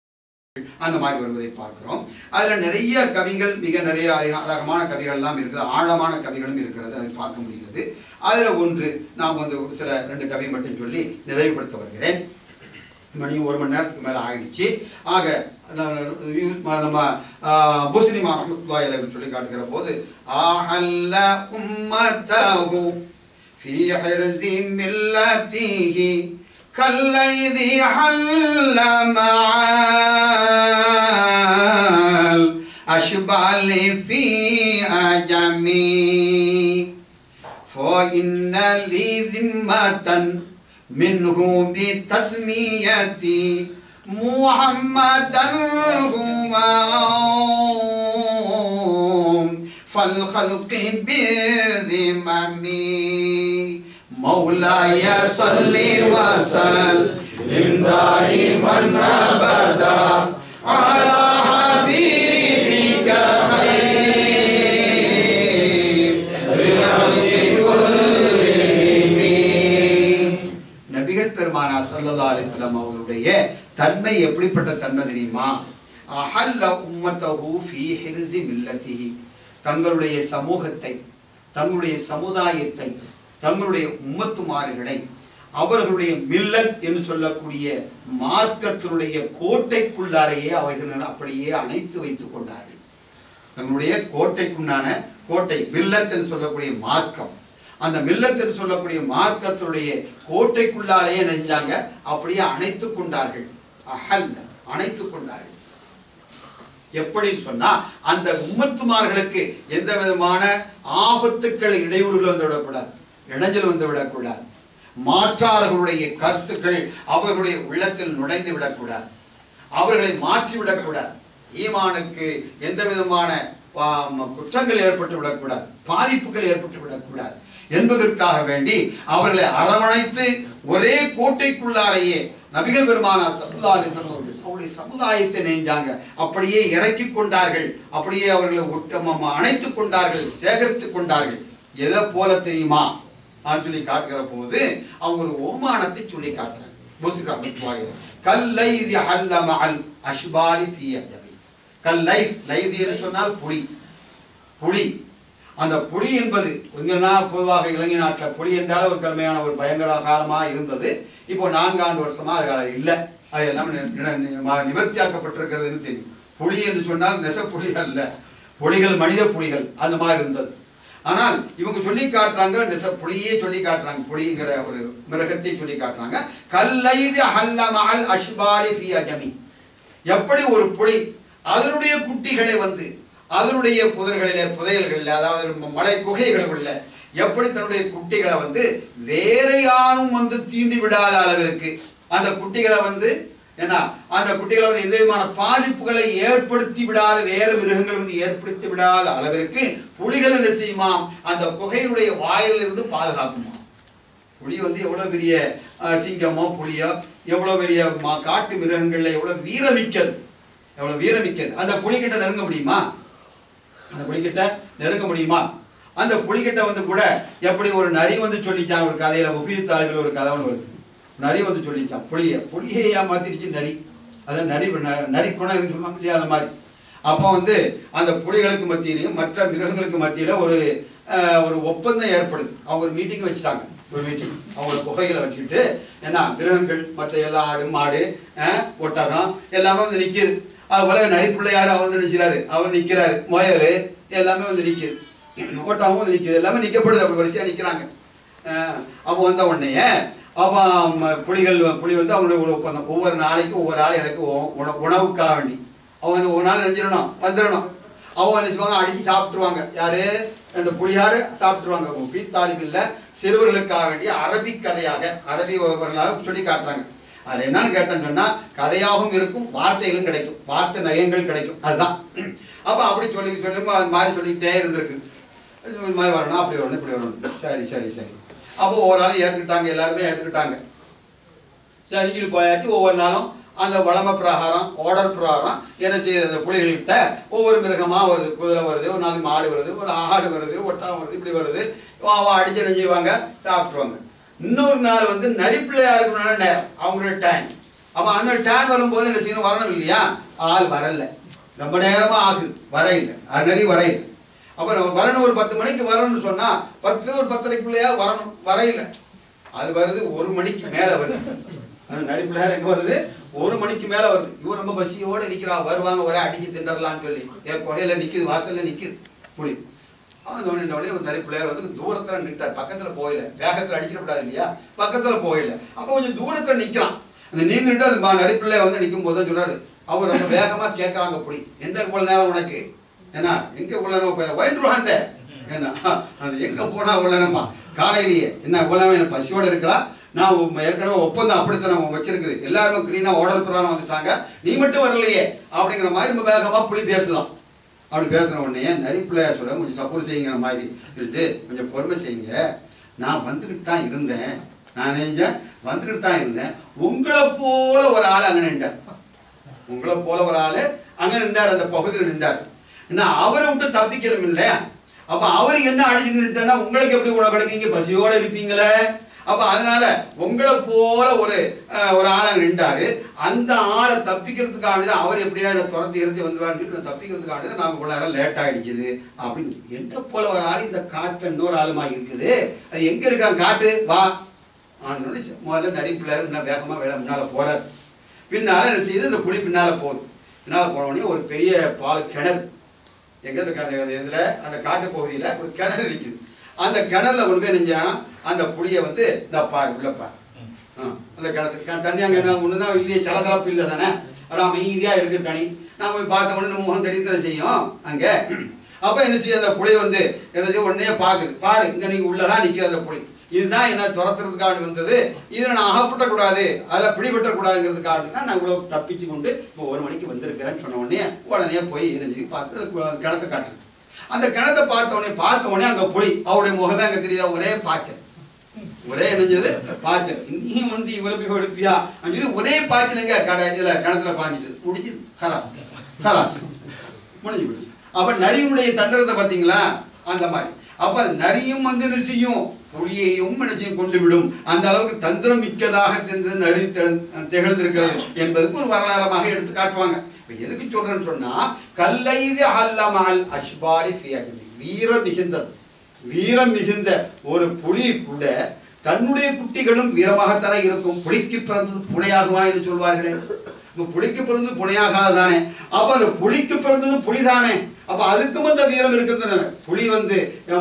அந்த மாதிரி வருவதை பார்க்கிறோம். அதுல நிறைய கவிகள், மிக நிறைய அழகமான கவிகள் எல்லாம் இருக்குது, ஆழமான கவிகளும் இருக்கிறது, அதை பார்க்க முடிகிறது. அதுல ஒன்று நாம் வந்து சில ரெண்டு கவி மட்டும் சொல்லி நிறைவுபடுத்த வருகிறேன். மணி ஒரு மணி நேரத்துக்கு மேல ஆயிடுச்சு. ஆக நம்ம பூஸ்ரி இமாம் ரஹ்மத்துல்லாஹி அலைஹி சொல்லி காட்டுகிற போது ஆஹல்ல உம்மதஹு ஃபீ ஹிர்ஸி மில்லத்திஹி كالذي حل مع الأشبال في أجمي فإن لي ذمة منه بتسميتي محمدا هو فالخلق بذممي مولاي صل وسلم دائما ابدا على حبيبك خير الخلق كلهم. நபிகள் பெருமானார் ஸல்லல்லாஹு அலைஹி வஸல்லம் அவர்களுடைய தன்மை எப்படிப்பட்ட தன்மை தெரியுமா? அஹல்ல உம்மத்தஹு ஃபீ ஹிர்ஸி மில்லத்திஹி, தங்களுடைய சமூகத்தை, தங்களுடைய சமுதாயத்தை, தங்களுடைய உம்மத்துமார்களை அவர்களுடைய மில்லத் என்று சொல்லக்கூடிய மார்க்கத்தினுடைய கோட்டைக்குள்ளாலேயே அவர்கள் அப்படியே அணைத்து வைத்துக் கொண்டார்கள். தங்களுடைய கோட்டைக்குண்டான கோட்டை மில்லத் என்று சொல்லக்கூடிய மார்க்கம், அந்த மில்லத் என்று சொல்லக்கூடிய மார்க்கத்தினுடைய கோட்டைக்குள்ளாலேயே நெஞ்சாங்க அப்படியே அணைத்துக் கொண்டார்கள். அஹல்ல அணைத்துக் கொண்டார்கள். எப்படின்னு சொன்னா அந்த உம்மத்துமார்களுக்கு எந்த விதமான ஆபத்துக்கள் இடையூறுகள் வந்து விடக்கூடாது, இடைஞ்சல் வந்து விடக்கூடாது, மாற்றார்களுடைய கருத்துக்கள் அவர்களுடைய உள்ளத்தில் நுழைந்து விடக்கூடாது, அவர்களை மாற்றி விடக்கூடாது, ஈமானுக்கு எந்த விதமான குற்றங்கள் ஏற்பட்டு விடக்கூடாது, பாதிப்புகள் ஏற்பட்டு விடக்கூடாது. என்பதற்காக வேண்டி அவர்களை அரவணைத்து ஒரே கோட்டைக்குள்ளாலேயே நபிகள் பெருமானார் ஸல்லல்லாஹு அலைஹி வஸல்லம் அவருடைய சமுதாயத்தை நெஞ்சாங்க. அப்படியே இறக்கி கொண்டார்கள், அப்படியே அவர்களை ஒட்டமாக அணைத்துக் கொண்டார்கள், சேகரித்துக் கொண்டார்கள். எதை போல தெரியுமா நான் சொல்லி காட்டுகிற போது அவங்க ஒரு ஓமானத்தை சொல்லி காட்டுறாங்க. பூஸ்ரி ரஹ்மத்துல்லாஹி அலைஹி கல்லைதி ஹல்ல மஅல் அஷ்பாலி ஃபீ அஜபி. கல்லைத் லைத் என்று சொன்னால் புலி. புலி அந்த புலி என்பது கொஞ்சனா பொதுவாக இலங்கை நாட்டில் புலி என்றால் ஒரு கடுமையான ஒரு பயங்கர காலமாக இருந்தது. இப்போ நான்காண்டு வருஷமா அது இல்லை, அதெல்லாம் நிவர்த்தியாக்கப்பட்டிருக்கிறதுன்னு தெரியும். புலி என்று சொன்னால் நெச புலி அல்ல, புலிகள் மனித புலிகள் அந்த மாதிரி இருந்தது. ஆனால் இவங்க சொல்லி காட்டுறாங்க நெச புலியே சொல்லி காட்டுறாங்க, புலிங்கிற ஒரு மிருகத்தை சொல்லி காட்டுறாங்க. கல்லைதி ஹல்ல மஅல் அஷ்பாலி ஃபீ அஜமி. எப்படி ஒரு புலி அதனுடைய குட்டிகளை வந்து அதனுடைய புதர்களிலே புதையல்களில் அதாவது மலை குகைகளுக்குள்ள எப்படி தன்னுடைய குட்டிகளை வந்து வேற யாரும் வந்து தீண்டி விடாத அளவிற்கு அந்த குட்டிகளை வந்து என்ன அந்த குட்டிகளை வந்து எந்த விதமான பாதிப்புகளை ஏற்படுத்தி விடாத வேறு மிருகங்கள் வந்து ஏற்படுத்தி விடாத அளவிற்கு புலிகள் என்ன செய்யுமா அந்த குகையினுடைய வாயிலிருந்து பாதுகாக்குமா. புலி வந்து எவ்வளவு பெரிய சிங்கமோ புலியோ எவ்வளவு பெரிய காட்டு மிருகங்கள்ல எவ்வளவு வீரமிக்கது, எவ்வளவு வீரமிக்கது. அந்த புலிகிட்ட நெருங்க முடியுமா? அந்த புலிகிட்ட நெருங்க முடியுமா? அந்த புலிகிட்ட வந்து கூட எப்படி ஒரு நரி வந்து சொல்லிச்சான் ஒரு கதையில, முஃபீத் தாலிபில் ஒரு கதை ஒன்று வருது. நரி வந்து சொல்லிச்சான் புலியை, புலியை ஏமாத்திடுச்சு நரி. அதான் நரி நரி குணம் சொல்லுவாங்க இல்லையா, அந்த மாதிரி. அப்போ வந்து அந்த புலிகளுக்கு மத்தியிலையும் மற்ற மிருகங்களுக்கு மத்தியில ஒரு ஒரு ஒப்பந்தம் ஏற்படுது. அவங்க ஒரு மீட்டிங் வச்சுட்டாங்க, ஒரு மீட்டிங் அவங்களோட குகைகளை வச்சுக்கிட்டு ஏன்னா மிருகங்கள் மற்ற எல்லா ஆடு மாடு ஒட்டகம் எல்லாமே வந்து நிற்கிது. அது போல நரி பிள்ளையாரு அவர் வந்து நிற்கிறாரு, அவர் நிற்கிறாரு, முயல் எல்லாமே வந்து நிற்கிது, ஒட்டகம் வந்து நிற்கிது, எல்லாமே நிற்கப்படுது. அப்படி வரிசையா நிற்கிறாங்க. அப்போ வந்த உடனே அப்போ புலிகள் புலி வந்து அவங்களுடைய ஒரு ஒப்பந்தம், ஒவ்வொரு நாளைக்கும் ஒவ்வொரு ஆள் எனக்கு உணவுக்காக வேண்டி அவங்க ஒரு நாள் நினைஞ்சிடணும் வந்துடணும். அவங்க என்ன செய்வாங்க, அடிச்சு சாப்பிட்டுருவாங்க. யாரு அந்த புலியாரு சாப்பிட்டுருவாங்க. முஃபீத் தாலிபில் சிறுவர்களுக்காக வேண்டிய அரபி கதையாக அரபி சொல்லி காட்டுறாங்க. அது என்னன்னு கேட்டேன்னு சொன்னா கதையாகவும் இருக்கும், வார்த்தைகளும் கிடைக்கும், வார்த்தை நயங்கள் கிடைக்கும். அதுதான். அப்போ அப்படி சொல்லி சொல்லி அது மாதிரி சொல்லிக்கிட்டே இருந்திருக்கு. இது மாதிரி வரணும், அப்படி வரணும், இப்படி வரணும். சரி சரி சரி அப்போ ஒவ்வொரு நாளும் ஏற்றுக்கிட்டாங்க, எல்லாருமே ஏற்றுக்கிட்டாங்க. சரிக்கிட்டு போயாச்சு. ஒவ்வொரு நாளும் அந்த வளம பிரகாரம் ஆர்டர் பிரகாரம் என்ன செய்யுது, அந்த புலிகள்கிட்ட ஒவ்வொரு மிருகமாக வருது. குதிரை வருது, ஒரு நாளைக்கு மாடு வருது, ஒரு ஆடு வருது, ஒட்டகம் வருது, இப்படி வருது. அவன் அடிச்சு என்ன செய்வாங்க, சாப்பிட்ருவாங்க. இன்னொரு நாள் வந்து நரிப்பிள்ளையாருக்கு நேரம் அவங்களோட டைம். அப்போ அந்த டைம் வரும்போது என்ன செய்யணும், வரணும் இல்லையா? ஆள் வரல, ரொம்ப நேரமாக ஆகுது, வர இல்லை, அது நரி வர இல்லை. அப்போ நம்ம வரணும், ஒரு பத்து மணிக்கு வரணும்னு சொன்னால் பத்து ஒரு பத்தரைக்குள்ளேயா வரணும், வர இல்லை. அது வருது ஒரு மணிக்கு மேலே வருது. அந்த நரிப்பிள்ளையார் எங்கே வருது, ஒரு மணிக்கு மேலே வருது. இவர் ரொம்ப பசியோடு நிற்கிறா, வருவாங்க ஒரே அடிச்சு திண்டரலான்னு சொல்லி என் புகையில் நிற்குது, வாசலில் நிற்குது புலி. அந்த உடனே ஒரு நரிப்பிள்ளையார் வந்து தூரத்தில் நிற்கிறார், பக்கத்தில் போயில, வேகத்தில் அடிச்சிடக்கூடாது இல்லையா, பக்கத்தில் போயில. அப்போ கொஞ்சம் தூரத்தில் நிற்கலாம். அந்த நீந்துட்டு அந்த நரிப்பிள்ளைய வந்து நிற்கும் போது தான் சொல்றாரு, அவர் ரொம்ப வேகமாக கேட்குறாங்க புலி, என்ன இவ்வளோ நேரம் உனக்கு, ஏன்னா எங்கே இவ்வளோ நேரம் போயில வயிற்றுவாங்க ஏன்னா அது எங்கே போனால் இவ்வளோ நேரமா காலையிலேயே என்ன இவ்வளோ நேரம் பசியோடு இருக்கிறான். நான் ஏற்கனவே ஒப்பந்தம் அப்படித்தான் நம்ம வச்சிருக்குது, எல்லாருமே கிரீனாக ஆர்டர் பிரகாரம் வந்துட்டாங்க, நீ மட்டும் வரலையே அப்படிங்கிற மாதிரி ரொம்ப வேகமாக புலி பேசுதான். அப்படி பேசுகிற உடனே நரிப்பிள்ளையார் சொல்ல கொஞ்சம் சப்போர்ட் செய்யுங்கிற மாதிரி சொல்லிட்டு கொஞ்சம் பொறுமை செய்யுங்க, நான் வந்துக்கிட்டு தான் இருந்தேன், நான் நினைஞ்சேன் வந்துக்கிட்டு தான் இருந்தேன், உங்களை போல ஒரு ஆள் அங்கே நின்றார், உங்களை போல ஒரு ஆள் அங்கே நின்றார், அந்த பகுதியில் நின்றார். என்ன அவரை விட்டு தப்பிக்கணும் இல்லையா? அப்போ அவருக்கு என்ன அடிச்சு நின்றுட்டேன்னா உங்களுக்கு எப்படி உணவு கிடைக்கீங்க, பசியோடு இருப்பீங்களே. அப்போ அதனால உங்களை போல ஒரு ஒரு ஆளை நின்றாரு, அந்த ஆளை தப்பிக்கிறதுக்காக தான் அவர் எப்படியா என்னை துரத்தி இருந்து வந்துடுவான்னு தப்பிக்கிறதுக்காக தான் நாங்கள் இவ்வளோ நேரம் லேட் ஆகிடுச்சுது அப்படின்னு. என்ன போல ஒரு ஆள் இந்த காட்டில் இன்னொரு ஆளுமா இருக்குது, அது எங்கே இருக்காங்க காட்டு வா ஆனோட முதல்ல நரிப்பிள்ளையார் இன்னும் வேகமாக வேலை முன்னால் போகிறார். பின்னால் என்ன செய்யுது, இந்த புலி பின்னால் போகுது. பின்னால் போனோடனே ஒரு பெரிய பால் கிணறு எங்கே அந்த இதில் அந்த காட்டு பகுதியில் ஒரு கிணறு இருக்குது. அந்த கிணறுல கொண்டு போய் நெஞ்சான் அந்த புளியை வந்து இந்த பாரு உள்ளப்பா அந்த கிணத்து தண்ணி அங்கே என்ன ஒன்று தான் இல்லையே, சலசலப்பு இல்லை தானே, ஆனால் அமைதியாக இருக்குது தனி. நான் போய் பார்த்த உடனே நம்ம முகம் தெரியத்தானே செய்யும் அங்கே. அப்போ என்ன செய்ய அந்த புளி வந்து என்ன செய்ய உடனே பார்க்குது, பாரு இங்கே நீங்கள் உள்ளதான் நிற்கிது அந்த புளி, இதுதான் என்ன துரத்துறதுக்காக வந்தது, இதில் நான் அகப்பட்டக்கூடாது, அதில் பிடிபட்டக்கூடாதுங்கிறதுக்காக தான் நான் இவ்வளோ தப்பிச்சு கொண்டு இப்போ ஒரு மணிக்கு வந்திருக்கிறேன்னு சொன்ன உடனே உடனே போய் என்ன செய்ய பார்த்து கிணத்தை காட்டுது. அந்த கிணத்தை பார்த்த உடனே பார்த்த உடனே அங்கே புலி, அவருடைய முகமே அங்கே தெரியுதா, ஒரே பாய்ச்சல், ஒரே என்னது பாய்ச்சல். இங்கேயும் வந்து இவ்வளவு எடுப்பியா அப்படின்னு சொல்லி ஒரே பாய்ச்சலுங்க கடை இதில் கிணத்துல பாய்ஞ்சிட்டு முடிஞ்சுது. ஹரா ஹராஸ் முடிஞ்சு விடுச்சு. அப்ப நரியினுடைய தந்திரத்தை பார்த்தீங்களா, அந்த மாதிரி. அப்ப நரியும் வந்து என்ன செய்யும், புலியையும் நினைச்சையும் கொண்டு விடும். அந்த அளவுக்கு தந்திரம் மிக்கதாக தெரிந்தது நரி திகழ்ந்திருக்கிறது என்பதுக்கு ஒரு வரலாறமாக எடுத்து காட்டுவாங்க. இப்ப எதுக்கு சொல்றேன்னு சொன்னா, கல்லைது அல்லமால் அஷ்பாரி ஃபியஜி, வீரம் மிகுந்தது, வீரம் மிகுந்த ஒரு புலி கூட தன்னுடைய குட்டிகளும் வீரமாகத்தானே இருக்கும். புலிக்கு பிறந்தது புனையாகுமா என்று சொல்வார்களே, புலிக்கு பிறந்தது புனையாகாதானே, அப்ப அந்த புலிக்கு பிறந்தது புலிதானே, அப்ப அதுக்கும் அந்த வீரம் இருக்கிறது. புலி வந்து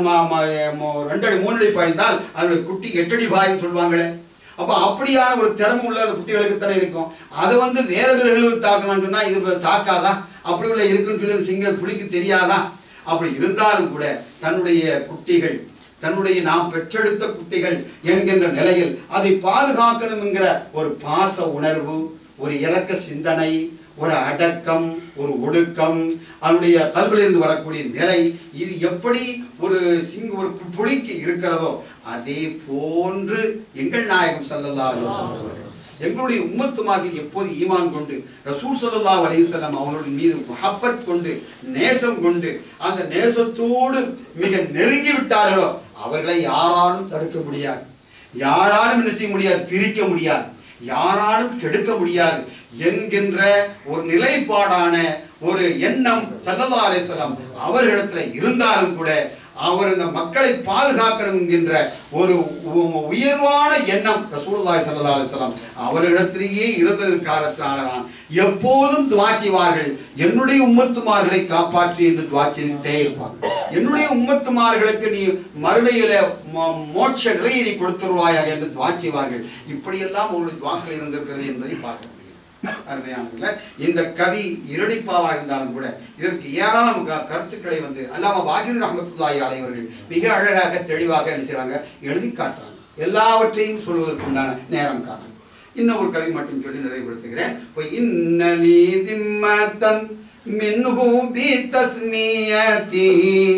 ரெண்டடி மூணடி பாய்ந்தால் அதனுடைய குட்டி எட்டடி பாயும் சொல்லுவாங்களே, அப்ப அப்படியான ஒரு திறமை உள்ள அந்த குட்டிகளுக்கு தானே இருக்கும். அதை வந்து வேற விலங்குகளுக்கு தாக்கலாம்னு சொன்னா இது தாக்காதா, அப்படி உள்ள இருக்குன்னு சொல்லி சிங்க புலிக்கு தெரியாதா? அப்படி இருந்தாலும் கூட தன்னுடைய குட்டிகள், தன்னுடைய நாம் பெற்றெடுத்த குட்டிகள் என்கின்ற நிலையில் அதை பாதுகாக்கணும் என்கிற ஒரு பாச உணர்வு, ஒரு இரக்க சிந்தனை, ஒரு அடக்கம், ஒரு ஒடுக்கம், அதனுடைய கல்விலிருந்து வரக்கூடிய நிலை, இது எப்படி ஒரு சிங்க ஒரு புலிக்கு இருக்கிறதோ அதே போன்று எங்கள் நாயகம் ஸல்லல்லாஹு அலைஹி வஸல்லம் எங்களுடைய உம்மத்துமார்கள் எப்போது ஈமான் கொண்டு ரசூல் ஸல்லல்லாஹு அலைஹி வஸல்லம் அவர்களுடைய மீது முஹப்பத் கொண்டு நேசம் கொண்டு அந்த நேசத்தோடு மிக நெருங்கி விட்டார்களோ அவர்களை யாராலும் தடுக்க முடியாது, யாராலும் என்ன செய்ய முடியாது, பிரிக்க முடியாது, யாராலும் கெடுக்க முடியாது என்கின்ற ஒரு நிலைப்பாடான ஒரு எண்ணம் ஸல்லல்லாஹு அலைஹி வஸல்லம் அவர்களிடத்துல இருந்தாலும் கூட அவர் இந்த மக்களை பாதுகாக்கணும் என்கின்ற ஒரு உயர்வான எண்ணம் ரசூலுல்லாஹி ஸல்லல்லாஹு அலைஹி வஸல்லம் அவர்களிடத்திலேயே இருந்ததன் காரணத்தினால்தான் எப்போதும் துஆ செய்வார்கள், என்னுடைய உம்மத்துமார்களை காப்பாற்றி என்று துஆ செய்துட்டே இருப்பாங்க. என்னுடைய உம்மத்துமார்களுக்கு நீ மறுமையில மோட்ச நிலையை நீ கொடுத்துருவாயாக என்று துஆ செய்வார்கள். இப்படியெல்லாம் அவருடைய துஆக்கள் இருந்திருக்கிறது என்பதை பார்க்க அருமையானதுல. இந்த கவி இரடிப்பாவா இருந்தாலும் கூட இதற்கு ஏராளம் கருத்துக்களை வந்து அல்லாமா பாகிர் ரஹ்மத்துல்லாஹி அலைஹி அவர்கள் மிக அழகாக தெளிவாக என்ன செய்றாங்க, எழுதி காட்டுறாங்க. எல்லாவற்றையும் சொல்வதற்குண்டான நேரம் காணாங்க. இன்னும் ஒரு கவி மட்டும் சொல்லி நிறைவுபடுத்துகிறேன். இன்னலி திம்மத்தன் மின்ஹு பி தஸ்மியதி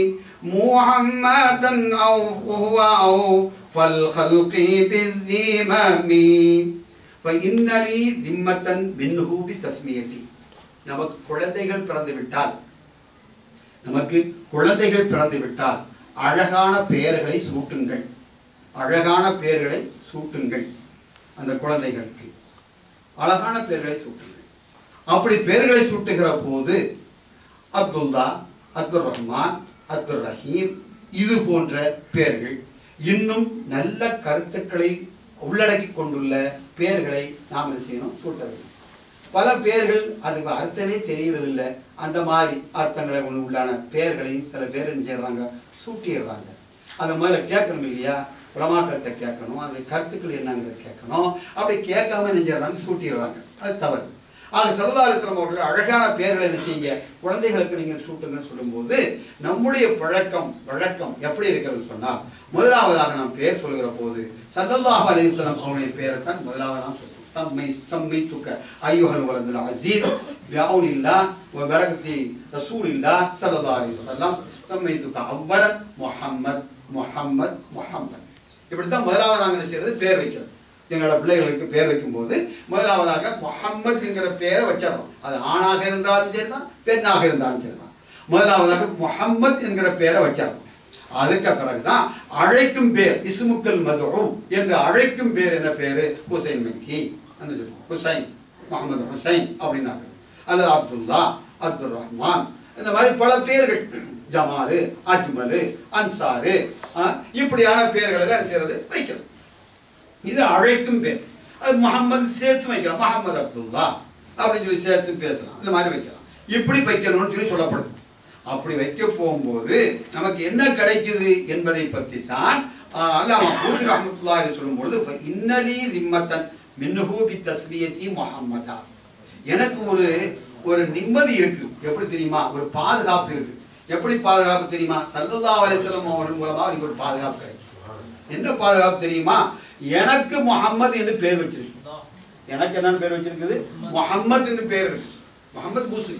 முஹம்மதன் அவ் ஹுவ அவ் ஃபல் ஹல்கி பிஸ்ஸிமமி இன்னலி திம்மத்தன் மின்ஹு பி தஸ்மியதி. நமக்கு குழந்தைகள் பிறந்து விட்டால் நமக்கு குழந்தைகள் பிறந்து விட்டால் அழகான பெயர்களை சூட்டுங்கள், அழகான பெயர்களை சூட்டுங்கள். அந்த குழந்தைகளுக்கு அழகான பெயர்களை சூட்டுங்கள். அப்படி பெயர்களை சூட்டுகிற போது அப்துல்லா, அப்துல் ரஹ்மான், அப்துல் ரஹீம் இது போன்ற பெயர்கள் இன்னும் நல்ல கருத்துக்களை உள்ளடக்கி கொண்டுள்ள பெயர்களை நாம் என்ன செய்யணும், சூட்ட வேண்டும். பல பெயர்கள் அதுக்கு அர்த்தமே தெரியறதில்லை, அந்த மாதிரி அர்த்தங்களை உள்ளான பெயர்களையும் சில பேர் என்ன செய்யறாங்க, சூட்டிடுறாங்க. அந்த மாதிரி கேட்கணும் இல்லையா, உலமாக்கள்கிட்ட கேட்கணும், அந்த கருத்துக்கள் என்னங்கிறத கேட்கணும். அப்படி கேட்காம என்ன செய்யறாங்க, சூட்டிடுறாங்க. அது தவறு. ஆக ஸல்லல்லாஹு அலைஹி வஸல்லம் அவர்கள் அழகான பெயர்களை என்ன செய்யுங்க, குழந்தைகளுக்கு நீங்கள் சூட்டுங்கன்னு சொல்லும்போது நம்முடைய பழக்கம் வழக்கம் எப்படி இருக்கிறதுன்னு சொன்னால், முதலாவதாக நாம் பெயர் சொல்லுகிற போது ஸல்லல்லாஹு அலைஹி வஸல்லம் அவருடைய பெயரை தான் முதலாவது நாம் சொல்லுவோம். தம்மை சம்மைத்துக்க ஐயுஹல் வலதுல் அஸீஸ் பிஅவுனில்லாஹ் வ பரகத்தி ரசூலில்லாஹ் ஸல்லல்லாஹு அலைஹி வஸல்லம் சம்மைத்துக்க அவ்வலன் முஹம்மத் முஹம்மத் முஹம்மத். இப்படித்தான் முதலாவது நாங்கள் என்ன செய்யறது, பேர் வைக்கிறது. எங்களோட பிள்ளைகளுக்கு பேர் வைக்கும்போது முதலாவதாக முஹம்மத் என்கிற பெயரை வச்சிடறோம். அது ஆணாக இருந்தாலும் சரிதான், பெண்ணாக இருந்தாலும் சரிதான். முதலாவதாக முஹம்மத் என்கிற பெயரை வச்சிடறோம். அதுக்கு பிறகுதான் அழைக்கும் பேர் இஸ்முக்கல் மதுஉ என்று அழைக்கும் பேர் என்ன பேரு, ஹுசைன் மக்கி, ஹுசைன் முகமது ஹுசைன் அப்படின்னாங்க. அல்லது அப்துல்லா, அப்துல் ரஹ்மான், இந்த மாதிரி பல பேர்கள், ஜமாலு, அஜ்மலு, அன்சாரு, இப்படியான பெயர்களை எல்லாம் செய்யறது வைக்கிறது. இது அழைக்கும் பேர். அது முகமது சேர்த்து வைக்கலாம், முகமது அப்துல்லா அப்படின்னு சொல்லி சேர்த்து பேசலாம், இந்த மாதிரி வைக்கலாம். இப்படி வைக்கணும்னு சொல்லி சொல்லப்படுது. அப்படி வைக்க போகும்போது நமக்கு என்ன கிடைக்குது என்பதை பற்றி தான் அல்லாமா பூசி ரஹ்மத்துல்லாஹி சொல்லும்பொழுது இன்னலி திம்மத்தன் மின்ஹு பி தஸ்மியதி முஹம்மதா. எனக்கு ஒரு ஒரு நிம்மதி இருக்கு. எப்படி தெரியுமா, ஒரு பாதுகாப்பு இருக்கு. எப்படி பாதுகாப்பு தெரியுமா, ஸல்லல்லாஹு அலைஹி வஸல்லம் அவர்கள் மூலமா எனக்கு ஒரு பாதுகாப்பு கிடைக்கும். என்ன பாதுகாப்பு தெரியுமா, எனக்கு முஹம்மது என்று பேர் வச்சிருக்கு. எனக்கு என்னன்னு பேர் வச்சிருக்குது, முஹம்மது என்று பேர் இருக்கு. முஹம்மது பூசி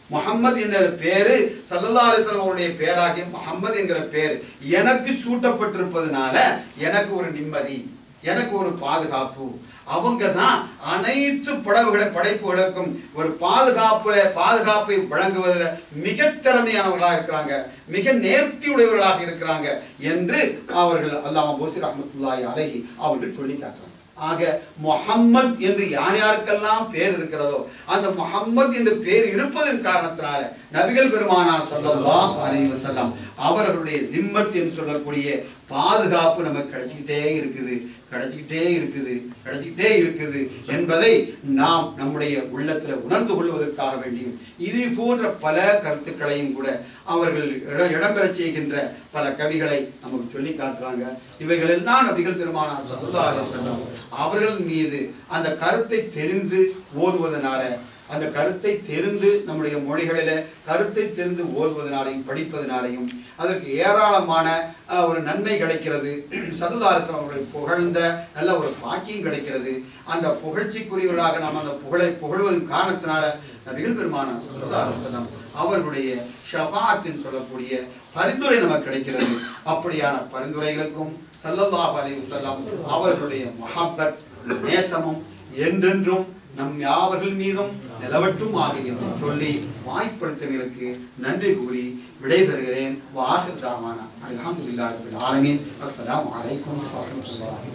முஹம்மது என்ற பேரு ஸல்லல்லாஹு அலைஹி வஸல்லம் அவருடைய பேராகிய முஹம்மது என்கிற பேர் எனக்கு சூட்டப்பட்டிருப்பதனால எனக்கு ஒரு நிம்மதி, எனக்கு ஒரு பாதுகாப்பு. அவங்க தான் அனைத்து படவுகளை படைப்புகளுக்கும் ஒரு பாதுகாப்பு பாதுகாப்பை வழங்குவதில் மிக திறமையானவர்களாக இருக்கிறாங்க, மிக நேர்த்தி உடையவர்களாக இருக்கிறாங்க என்று அவர்கள் அல்லாமா போசி ரஹ்மத்துல்லாஹி அலைஹி அவர்கள் சொல்லி காட்டுறாங்க. ஆக முஹம்மத் என்று யார் யாருக்கெல்லாம் பேர் இருக்கிறதோ அந்த முஹம்மத் என்ற பேர் இருப்பதன் காரணத்தினால நபிகள் பெருமானார் ஸல்லல்லாஹு அலைஹி வஸல்லம் அவர்களுடைய திம்மத் என்று சொல்லக்கூடிய பாதுகாப்பு நமக்கு கிடைச்சிக்கிட்டே இருக்குது கிடைச்சிக்கிட்டே இருக்குது கிடைச்சிக்கிட்டே இருக்குது என்பதை நாம் நம்முடைய உள்ளத்துல உணர்ந்து கொள்வதற்காக வேண்டியும் இது போன்ற பல கருத்துக்களையும் கூட அவர்கள் இடம்பெற செய்கின்ற பல கவிகளை நமக்கு சொல்லி காட்டுறாங்க. இவைகள் எல்லாம் நபிகள் பெருமானார் ஸல்லல்லாஹு அலைஹி வஸல்லம் அவர்கள் மீது அந்த கருத்தை தெரிந்து ஓதுவதனால, அந்த கருத்தை தெரிந்து நம்முடைய மொழிகளில கருத்தை தெரிந்து ஓதுவதனாலையும் படிப்பதனாலையும் அதற்கு ஏராளமான ஒரு நன்மை கிடைக்கிறது. ஸல்லல்லாஹு அலைஹி வஸல்லம் அவர்களை புகழ்ந்த நல்ல ஒரு பாக்கியம் கிடைக்கிறது. அந்த புகழ்ச்சிக்குரியவர்களாக நாம் அந்த புகழை புகழ்வதன் காரணத்தினால நபிகள் பெருமானார் ஸல்லல்லாஹு அலைஹி வஸல்லம் அவர்களுடைய ஷஃபாஅத்தின் சொல்லக்கூடிய பரிந்துரை நமக்கு கிடைக்கிறது. அப்படியான பரிந்துரைகளுக்கும் ஸல்லல்லாஹு அலைஹி வஸல்லம் அவர்களுடைய முஹப்பத் நேசமும் என்றென்றும் நம் யாவர்கள் மீதும் நிலவட்டும் ஆகியது சொல்லி வாய்ப்படுத்தவர்களுக்கு நன்றி கூறி விடைபெறுகிறேன். வாசிர் தாமானா அல்ஹம்துலில்லாஹி ரப்பில் ஆலமீன். அஸ்ஸலாமு அலைக்கும் வரஹ்மத்துல்லாஹி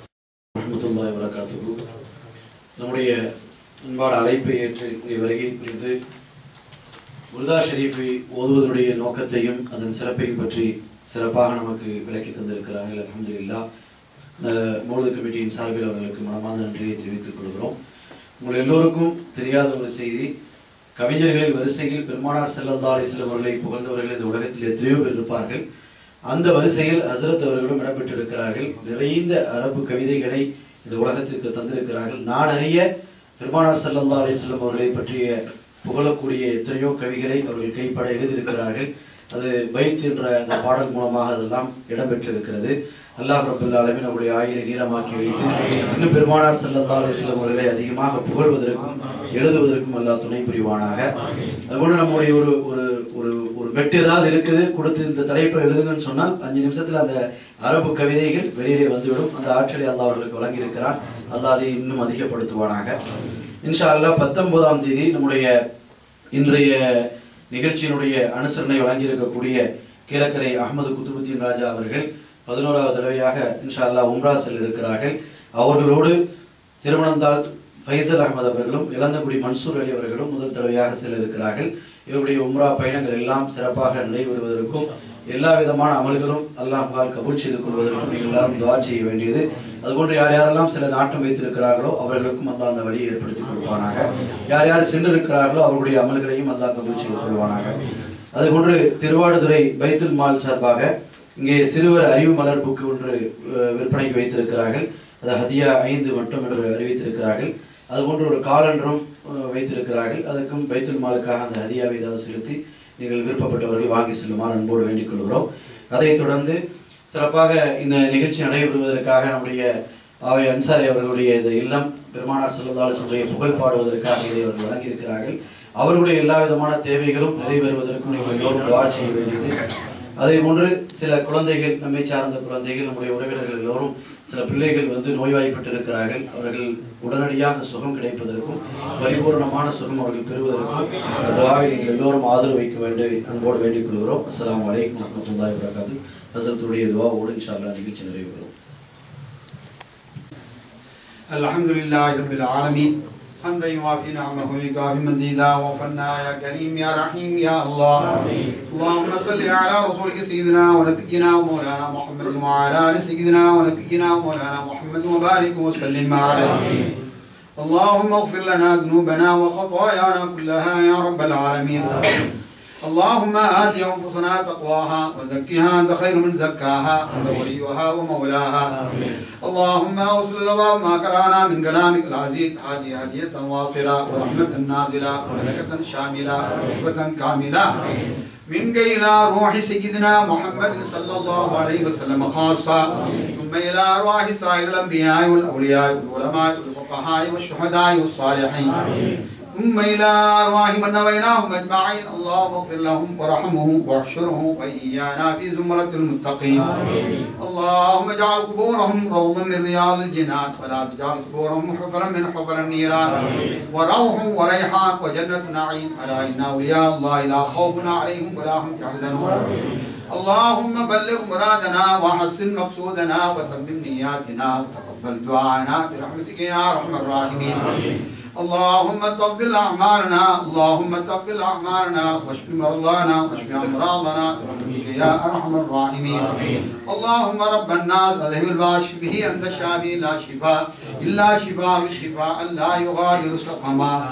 வபரகாத்துஹு. நம்முடைய அன்பான அழைப்பை ஏற்று இங்கே வருகை புரிந்து முர்தா ஷரீஃபை ஓதுவதனுடைய நோக்கத்தையும் அதன் சிறப்பையும் பற்றி சிறப்பாக நமக்கு விளக்கி தந்திருக்கிறார்கள். அல்ஹம்துலில்லாஹ். மௌலூத் கமிட்டியின் சார்பில் அவர்களுக்கு மனமார்ந்த நன்றியை தெரிவித்துக் கொள்கிறோம். உங்கள் எல்லோருக்கும் தெரியாத ஒரு செய்தி, கவிஞர்களின் வரிசையில் பெருமானார் ஸல்லல்லாஹு அலைஹி வஸல்லம் அவர்களை புகழ்ந்தவர்கள் இந்த உலகத்தில் எத்தனையோ பேர் இருப்பார்கள். அந்த வரிசையில் ஹஸ்ரத் அவர்களும் இடம்பெற்றிருக்கிறார்கள். நிறைந்த அரபு கவிதைகளை இந்த உலகத்திற்கு தந்திருக்கிறார்கள். நான் அறிய பெருமானார் ஸல்லல்லாஹு அலைஹி வஸல்லம் அவர்களை பற்றிய புகழக்கூடிய எத்தனையோ கவிகளை அவர்கள் கைப்பட எழுதியிருக்கிறார்கள். அது பைத் என்ற அந்த பாடல் மூலமாக அதெல்லாம் இடம்பெற்றிருக்கிறது. அல்லாஹ் ரப்பல் ஆலமீன் அவருடைய ஆயுளை நீளமாக்கி வைத்து இன்னும் பெருமானார் ஸல்லல்லாஹு அலைஹி வஸல்லம் அவர்களை அதிகமாக புகழ்வதற்கும் எழுதுவதற்கும் அல்லாஹ் துணை புரிவானாக. அதுபோல நம்முடைய ஒரு ஒரு ஒரு ஒரு மெட்டு ஏதாவது இருக்குது கொடுத்து இந்த தலைப்பில் எழுதுங்கன்னு சொன்னால் அஞ்சு நிமிஷத்துல அந்த அரபு கவிதைகள் வெளியிலே வந்துவிடும். அந்த ஆற்றலை அல்லாஹ் அவர்களுக்கு வழங்கியிருக்கிறான். அல்லாஹ் அதை இன்னும் அதிகப்படுத்துவானாக. இன்ஷா அல்லாஹ் பத்தொன்பதாம் தேதி நம்முடைய இன்றைய நிகழ்ச்சியினுடைய அனுசரணை வழங்கியிருக்கக்கூடிய கீழக்கரை அஹ்மது குத்துபுத்தீன் ராஜா அவர்கள் பதினோராவது தடவையாக இன்ஷா அல்லாஹ் உம்ரா செல்ல இருக்கிறார்கள். அவர்களோடு திருமணந்தால் ஃபைசல் அஹமது அவர்களும் இளந்தகுடி மன்சூர் அலி அவர்களும் முதல் தடவையாக செல்ல இருக்கிறார்கள். இவருடைய உம்ரா பயணங்கள் எல்லாம் சிறப்பாக நடைபெறுவதற்கும் எல்லா விதமான அமல்களும் அல்லாஹ்வால் கபூல் செய்து கொள்வதற்கும் நீங்கள் எல்லாரும் துஆ செய்ய வேண்டியது. அதுபோன்று யார் யாரெல்லாம் சில நாட்டம் வைத்திருக்கிறார்களோ அவர்களுக்கும் அல்லாஹ் அந்த வழியை ஏற்படுத்தி கொடுப்பானாக. யார் யார் சென்றிருக்கிறார்களோ அவர்களுடைய அமல்களையும் அல்லாஹ் கபூல் செய்து கொள்வானாக. அதுபோன்று திருவாடுதுறை பைத்துல் மால் சார்பாக இங்கே சிறுவர் அறிவு மலர் புக்கு ஒன்று விற்பனைக்கு வைத்திருக்கிறார்கள். அது ஹதியா ஐந்து மட்டும் என்று அறிவித்திருக்கிறார்கள். அதுபோன்று ஒரு காலண்டரும் வைத்திருக்கிறார்கள். அதற்கும் பைத்துல் மாலுக்காக அந்த ஹதியாவை ஏதாவது செலுத்தி நீங்கள் விருப்பப்பட்டவர்கள் வாங்கி செல்லுமாறு அன்போடு வேண்டிக் கொள்கிறோம். அதைத் தொடர்ந்து சிறப்பாக இந்த நிகழ்ச்சி நடைபெறுவதற்காக நம்முடைய ஆவை அன்சாரி அவர்களுடைய இந்த இல்லம் பெருமானார் ஸல்லல்லாஹு அலைஹி வஸல்லம் புகழ் பாடுவதற்காக இதை அவர்கள் வழங்கியிருக்கிறார்கள். அவர்களுடைய எல்லா விதமான தேவைகளும் நிறைவேறுவதற்கும் நீங்கள் எல்லோரும் துஆ செய்ய வேண்டியது. அதே போன்று சில குழந்தைகள், நம்மை சார்ந்த குழந்தைகள், நம்முடைய உறவினர்கள் எல்லோரும் சில பிள்ளைகள் வந்து நோய்வாய்ப்பட்டிருக்கிறார்கள். அவர்கள் உடனடியாக சுகம் கிடைப்பதற்கும் பரிபூர்ணமான சுகம் அவர்கள் பெறுவதற்கும் துஆவை நீங்கள் எல்லோரும் ஆதரவு வைக்க வேண்டும் அன்போடு வேண்டிக் கொள்கிறோம். அஸ்ஸலாமு அலைக்கும் வரஹ்மத்துல்லாஹி வபரகாத்துஹு. ஹஸரத்துடைய துஆவோடு இன்ஷா அல்லாஹ் நிகழ்ச்சி நிறைவேறும். அல்ஹம்துலில்லாஹி ரப்பில் ஆலமீன். حمدا يوافي نعمه ويكافي مزيدا وفنا يا كريم يا رحيم يا الله. آمين. اللهم صل على رسولك سيدنا ونبينا ومولانا محمد وعلى ال سيدنا ونبينا ومولانا محمد وبارك وسلم عليه. آمين. اللهم اغفر لنا ذنوبنا وخطايانا كلها يا رب العالمين. آمين. اللهم آت أنفسنا تقواها وزكها أنت خير من زكاها أنت وليها ومولاها. آمين. اللهم أوصل لنا ما قرأنا من كلامك العزيز هذه هدية واصلة ورحمة نازلة وبركة شاملة ورحمة كاملة منك إلى روح سيدنا محمد صلى الله عليه وسلم خاصة ثم إلى أرواح سائر الأنبياء والأولياء والعلماء والفقهاء والشهداء والصالحين ثم إلى أرواح من نويناهم أجمعين اللهم اغفر لهم وارحمهم واحشرهم وإيانا في زمرة المتقين. اللهم اجعل قبورهم روضا من رياض الجنان ولا تجعل قبورهم حفرا من حفر النيران وروح وريحان وجنة نعيم. ألا إن أولياء الله لا خوف عليهم ولا هم يحزنون. اللهم بلغ مرادنا وحسن مقصودنا وتمم نياتنا وتقبل دعاءنا برحمتك يا أرحم الراحمين. اللهم تقبل أعمالنا اللهم تقبل أعمالنا واشف مرضانا واشف أمراضنا برحمتك يا أرحم الراحمين. اللهم رب الناس أذهب الباس به أنت الشافي لا شفاء إلا شفاء شفاء لا يغادر سقما.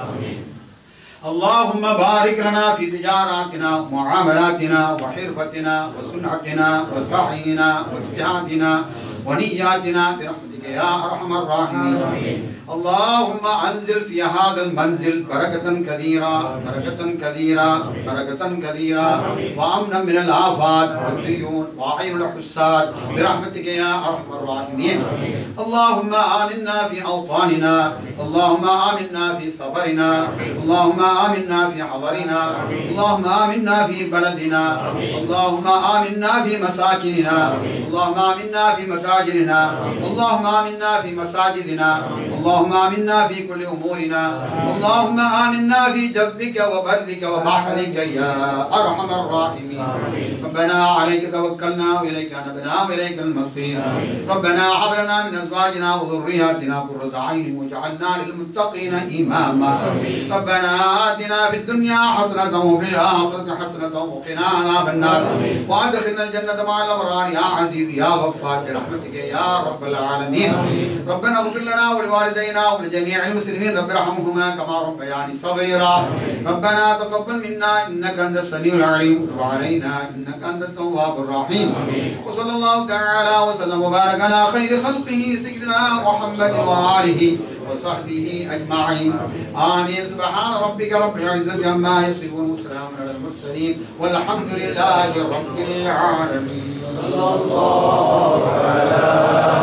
اللهم بارك لنا في تجاراتنا ومعاملاتنا وحرفتنا وصنعتنا وسعينا واجتهادنا ونياتنا برحمتك يا أرحم الراحمين. اللهم أنزل في هذا المنزل بركة كثيرة بركة كثيرة بركة كثيرة وأمنا من الآفات والديون وعين الحساد برحمتك يا أرحم الراحمين. اللهم آمنا في أوطاننا اللهم آمنا في سفرنا اللهم آمنا في حضرنا اللهم آمنا في بلدنا اللهم آمنا في مساكننا اللهم آمنا في مساجدنا اللهم آمنا في مساجدنا اللهم آمنا في كل أمورنا اللهم آمنا في جبك وبرك وبحرك يا أرحم الراحمين. ربنا عليك توكلنا وإليك نبنا وإليك المصير. ربنا هب لنا من أزواجنا وذرياتنا قرة أعين واجعلنا للمتقين إماما. ربنا آتنا في الدنيا حسنة وفي الآخرة حسنة وقنا عذاب النار وأدخلنا الجنة مع الأبرار يا عزيز يا غفار برحمتك يا رب العالمين. ربنا اغفر لنا ولوالدينا ولجميع المسلمين رب ارحمهما كما ربياني صغيرا. ربنا تقبل منا إنك أنت السميع العليم وتب علينا إنك أنت التواب الرحيم. وصلى الله تعالى وسلم وبارك على خير خلقه سيدنا محمد وآله وصحبه أجمعين آمين. سبحان ربك رب العزة عما يصفون وسلام على المرسلين والحمد لله رب العالمين. صلى الله على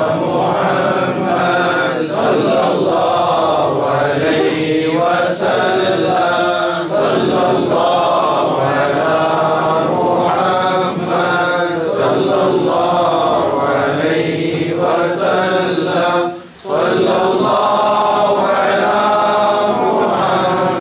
محمد صلى الله عليه وسلم صلى الله على محمد صلى الله عليه وسلم صلى الله على محمد.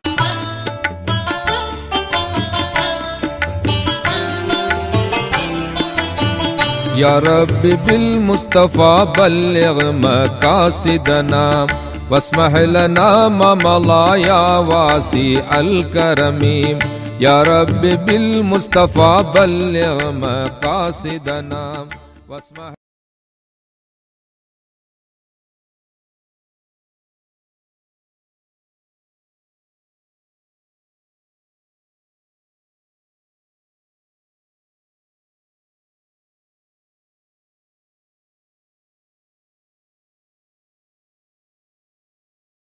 يا رب بالمصطفى بلغ مقاصدنا واسمح لنا ما مضى يا واسع الكرم. يا رب بالمصطفى بلغ مقاصدنا واسمح